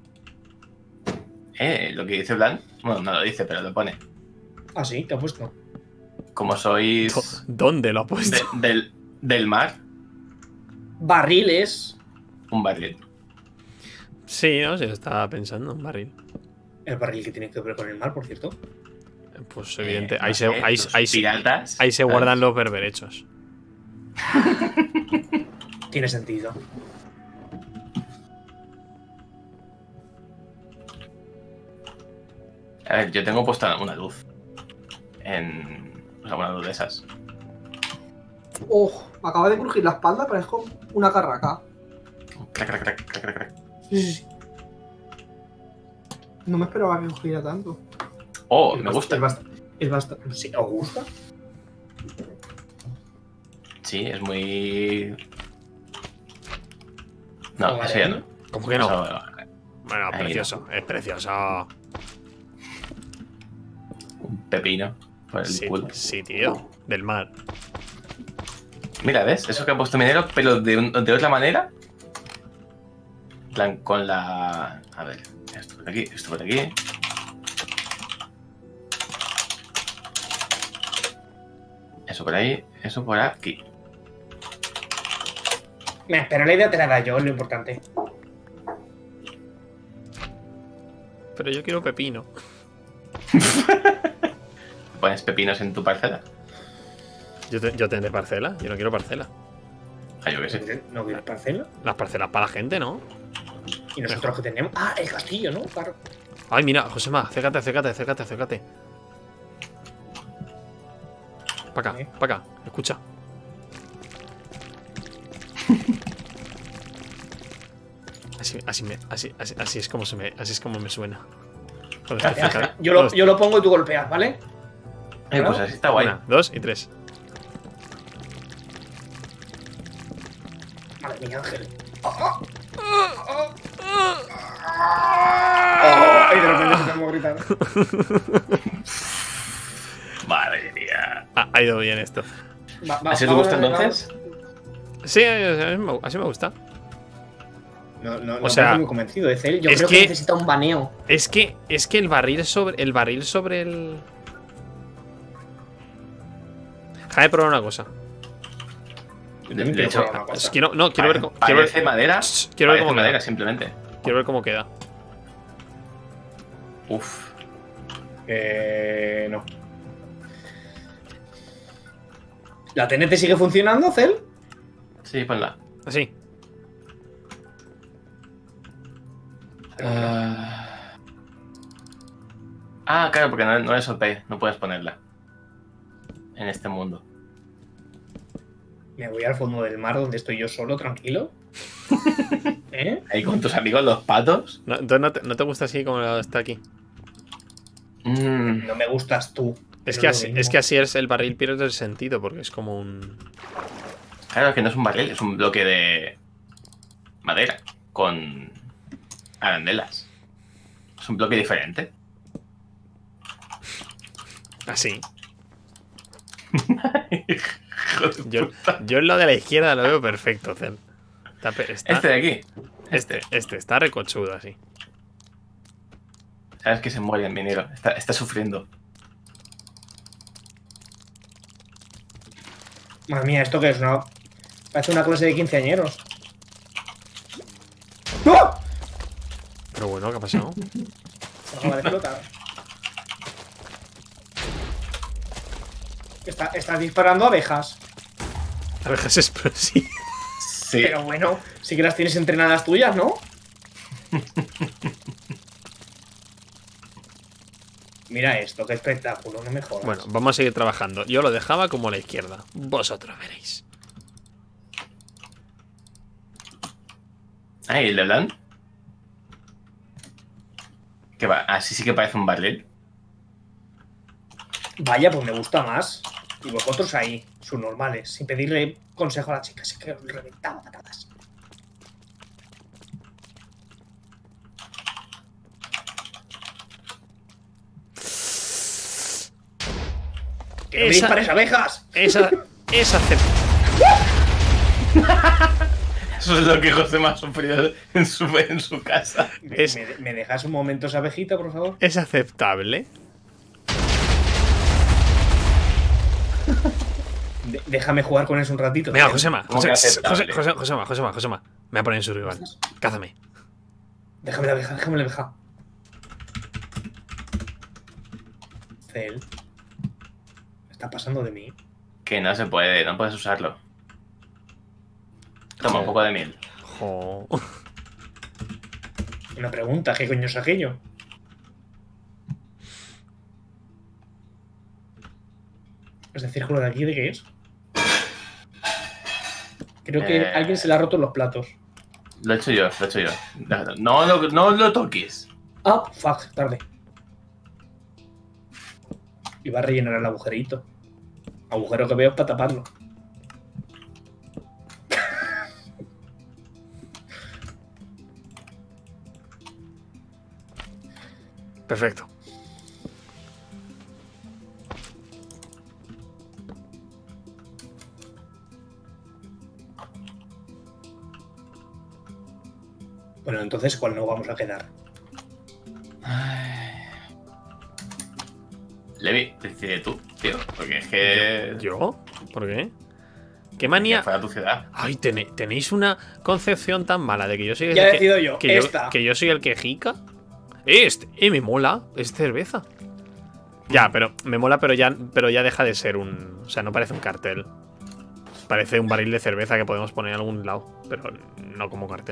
Speaker 3: Lo que dice Blan. Bueno, no lo dice, pero lo pone.
Speaker 2: Ah, sí, te ha puesto.
Speaker 3: Como sois
Speaker 1: ¿Dónde lo ha puesto?
Speaker 3: del mar,
Speaker 2: Barriles.
Speaker 3: un barril.
Speaker 1: Sí, no sé, estaba pensando un barril.
Speaker 2: El barril que tiene que ver con el mar, por cierto.
Speaker 1: Pues evidente.
Speaker 3: No
Speaker 1: Ahí
Speaker 3: sé, los piratas.
Speaker 1: se guardan los berberechos.
Speaker 2: Tiene sentido.
Speaker 3: A ver, yo tengo puesta una luz. O sea, una luz de esas.
Speaker 2: Oh, me acaba de crujir la espalda, parezco una carraca.
Speaker 3: Crac, crac, crac, crac, crac, crac.
Speaker 2: Sí. No me esperaba que cogiera tanto.
Speaker 3: Oh, me gusta.
Speaker 2: Es bastante. ¿Sí? ¿Os gusta?
Speaker 3: Sí, es muy. No,
Speaker 2: Vale.
Speaker 3: eso ya no.
Speaker 1: ¿Cómo que no?
Speaker 3: Eso,
Speaker 1: Bueno,
Speaker 3: Ahí
Speaker 1: precioso. Es precioso.
Speaker 3: un pepino por el
Speaker 1: Sí,
Speaker 3: culo.
Speaker 1: sí, tío. Del mar.
Speaker 3: Mira, ¿ves? Eso que ha puesto minero, pero de otra manera. En plan, con la. A ver, esto por aquí, esto por aquí. Eso por ahí, eso por aquí.
Speaker 2: Pero la idea te la da yo, es lo importante.
Speaker 1: Pero yo quiero pepino.
Speaker 3: Pones pepinos en tu parcela.
Speaker 1: Yo tendré parcela. Yo no quiero parcela.
Speaker 3: Ah, yo qué sé.
Speaker 2: ¿No quieres parcela?
Speaker 1: Las parcelas para la gente, ¿no?
Speaker 2: ¿Y nosotros qué tenemos? Ah, el castillo, ¿no? Claro.
Speaker 1: Ay, mira, Josema, acércate. Para acá, escucha. Así es como me suena. Cuando estoy cerca de-
Speaker 2: Yo lo pongo y tú golpeas, ¿vale?
Speaker 3: Pues así está guay.
Speaker 1: 1, 2 y 3.
Speaker 2: Madre mía, Ángel. Y de repente se me gritar.
Speaker 3: Madre mía.
Speaker 1: Ha ido bien esto.
Speaker 3: ¿Así te gusta entonces?
Speaker 1: Sí, así me gusta.
Speaker 2: No,
Speaker 1: O sea,
Speaker 2: parece muy convencido de Cel. Yo
Speaker 1: es
Speaker 2: creo
Speaker 1: que-
Speaker 2: que necesita un baneo.
Speaker 1: Es que el barril sobre el. Déjame probar una cosa.
Speaker 3: De hecho,
Speaker 1: Quiero ver cómo.
Speaker 3: parece madera.
Speaker 1: Quiero ver
Speaker 3: Parece
Speaker 1: cómo
Speaker 3: madera,
Speaker 1: queda.
Speaker 3: simplemente.
Speaker 1: Quiero ver cómo queda.
Speaker 3: Uf.
Speaker 2: No. ¿La TNT sigue funcionando, Cel?
Speaker 3: Sí, ponla.
Speaker 1: Así.
Speaker 3: Claro, porque no es OP, no puedes ponerla. En este mundo.
Speaker 2: Me voy al fondo del mar donde estoy yo solo, tranquilo. ¿Eh?
Speaker 3: Ahí con tus amigos los patos.
Speaker 1: Entonces no te gusta así como está aquí.
Speaker 2: No me gustas tú.
Speaker 1: Es
Speaker 2: pero
Speaker 1: que,
Speaker 2: lo mismo.
Speaker 1: es que así el barril pierde el sentido, porque es como un.
Speaker 3: Claro, que no es un barril, es un bloque de madera con arandelas. Es un bloque diferente.
Speaker 1: Así.
Speaker 3: Hijo de
Speaker 1: Yo
Speaker 3: puta.
Speaker 1: en lo de la izquierda lo veo perfecto, Zen. Está,
Speaker 3: Este de aquí.
Speaker 1: este está recochudo así.
Speaker 3: Sabes que se muere el minero. Está sufriendo.
Speaker 2: Madre mía, ¿esto qué es? Parece una clase de quinceañeros. ¡No!
Speaker 1: Pero bueno, ¿qué ha pasado?
Speaker 2: Se acaba de explotar. Estás disparando abejas.
Speaker 1: Abejas explosivas.
Speaker 3: Sí.
Speaker 2: Pero bueno, sí que las tienes entrenadas tuyas, ¿no? Mira esto, qué espectáculo, no me jodas.
Speaker 1: Bueno, vamos a seguir trabajando. Yo lo dejaba como a la izquierda. Vosotros veréis.
Speaker 3: Ah, ¿y el LeBlanc? ¿Qué va? Así sí que parece un barril.
Speaker 2: Vaya, pues me gusta más. Y vosotros ahí, sus normales, sin pedirle consejo a la chica. Así que os reventaba patadas. ¡Que no me dispares abejas!
Speaker 1: Esa
Speaker 3: Eso es lo que José me ha sufrido en su casa.
Speaker 2: ¿Me dejas un momento esa abejita, por favor?
Speaker 1: es aceptable.
Speaker 2: Déjame jugar con eso un ratito.
Speaker 1: Venga, Josema.
Speaker 3: ¿Cómo que aceptable?
Speaker 1: Josema. Me voy a poner en su rival. Cázame.
Speaker 2: Déjame la abeja. Cel. Está pasando de mí.
Speaker 3: Que no se puede, no puedes usarlo. Toma un poco de miel.
Speaker 1: Jo.
Speaker 2: Una pregunta, ¿qué coño es aquello? ¿Ese círculo de aquí de qué es? Creo que alguien se le ha roto los platos.
Speaker 3: Lo he hecho yo. No lo toques.
Speaker 2: Ah, fuck, tarde. Iba a rellenar el agujerito. Agujero que veo es para taparlo.
Speaker 1: Perfecto.
Speaker 2: Bueno, entonces, ¿cuál no vamos a quedar?
Speaker 3: Levi, decide tú, tío. Porque es que.
Speaker 1: ¿Yo? ¿Por qué? ¿Qué
Speaker 3: Que
Speaker 1: manía?
Speaker 3: fuera tu ciudad.
Speaker 1: Ay, tenéis una concepción tan mala de que yo soy el
Speaker 2: Ya he
Speaker 1: que,
Speaker 2: decidido yo,
Speaker 1: que
Speaker 2: esta.
Speaker 1: que yo soy el que jica. Me mola, es cerveza. Ya, pero me mola, pero ya deja de ser un. O sea, no parece un cartel. Parece un barril de cerveza que podemos poner en algún lado, pero no como cartel.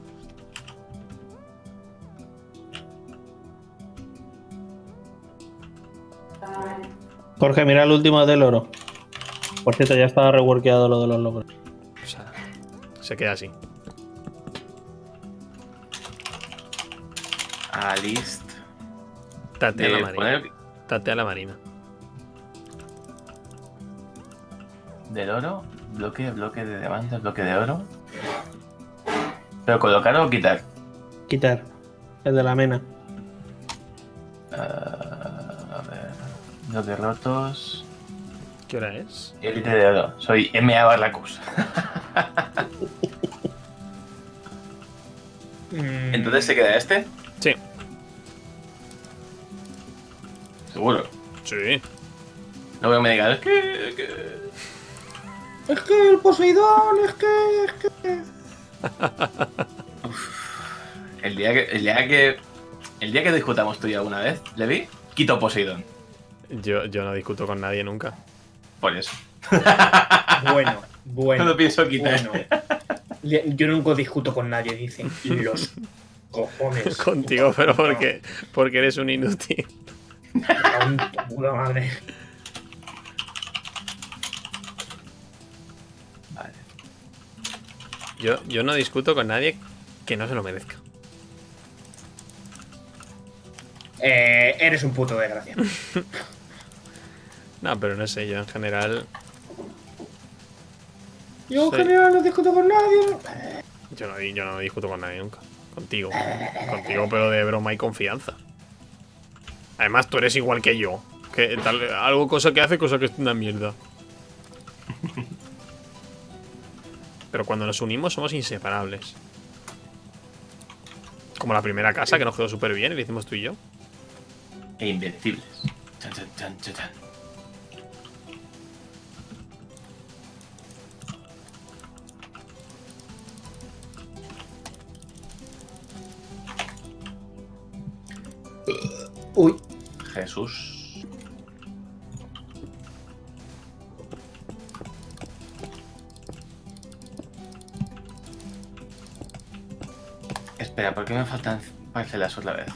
Speaker 4: Jorge, mira el último del oro. Por cierto, ya estaba reworkeado lo de los logros.
Speaker 1: O sea, se queda así.
Speaker 3: A list.
Speaker 1: Tatea la
Speaker 3: De
Speaker 1: marina.
Speaker 3: poner
Speaker 1: Tatea la marina.
Speaker 3: del oro. Bloque de demanda, bloque de oro. Pero colocar o quitar.
Speaker 4: Quitar. El de la mena.
Speaker 3: A ver. Bloques rotos.
Speaker 1: ¿Qué hora es?
Speaker 3: Élite de oro. Soy M.A. Barracus. Entonces se queda este.
Speaker 1: Sí.
Speaker 3: Seguro.
Speaker 1: Sí.
Speaker 3: Luego que me digan, es que.
Speaker 2: Es que el Poseidón, es que...
Speaker 3: El día que discutamos tú y alguna vez, Levi, quito Poseidón.
Speaker 1: Yo no discuto con nadie nunca.
Speaker 3: Por eso.
Speaker 2: Bueno.
Speaker 3: No lo pienso quitar.
Speaker 2: Bueno. Yo nunca discuto con nadie, dicen. Los cojones.
Speaker 1: Contigo, pero porque eres un inútil.
Speaker 2: Puta madre.
Speaker 3: Vale.
Speaker 1: Yo no discuto con nadie que no se lo merezca.
Speaker 2: Eres un puto desgracia.
Speaker 1: No, pero no sé, yo en general.
Speaker 2: Yo en
Speaker 1: Sí.
Speaker 2: general no discuto con nadie.
Speaker 1: Yo no discuto con nadie nunca. Contigo. Contigo, pero de broma y confianza. Además, tú eres igual que yo. Que algo cosa que hace, cosa que es una mierda. Pero cuando nos unimos somos inseparables. Como la primera casa, que nos quedó súper bien y lo hicimos tú y yo.
Speaker 3: E invencibles. Chan, chan, chan, chan, chan.
Speaker 2: Uy.
Speaker 3: Jesús. Espera, ¿por qué me faltan parcelas otra vez?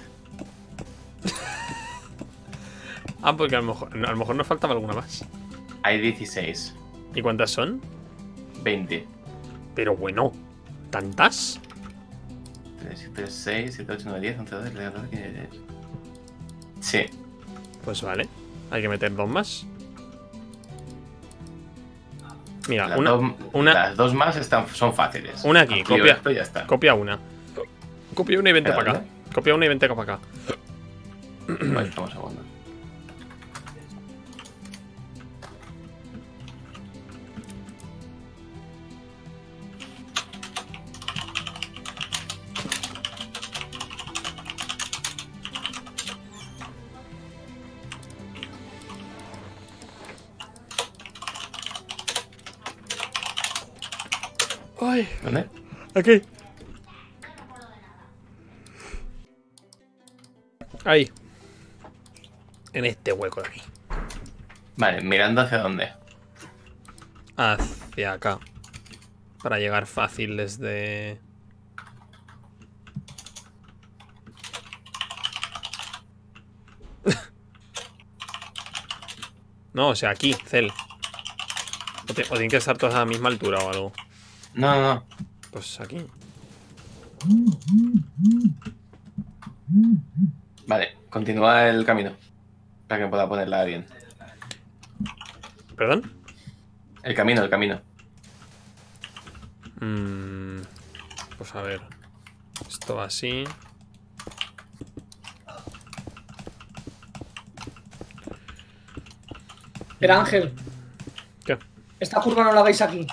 Speaker 1: Ah, porque a lo mejor nos faltaba alguna más.
Speaker 3: Hay 16.
Speaker 1: ¿Y cuántas son?
Speaker 3: 20.
Speaker 1: Pero bueno, ¿tantas?
Speaker 3: 3, 3, 6, 7, 8, 9, 10, 11, 12, 13, 14, 15, 16. Sí.
Speaker 1: Pues vale, hay que meter 2 más. Mira,
Speaker 3: Las dos más son fáciles.
Speaker 1: Una aquí,
Speaker 3: Amplío
Speaker 1: copia.
Speaker 3: esto y ya está.
Speaker 1: Copia una. Copia una y vente
Speaker 3: Espera,
Speaker 1: para acá. Copia una y vente para acá.
Speaker 3: Vale, estamos a segundo.
Speaker 1: Ay,
Speaker 3: ¿Dónde?
Speaker 1: aquí. Ahí. En este hueco de aquí.
Speaker 3: Vale, mirando hacia dónde.
Speaker 1: Hacia acá. Para llegar fácil desde... No, o sea, aquí, Cel. O tienen que estar todas a la misma altura o algo.
Speaker 3: No, no, no.
Speaker 1: Pues aquí.
Speaker 3: Vale, continúa el camino. Para que pueda ponerla bien.
Speaker 1: ¿Perdón?
Speaker 3: El camino, el camino.
Speaker 1: Pues a ver. Esto va así.
Speaker 2: Espera, Ángel.
Speaker 1: ¿Qué?
Speaker 2: Esta curva no la hagáis aquí.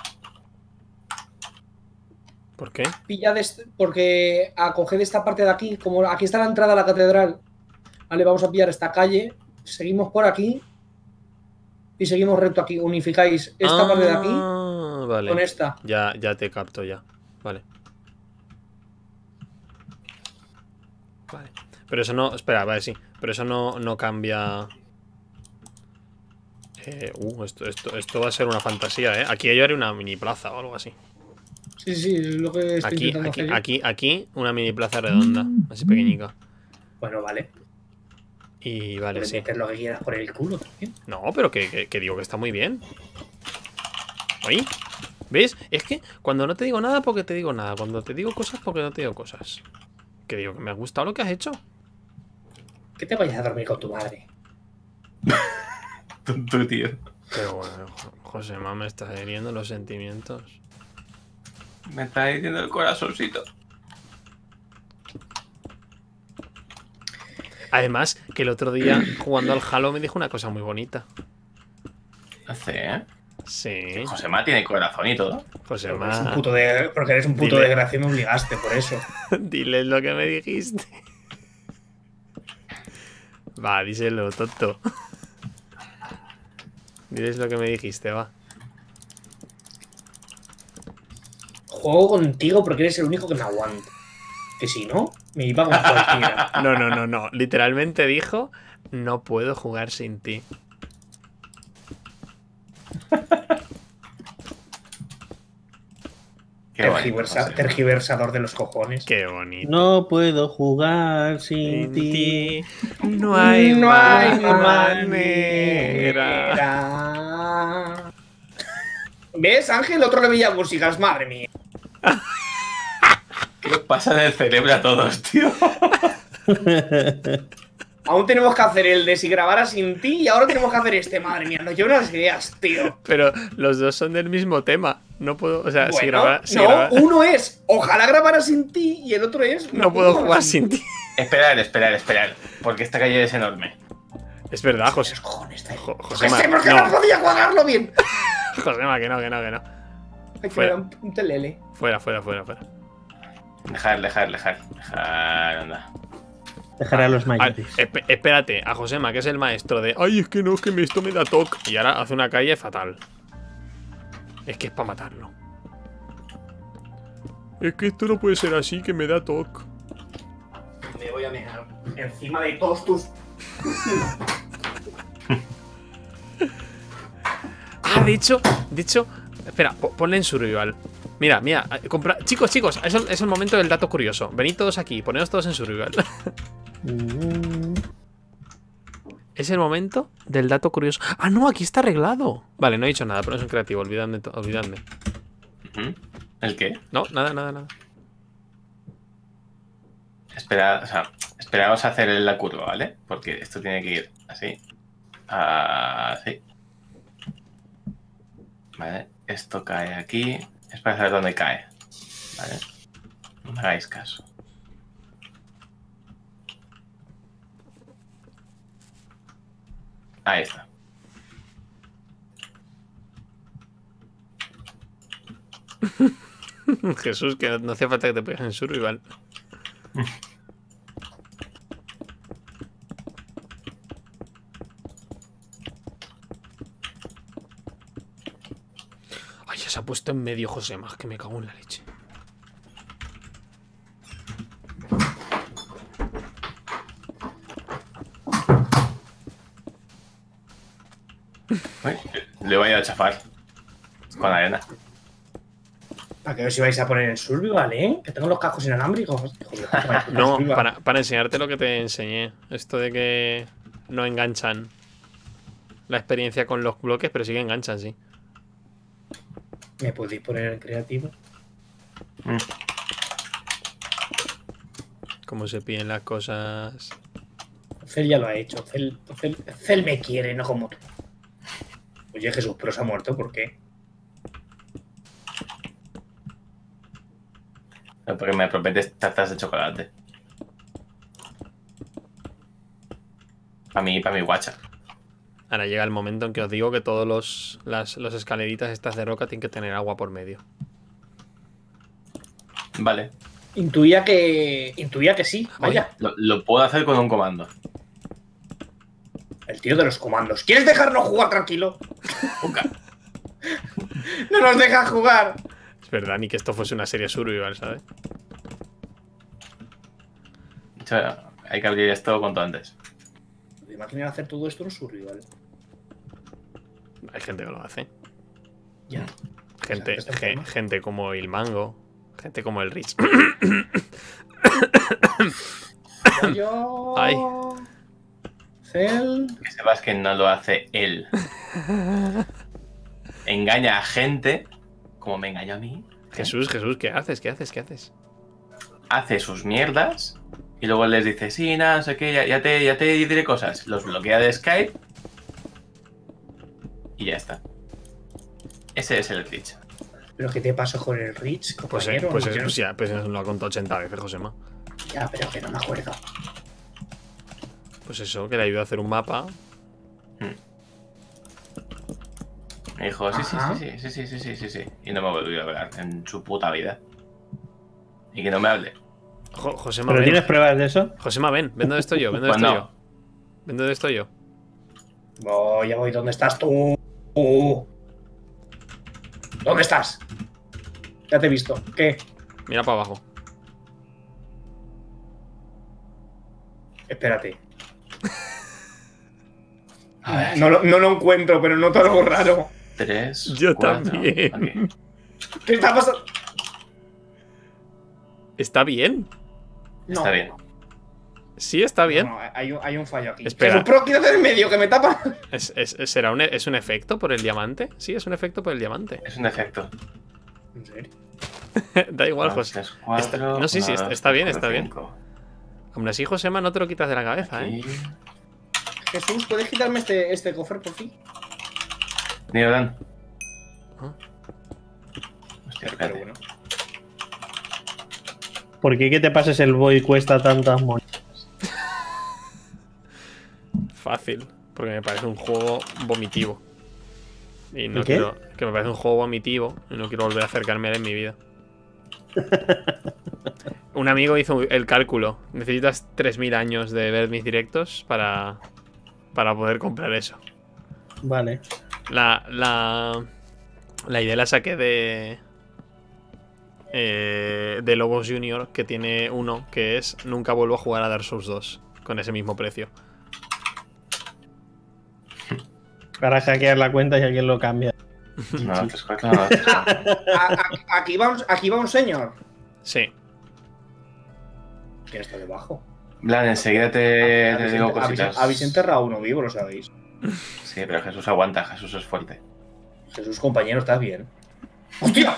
Speaker 1: ¿Por qué?
Speaker 2: Pilla porque acoged esta parte de aquí. Como aquí está la entrada a la catedral. Vale, vamos a pillar esta calle. Seguimos por aquí. Y seguimos recto aquí. Unificáis esta parte de aquí
Speaker 1: Vale.
Speaker 2: con esta.
Speaker 1: Ya te capto ya. Vale. Vale. Pero eso no... Espera, vale, sí. Pero eso no cambia... esto va a ser una fantasía, ¿eh? Aquí yo haré una mini plaza o algo así.
Speaker 2: Sí, sí, es lo que estoy intentando hacer yo.
Speaker 1: Aquí, una mini plaza redonda. Así pequeñica.
Speaker 2: Bueno, vale.
Speaker 1: Y vale,
Speaker 2: Puedes
Speaker 1: sí.
Speaker 2: meter lo que quieras por el culo también.
Speaker 1: No, pero que digo que está muy bien. ¿Oí? ¿Ves? Es que cuando no te digo nada, porque te digo nada. Cuando te digo cosas, porque no te digo cosas. Que digo que me ha gustado lo que has hecho.
Speaker 2: Que te vayas a dormir con tu madre.
Speaker 3: Tonto, tío.
Speaker 1: Pero bueno, José, me estás hiriendo los sentimientos.
Speaker 3: Me está diciendo el corazoncito.
Speaker 1: Además, que el otro día, jugando al Halo, me dijo una cosa muy bonita.
Speaker 3: ¿eh?
Speaker 1: Sí.
Speaker 3: Josema tiene corazón y todo.
Speaker 1: José,
Speaker 2: Porque eres un puto
Speaker 1: Dile.
Speaker 2: desgraciado y me obligaste, por eso.
Speaker 1: diles lo que me dijiste. Va, díselo, tonto. Diles lo que me dijiste, va.
Speaker 2: Juego contigo porque eres el único que me aguanta. Que si no, me iba con cualquiera.
Speaker 1: No. Literalmente dijo, no puedo jugar sin ti.
Speaker 3: Qué bonito, José.
Speaker 2: Tergiversador de los cojones.
Speaker 1: Qué bonito.
Speaker 4: No puedo jugar sin ti.
Speaker 1: No hay manera.
Speaker 2: ¿Ves, Ángel? Otro le veía músicas, madre mía.
Speaker 3: ¿Qué os pasa en el cerebro a todos, tío?
Speaker 2: Aún tenemos que hacer el de si grabara sin ti y ahora tenemos que hacer este. Madre mía, nos llevan unas ideas, tío.
Speaker 1: Pero los dos son del mismo tema. No puedo, o sea,
Speaker 2: Bueno,
Speaker 1: si grabara...
Speaker 2: uno es ojalá grabara sin ti y el otro es
Speaker 1: No puedo jugar sin ti.
Speaker 3: Esperar. Porque esta calle es enorme.
Speaker 1: Es verdad, José.
Speaker 2: Los cojones, tío.
Speaker 1: Josema,
Speaker 2: ¿Por qué? Porque no podía cuadrarlo bien.
Speaker 1: Josema, que no.
Speaker 2: Hay que
Speaker 1: Fuera.
Speaker 2: dar un telele.
Speaker 1: Fuera.
Speaker 3: Dejar, anda.
Speaker 4: Dejaré a los
Speaker 1: Ah,
Speaker 4: mayores.
Speaker 1: espérate, a Josema, que es el maestro de... Ay, es que no, es que esto me da toque. Y ahora hace una calle fatal. Es que es para matarlo. Es que esto no puede ser así, que me da toque.
Speaker 2: Me voy a mear encima de todos tus...
Speaker 1: Ah, de hecho... Espera, ponle en survival. Mira, chicos, es el momento del dato curioso. Venid todos aquí, poneos todos en survival. Es el momento del dato curioso. Ah, no, aquí está arreglado. Vale, no he dicho nada, pero es un creativo, olvidadme.
Speaker 3: ¿El qué?
Speaker 1: No, nada.
Speaker 3: Espera, o sea, esperaos a hacer la curva, ¿vale? Porque esto tiene que ir así. Así. Vale, esto cae aquí. Es para saber dónde cae. Vale. No me hagáis caso. Ahí está.
Speaker 1: Jesús, que no hacía falta que te pegues en survival. Ay, ya se ha puesto en medio Josema, que me cago en la leche.
Speaker 3: Uy, le voy a chafar con arena.
Speaker 2: ¿Para qué os ibais a poner en survival, Que tengo los cascos inalámbricos. Joder,
Speaker 1: No, para enseñarte lo que te enseñé. Esto de que no enganchan la experiencia con los bloques, pero sí que enganchan, sí.
Speaker 2: ¿Me podéis poner en creativo?
Speaker 1: Cómo se piden las cosas.
Speaker 2: Cel ya lo ha hecho. Cel me quiere, no como tú. Oye, Jesús, pero se ha muerto, ¿por qué?
Speaker 3: Porque me prometes tartas de chocolate. Para mi guacha.
Speaker 1: Ahora llega el momento en que os digo que todos los escaleritas estas de roca tienen que tener agua por medio.
Speaker 3: Vale.
Speaker 2: Intuía que sí, vaya.
Speaker 3: Lo puedo hacer con un comando.
Speaker 2: El tío de los comandos. ¿Quieres dejarnos jugar tranquilo?
Speaker 3: Nunca.
Speaker 2: ¡No nos dejas jugar!
Speaker 1: Es verdad, ni que esto fuese una serie survival, ¿sabes?
Speaker 3: De hecho, hay que abrir esto cuanto antes.
Speaker 2: ¿Te imaginas hacer todo esto en survival?
Speaker 1: Hay gente que lo hace.
Speaker 2: Ya.
Speaker 1: Gente como el Mango. Gente como el Rich.
Speaker 2: Yo...
Speaker 1: Ay.
Speaker 2: Cel...
Speaker 3: Que sepas que no lo hace él. Engaña a gente como me engañó a mí.
Speaker 1: Jesús, ¿qué haces? ¿Qué haces?
Speaker 3: Hace sus mierdas y luego les dice, sí, nada, no sé qué, ya te diré cosas. Los bloquea de Skype y ya está. Ese es el Rich.
Speaker 2: ¿Pero qué te pasó con el Rich, compañero?
Speaker 1: Pues lo ha contado 80 veces, Josema.
Speaker 2: Ya, pero que no me acuerdo.
Speaker 1: Pues eso, que le ayudó a hacer un mapa.
Speaker 3: Me dijo, sí. Y no me volvió a hablar en su puta vida. Y que no me hable.
Speaker 1: Josema,
Speaker 4: ¿Pero
Speaker 1: ven.
Speaker 4: tienes pruebas de eso?
Speaker 1: Josema, ven donde estoy yo.
Speaker 3: Pues
Speaker 1: Ven donde estoy yo.
Speaker 2: Ya voy. ¿Dónde estás tú? ¿Dónde estás? Ya te he visto. ¿Qué?
Speaker 1: Mira para abajo.
Speaker 2: Espérate.
Speaker 3: A ver.
Speaker 2: No lo encuentro, pero noto algo raro.
Speaker 3: 3.
Speaker 1: Yo
Speaker 3: 4,
Speaker 1: también.
Speaker 3: aquí.
Speaker 2: ¿Qué está pasando?
Speaker 1: ¿Está bien?
Speaker 2: No.
Speaker 3: Está bien.
Speaker 1: Sí, está bien.
Speaker 2: No, hay un fallo aquí.
Speaker 1: Espera.
Speaker 2: Jesús, pero quítate del medio, que me tapa.
Speaker 1: ¿Es un efecto por el diamante? Sí, es un efecto por el diamante.
Speaker 3: Es un efecto.
Speaker 2: ¿En serio?
Speaker 1: Da igual,
Speaker 3: 1,
Speaker 1: José.
Speaker 3: 3, 4,
Speaker 1: No, sí,
Speaker 3: 1, 2,
Speaker 1: está bien,
Speaker 3: 4,
Speaker 1: está bien.
Speaker 3: 5.
Speaker 1: Aún así, Josema, no te lo quitas de la cabeza,
Speaker 3: Aquí.
Speaker 2: Jesús, ¿puedes quitarme este cofre por fin?
Speaker 3: Mira, Dan.
Speaker 1: Ah.
Speaker 3: Hostia,
Speaker 2: Pero
Speaker 3: espérate.
Speaker 2: bueno.
Speaker 4: ¿Por qué que te pases el boy cuesta tantas monedas?
Speaker 1: Fácil. Porque me parece un juego vomitivo. Y no
Speaker 4: ¿El qué?
Speaker 1: quiero. Que me parece un juego vomitivo. Y no quiero volver a acercarme a él en mi vida. Un amigo hizo el cálculo. Necesitas 3000 años de ver mis directos para poder comprar eso.
Speaker 4: Vale.
Speaker 1: La idea la saqué de Lobos Junior, que tiene uno que es nunca vuelvo a jugar a Dark Souls 2 con ese mismo precio.
Speaker 4: Para hackear la cuenta y alguien lo cambia.
Speaker 3: No, 3-4, no, 3-4.
Speaker 2: Aquí va un señor.
Speaker 1: Sí.
Speaker 2: ¿Quién está debajo?
Speaker 3: Blan, enseguida te digo
Speaker 2: Habéis
Speaker 3: cositas.
Speaker 2: enterrado a uno vivo, lo sabéis.
Speaker 3: Sí, pero Jesús aguanta, Jesús es fuerte.
Speaker 2: Jesús, compañero, estás bien. ¡Hostia!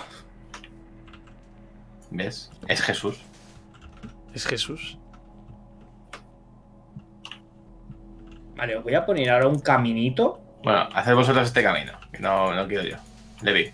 Speaker 3: ¿Ves? Es Jesús.
Speaker 1: Es Jesús.
Speaker 2: Vale, os voy a poner ahora un caminito.
Speaker 3: Bueno, haced vosotros este camino, que no quiero yo. Levi.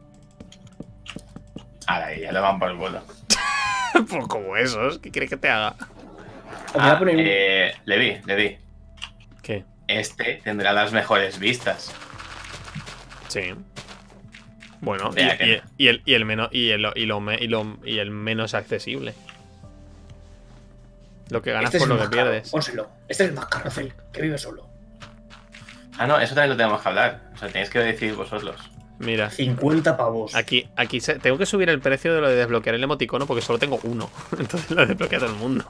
Speaker 3: Ahora, ya lo van por el vuelo.
Speaker 1: Pues como esos, ¿qué quieres que te haga?
Speaker 2: Os voy a poner un...
Speaker 3: Levi.
Speaker 1: ¿Qué?
Speaker 3: Este tendrá las mejores vistas.
Speaker 1: Sí. Bueno,
Speaker 3: Vea que
Speaker 1: y el menos y el menos accesible. Lo que ganas
Speaker 2: Este es
Speaker 1: por
Speaker 2: el
Speaker 1: lo que
Speaker 2: más caro,
Speaker 1: pierdes.
Speaker 2: pónselo. Este es el más caro, Cel, que vive solo.
Speaker 3: Ah, no, eso también lo tenemos que hablar. O sea, tenéis que decidir vosotros.
Speaker 1: Mira,
Speaker 2: 50 pavos.
Speaker 1: aquí tengo que subir el precio de lo de desbloquear el emoticono porque solo tengo uno. Entonces lo desbloquea todo el mundo.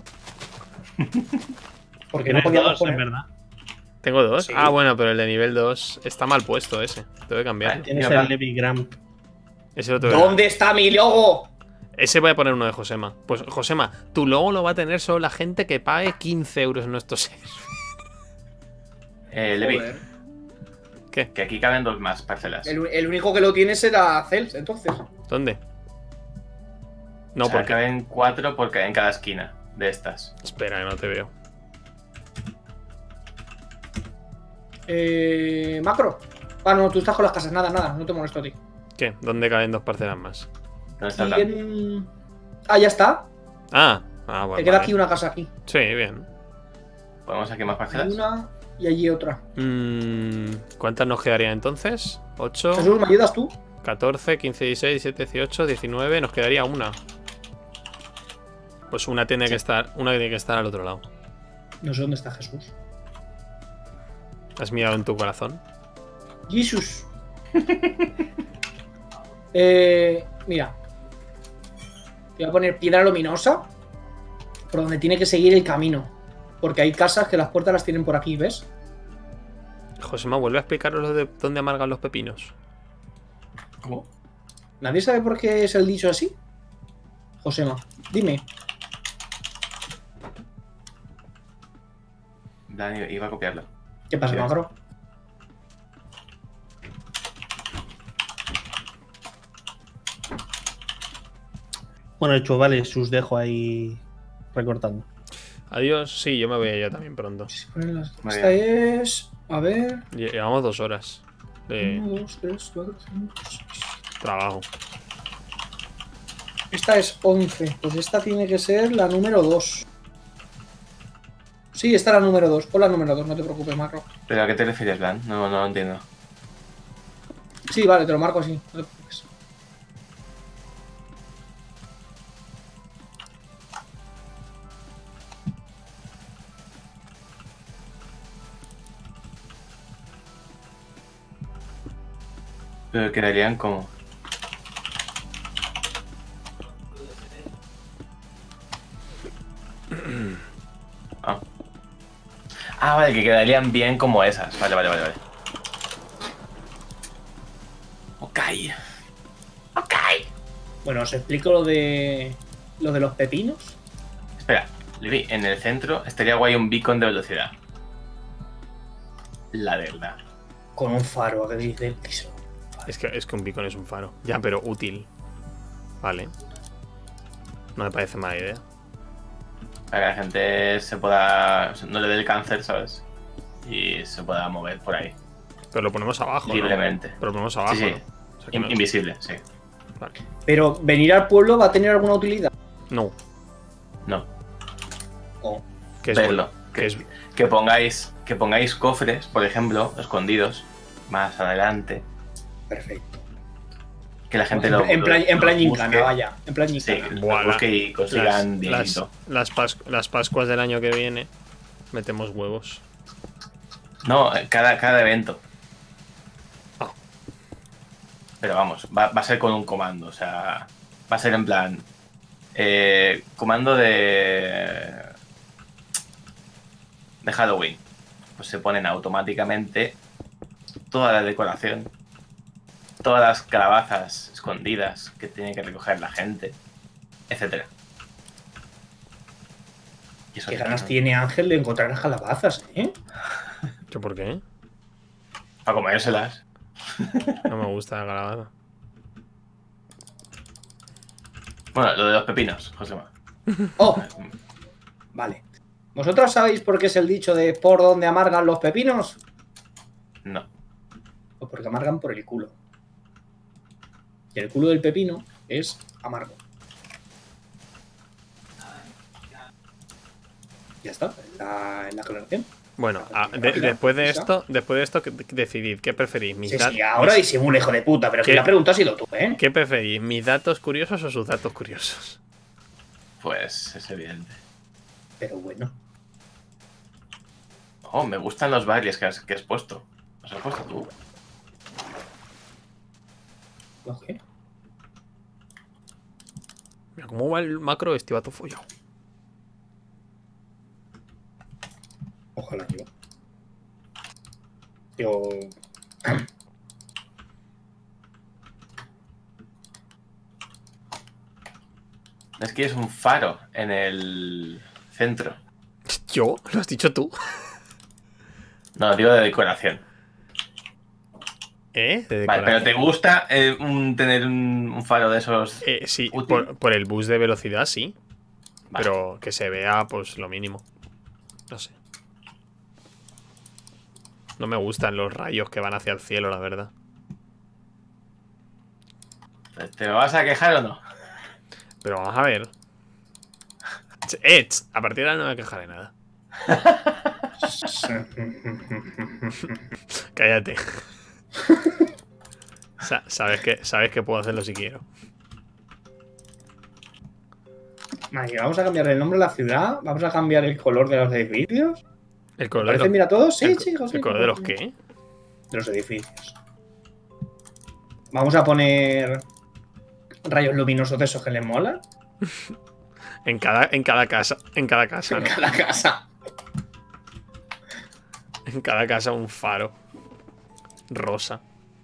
Speaker 2: Porque no
Speaker 4: Tienes
Speaker 2: podíamos
Speaker 4: dos,
Speaker 2: poner...
Speaker 4: en verdad.
Speaker 1: ¿Tengo dos?
Speaker 2: Sí.
Speaker 1: Ah, bueno, pero el de nivel 2 está mal puesto ese. Tengo que cambiarlo.
Speaker 3: Vale.
Speaker 4: Tienes
Speaker 3: Mira,
Speaker 4: el Levi Gramp.
Speaker 1: Ese lo tengo que-
Speaker 2: ¿Dónde está mi logo?
Speaker 1: Ese voy a poner uno de Josema. Pues Josema, tu logo lo va a tener solo la gente que pague 15 euros en nuestros servers.
Speaker 3: Levi,
Speaker 2: Joder.
Speaker 1: ¿Qué?
Speaker 3: que aquí caben 2 más parcelas.
Speaker 2: El único que lo tiene será Cel, entonces.
Speaker 1: ¿Dónde? No,
Speaker 3: O sea,
Speaker 1: porque.
Speaker 3: caben 4 porque en cada esquina de estas.
Speaker 1: Espera, que no te veo.
Speaker 2: Macro. Ah, no, tú estás con las casas. Nada, no te molesto a ti.
Speaker 1: ¿Qué? ¿Dónde caben dos parcelas más?
Speaker 3: ¿Dónde está el
Speaker 2: Y
Speaker 3: plan?
Speaker 2: en... Ah, ya está.
Speaker 1: Ah, bueno.
Speaker 2: Te queda
Speaker 1: vale.
Speaker 2: aquí una casa aquí.
Speaker 1: Sí, bien.
Speaker 3: ¿Ponemos aquí más
Speaker 2: Hay
Speaker 3: parcelas?
Speaker 2: una y allí otra.
Speaker 1: ¿Cuántas nos quedarían entonces? 8,
Speaker 2: Jesús, ¿me ayudas tú?
Speaker 1: 14, 15, 16, 17, 18, 19. Nos quedaría una. Pues una tiene que estar al otro lado.
Speaker 2: No sé dónde está Jesús.
Speaker 1: ¿Has mirado en tu corazón?
Speaker 2: Jesús. Mira. Voy a poner piedra luminosa por donde tiene que seguir el camino. Porque hay casas que las puertas las tienen por aquí, ¿ves?
Speaker 1: Josema, vuelve a explicaros lo de dónde amargan los pepinos.
Speaker 3: ¿Cómo?
Speaker 2: ¿Nadie sabe por qué es el dicho así? Josema, dime.
Speaker 3: Dani, iba a copiarlo.
Speaker 2: ¿Qué pasa,
Speaker 3: Sí.
Speaker 2: Macro?
Speaker 4: Bueno, hecho, vale, os dejo ahí recortando.
Speaker 1: Adiós. Sí, yo me voy allá también pronto.
Speaker 3: Muy
Speaker 2: Esta es... A ver...
Speaker 1: Llevamos 2 horas de
Speaker 2: 1, 2, 3, 4, 5, 6.
Speaker 1: trabajo.
Speaker 2: Esta es 11. Pues esta tiene que ser la número 2. Sí, esta es la número 2. Pon la número 2, no te preocupes, Macro.
Speaker 3: ¿Pero a qué te refieres, Blan? No lo entiendo.
Speaker 2: Sí, vale, te lo marco así. No te preocupes.
Speaker 3: Pero quedarían como... Ah. Ah, vale, que quedarían bien como esas. Vale. Ok.
Speaker 2: Bueno, os explico lo de los pepinos.
Speaker 3: Espera, Levi, en el centro estaría guay un beacon de velocidad. La verdad.
Speaker 2: Con un faro, que dice el piso.
Speaker 1: Es que un beacon es un faro. Ya, pero útil. Vale. No me parece mala idea.
Speaker 3: Para que la gente se pueda... o sea, no le dé el cáncer, ¿sabes? Y se pueda mover por ahí.
Speaker 1: Pero lo ponemos abajo, ¿no?
Speaker 3: Libremente.
Speaker 1: Pero lo ponemos abajo,
Speaker 3: Sí, sí.
Speaker 1: ¿no? O sea que no-
Speaker 3: Invisible, sí.
Speaker 1: Vale.
Speaker 2: Pero venir al pueblo va a tener alguna utilidad.
Speaker 1: No.
Speaker 3: No,
Speaker 2: Oh.
Speaker 1: Que es
Speaker 3: verlo.
Speaker 1: que es-
Speaker 3: Que pongáis cofres, por ejemplo, escondidos, más adelante.
Speaker 2: Perfecto.
Speaker 3: Que la gente
Speaker 2: en plan
Speaker 3: lo
Speaker 2: gincana,
Speaker 3: busque.
Speaker 2: vaya. En plan
Speaker 3: Sí,
Speaker 2: gincana.
Speaker 3: lo
Speaker 1: Buah,
Speaker 3: busque y consigan dinerito.
Speaker 1: las Pascuas del año que viene metemos huevos.
Speaker 3: No, cada evento.
Speaker 1: Ah.
Speaker 3: Pero vamos, va a ser con un comando, o sea, va a ser en plan comando de Halloween. Pues se ponen automáticamente toda la decoración todas las calabazas escondidas que tiene que recoger la gente, etcétera. Y eso
Speaker 2: Qué
Speaker 3: te
Speaker 2: ganas
Speaker 3: pasa.
Speaker 2: tiene Ángel de encontrar las calabazas, ¿eh?
Speaker 1: ¿Yo por qué?
Speaker 3: Para comérselas.
Speaker 1: No me gusta la calabaza.
Speaker 3: Bueno, lo de los pepinos, Josema.
Speaker 2: ¡Oh! Vale. ¿Vosotros sabéis por qué es el dicho de por dónde amargan los pepinos?
Speaker 3: No.
Speaker 2: Pues porque amargan por el culo. Y el culo del pepino es amargo. Ya está, en la aclaración.
Speaker 1: Bueno,
Speaker 2: Rápido,
Speaker 1: después de
Speaker 2: ¿esa?
Speaker 1: esto, decidid. ¿Qué preferís?
Speaker 2: Sí, sí, ahora disimula, hijo de puta, pero
Speaker 1: ¿Qué?
Speaker 2: que la pregunta ha sido tú, ¿eh?
Speaker 1: ¿Qué preferís? ¿Mis datos curiosos o sus datos curiosos?
Speaker 3: Pues es evidente.
Speaker 2: Pero bueno.
Speaker 3: Oh, me gustan los bailes que has puesto. ¿Los has puesto tú?
Speaker 2: Ok.
Speaker 1: Mira cómo va el macro este vato follado.
Speaker 2: Ojalá yo.
Speaker 3: Es que es un faro en el centro.
Speaker 1: ¿Yo? ¿Lo has dicho tú?
Speaker 3: No, digo de decoración.
Speaker 1: ¿Eh? De
Speaker 3: Vale, pero
Speaker 1: decoración.
Speaker 3: ¿te gusta tener un faro de esos?
Speaker 1: Sí,
Speaker 3: útil?
Speaker 1: por el bus de velocidad, sí.
Speaker 3: Vale.
Speaker 1: Pero que se vea, pues, lo mínimo. No sé. No me gustan los rayos que van hacia el cielo, la verdad.
Speaker 3: ¿Te lo vas a quejar o no?
Speaker 1: Pero vamos a ver. A partir de ahora no me quejaré nada. Cállate. Sabes que puedo hacerlo si quiero.
Speaker 2: Vale, vamos a cambiar el nombre de la ciudad. Vamos a cambiar el color de los edificios.
Speaker 1: ¿El color de
Speaker 2: ¿Parece,
Speaker 1: los,
Speaker 2: mira, todos? Sí,
Speaker 1: el,
Speaker 2: chicos. Sí,
Speaker 1: ¿el color de los qué?
Speaker 2: De los edificios. Vamos a poner rayos luminosos de esos que les molan
Speaker 1: En cada casa. En cada casa,
Speaker 2: en
Speaker 1: ¿no?
Speaker 2: cada casa.
Speaker 1: En cada casa un faro. Rosa.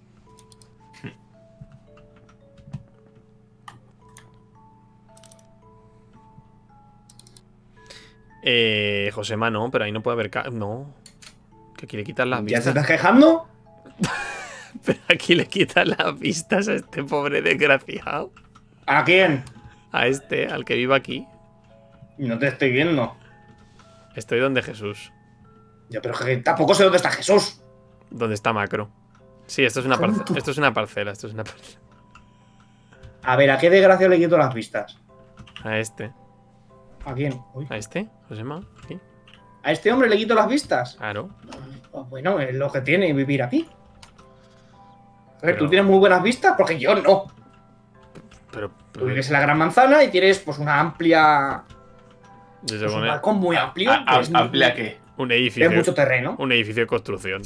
Speaker 1: Josema, no, pero ahí no puede haber... No. Que aquí le quitan las
Speaker 2: ¿Ya te
Speaker 1: vistas.
Speaker 2: estás quejando?
Speaker 1: Pero aquí le quitan las vistas a este pobre desgraciado.
Speaker 2: ¿A quién?
Speaker 1: A este, al que vive aquí.
Speaker 2: No te estoy viendo.
Speaker 1: Estoy donde Jesús.
Speaker 2: Yo, pero que tampoco sé dónde está Jesús.
Speaker 1: Donde está Macro. Sí, esto es una parcela. Esto es una parcela. Esto es una parcela.
Speaker 2: A ver, ¿a qué desgracia le quito las vistas?
Speaker 1: A este.
Speaker 2: ¿A quién? Uy.
Speaker 1: ¿A este? ¿Josema? ¿Sí?
Speaker 2: ¿A este hombre le quito las vistas?
Speaker 1: Claro.
Speaker 2: Pues bueno, es lo que tiene vivir aquí. A ver,
Speaker 1: Pero-
Speaker 2: ¿tú tienes muy buenas vistas? Porque yo no.
Speaker 1: Pero...
Speaker 2: Tú vives en la Gran Manzana y tienes pues una amplia...
Speaker 1: se
Speaker 2: Pues, un
Speaker 1: pone
Speaker 2: balcón muy amplio. que es
Speaker 3: ¿Amplia qué?
Speaker 1: un
Speaker 2: Es
Speaker 1: edificio.
Speaker 2: mucho terreno.
Speaker 1: Un edificio de construcción.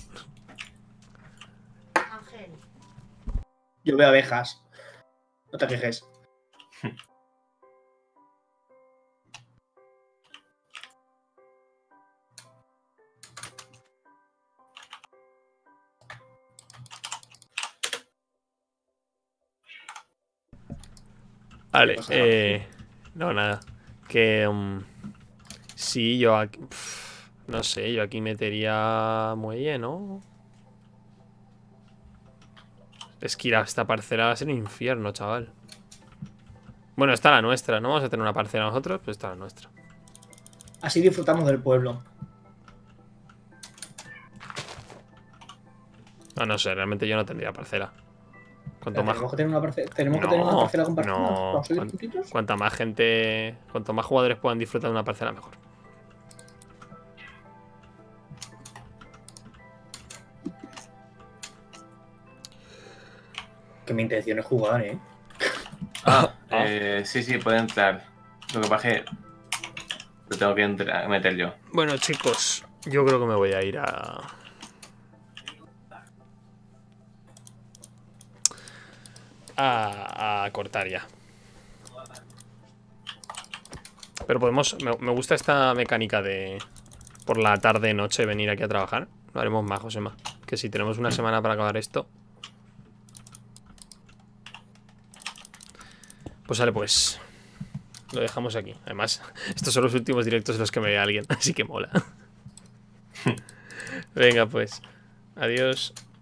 Speaker 7: Ángel.
Speaker 2: Yo veo abejas. No te quejes.
Speaker 1: Vale,
Speaker 2: ¿Qué pasa?
Speaker 1: no, nada. Que... sí, yo aquí... no sé, yo aquí metería muelle, ¿no? Es que ir a esta parcela va a ser un infierno, chaval. Bueno, está la nuestra, ¿no? Vamos a tener una parcela nosotros, pues está la nuestra.
Speaker 2: Así disfrutamos del pueblo.
Speaker 1: No, no sé, realmente yo no tendría parcela. Cuanto más...
Speaker 2: Tenemos que tener una parcela compartida.
Speaker 1: no.
Speaker 2: ¿Vamos a subir puntitos?
Speaker 1: Cuanta más gente... Cuanto más jugadores puedan disfrutar de una parcela, mejor.
Speaker 2: Que mi intención es jugar, ¿eh?
Speaker 3: Sí, puede entrar. Lo que pasa es que lo tengo que meter yo.
Speaker 1: Bueno, chicos, yo creo que me voy a ir a cortar ya. Pero podemos... Me gusta esta mecánica de por la tarde, noche, venir aquí a trabajar. Lo haremos más, Josema. Que si tenemos una semana para acabar esto... Pues sale, pues. Lo dejamos aquí. Además, estos son los últimos directos en los que me ve alguien, así que mola. Venga, pues. Adiós.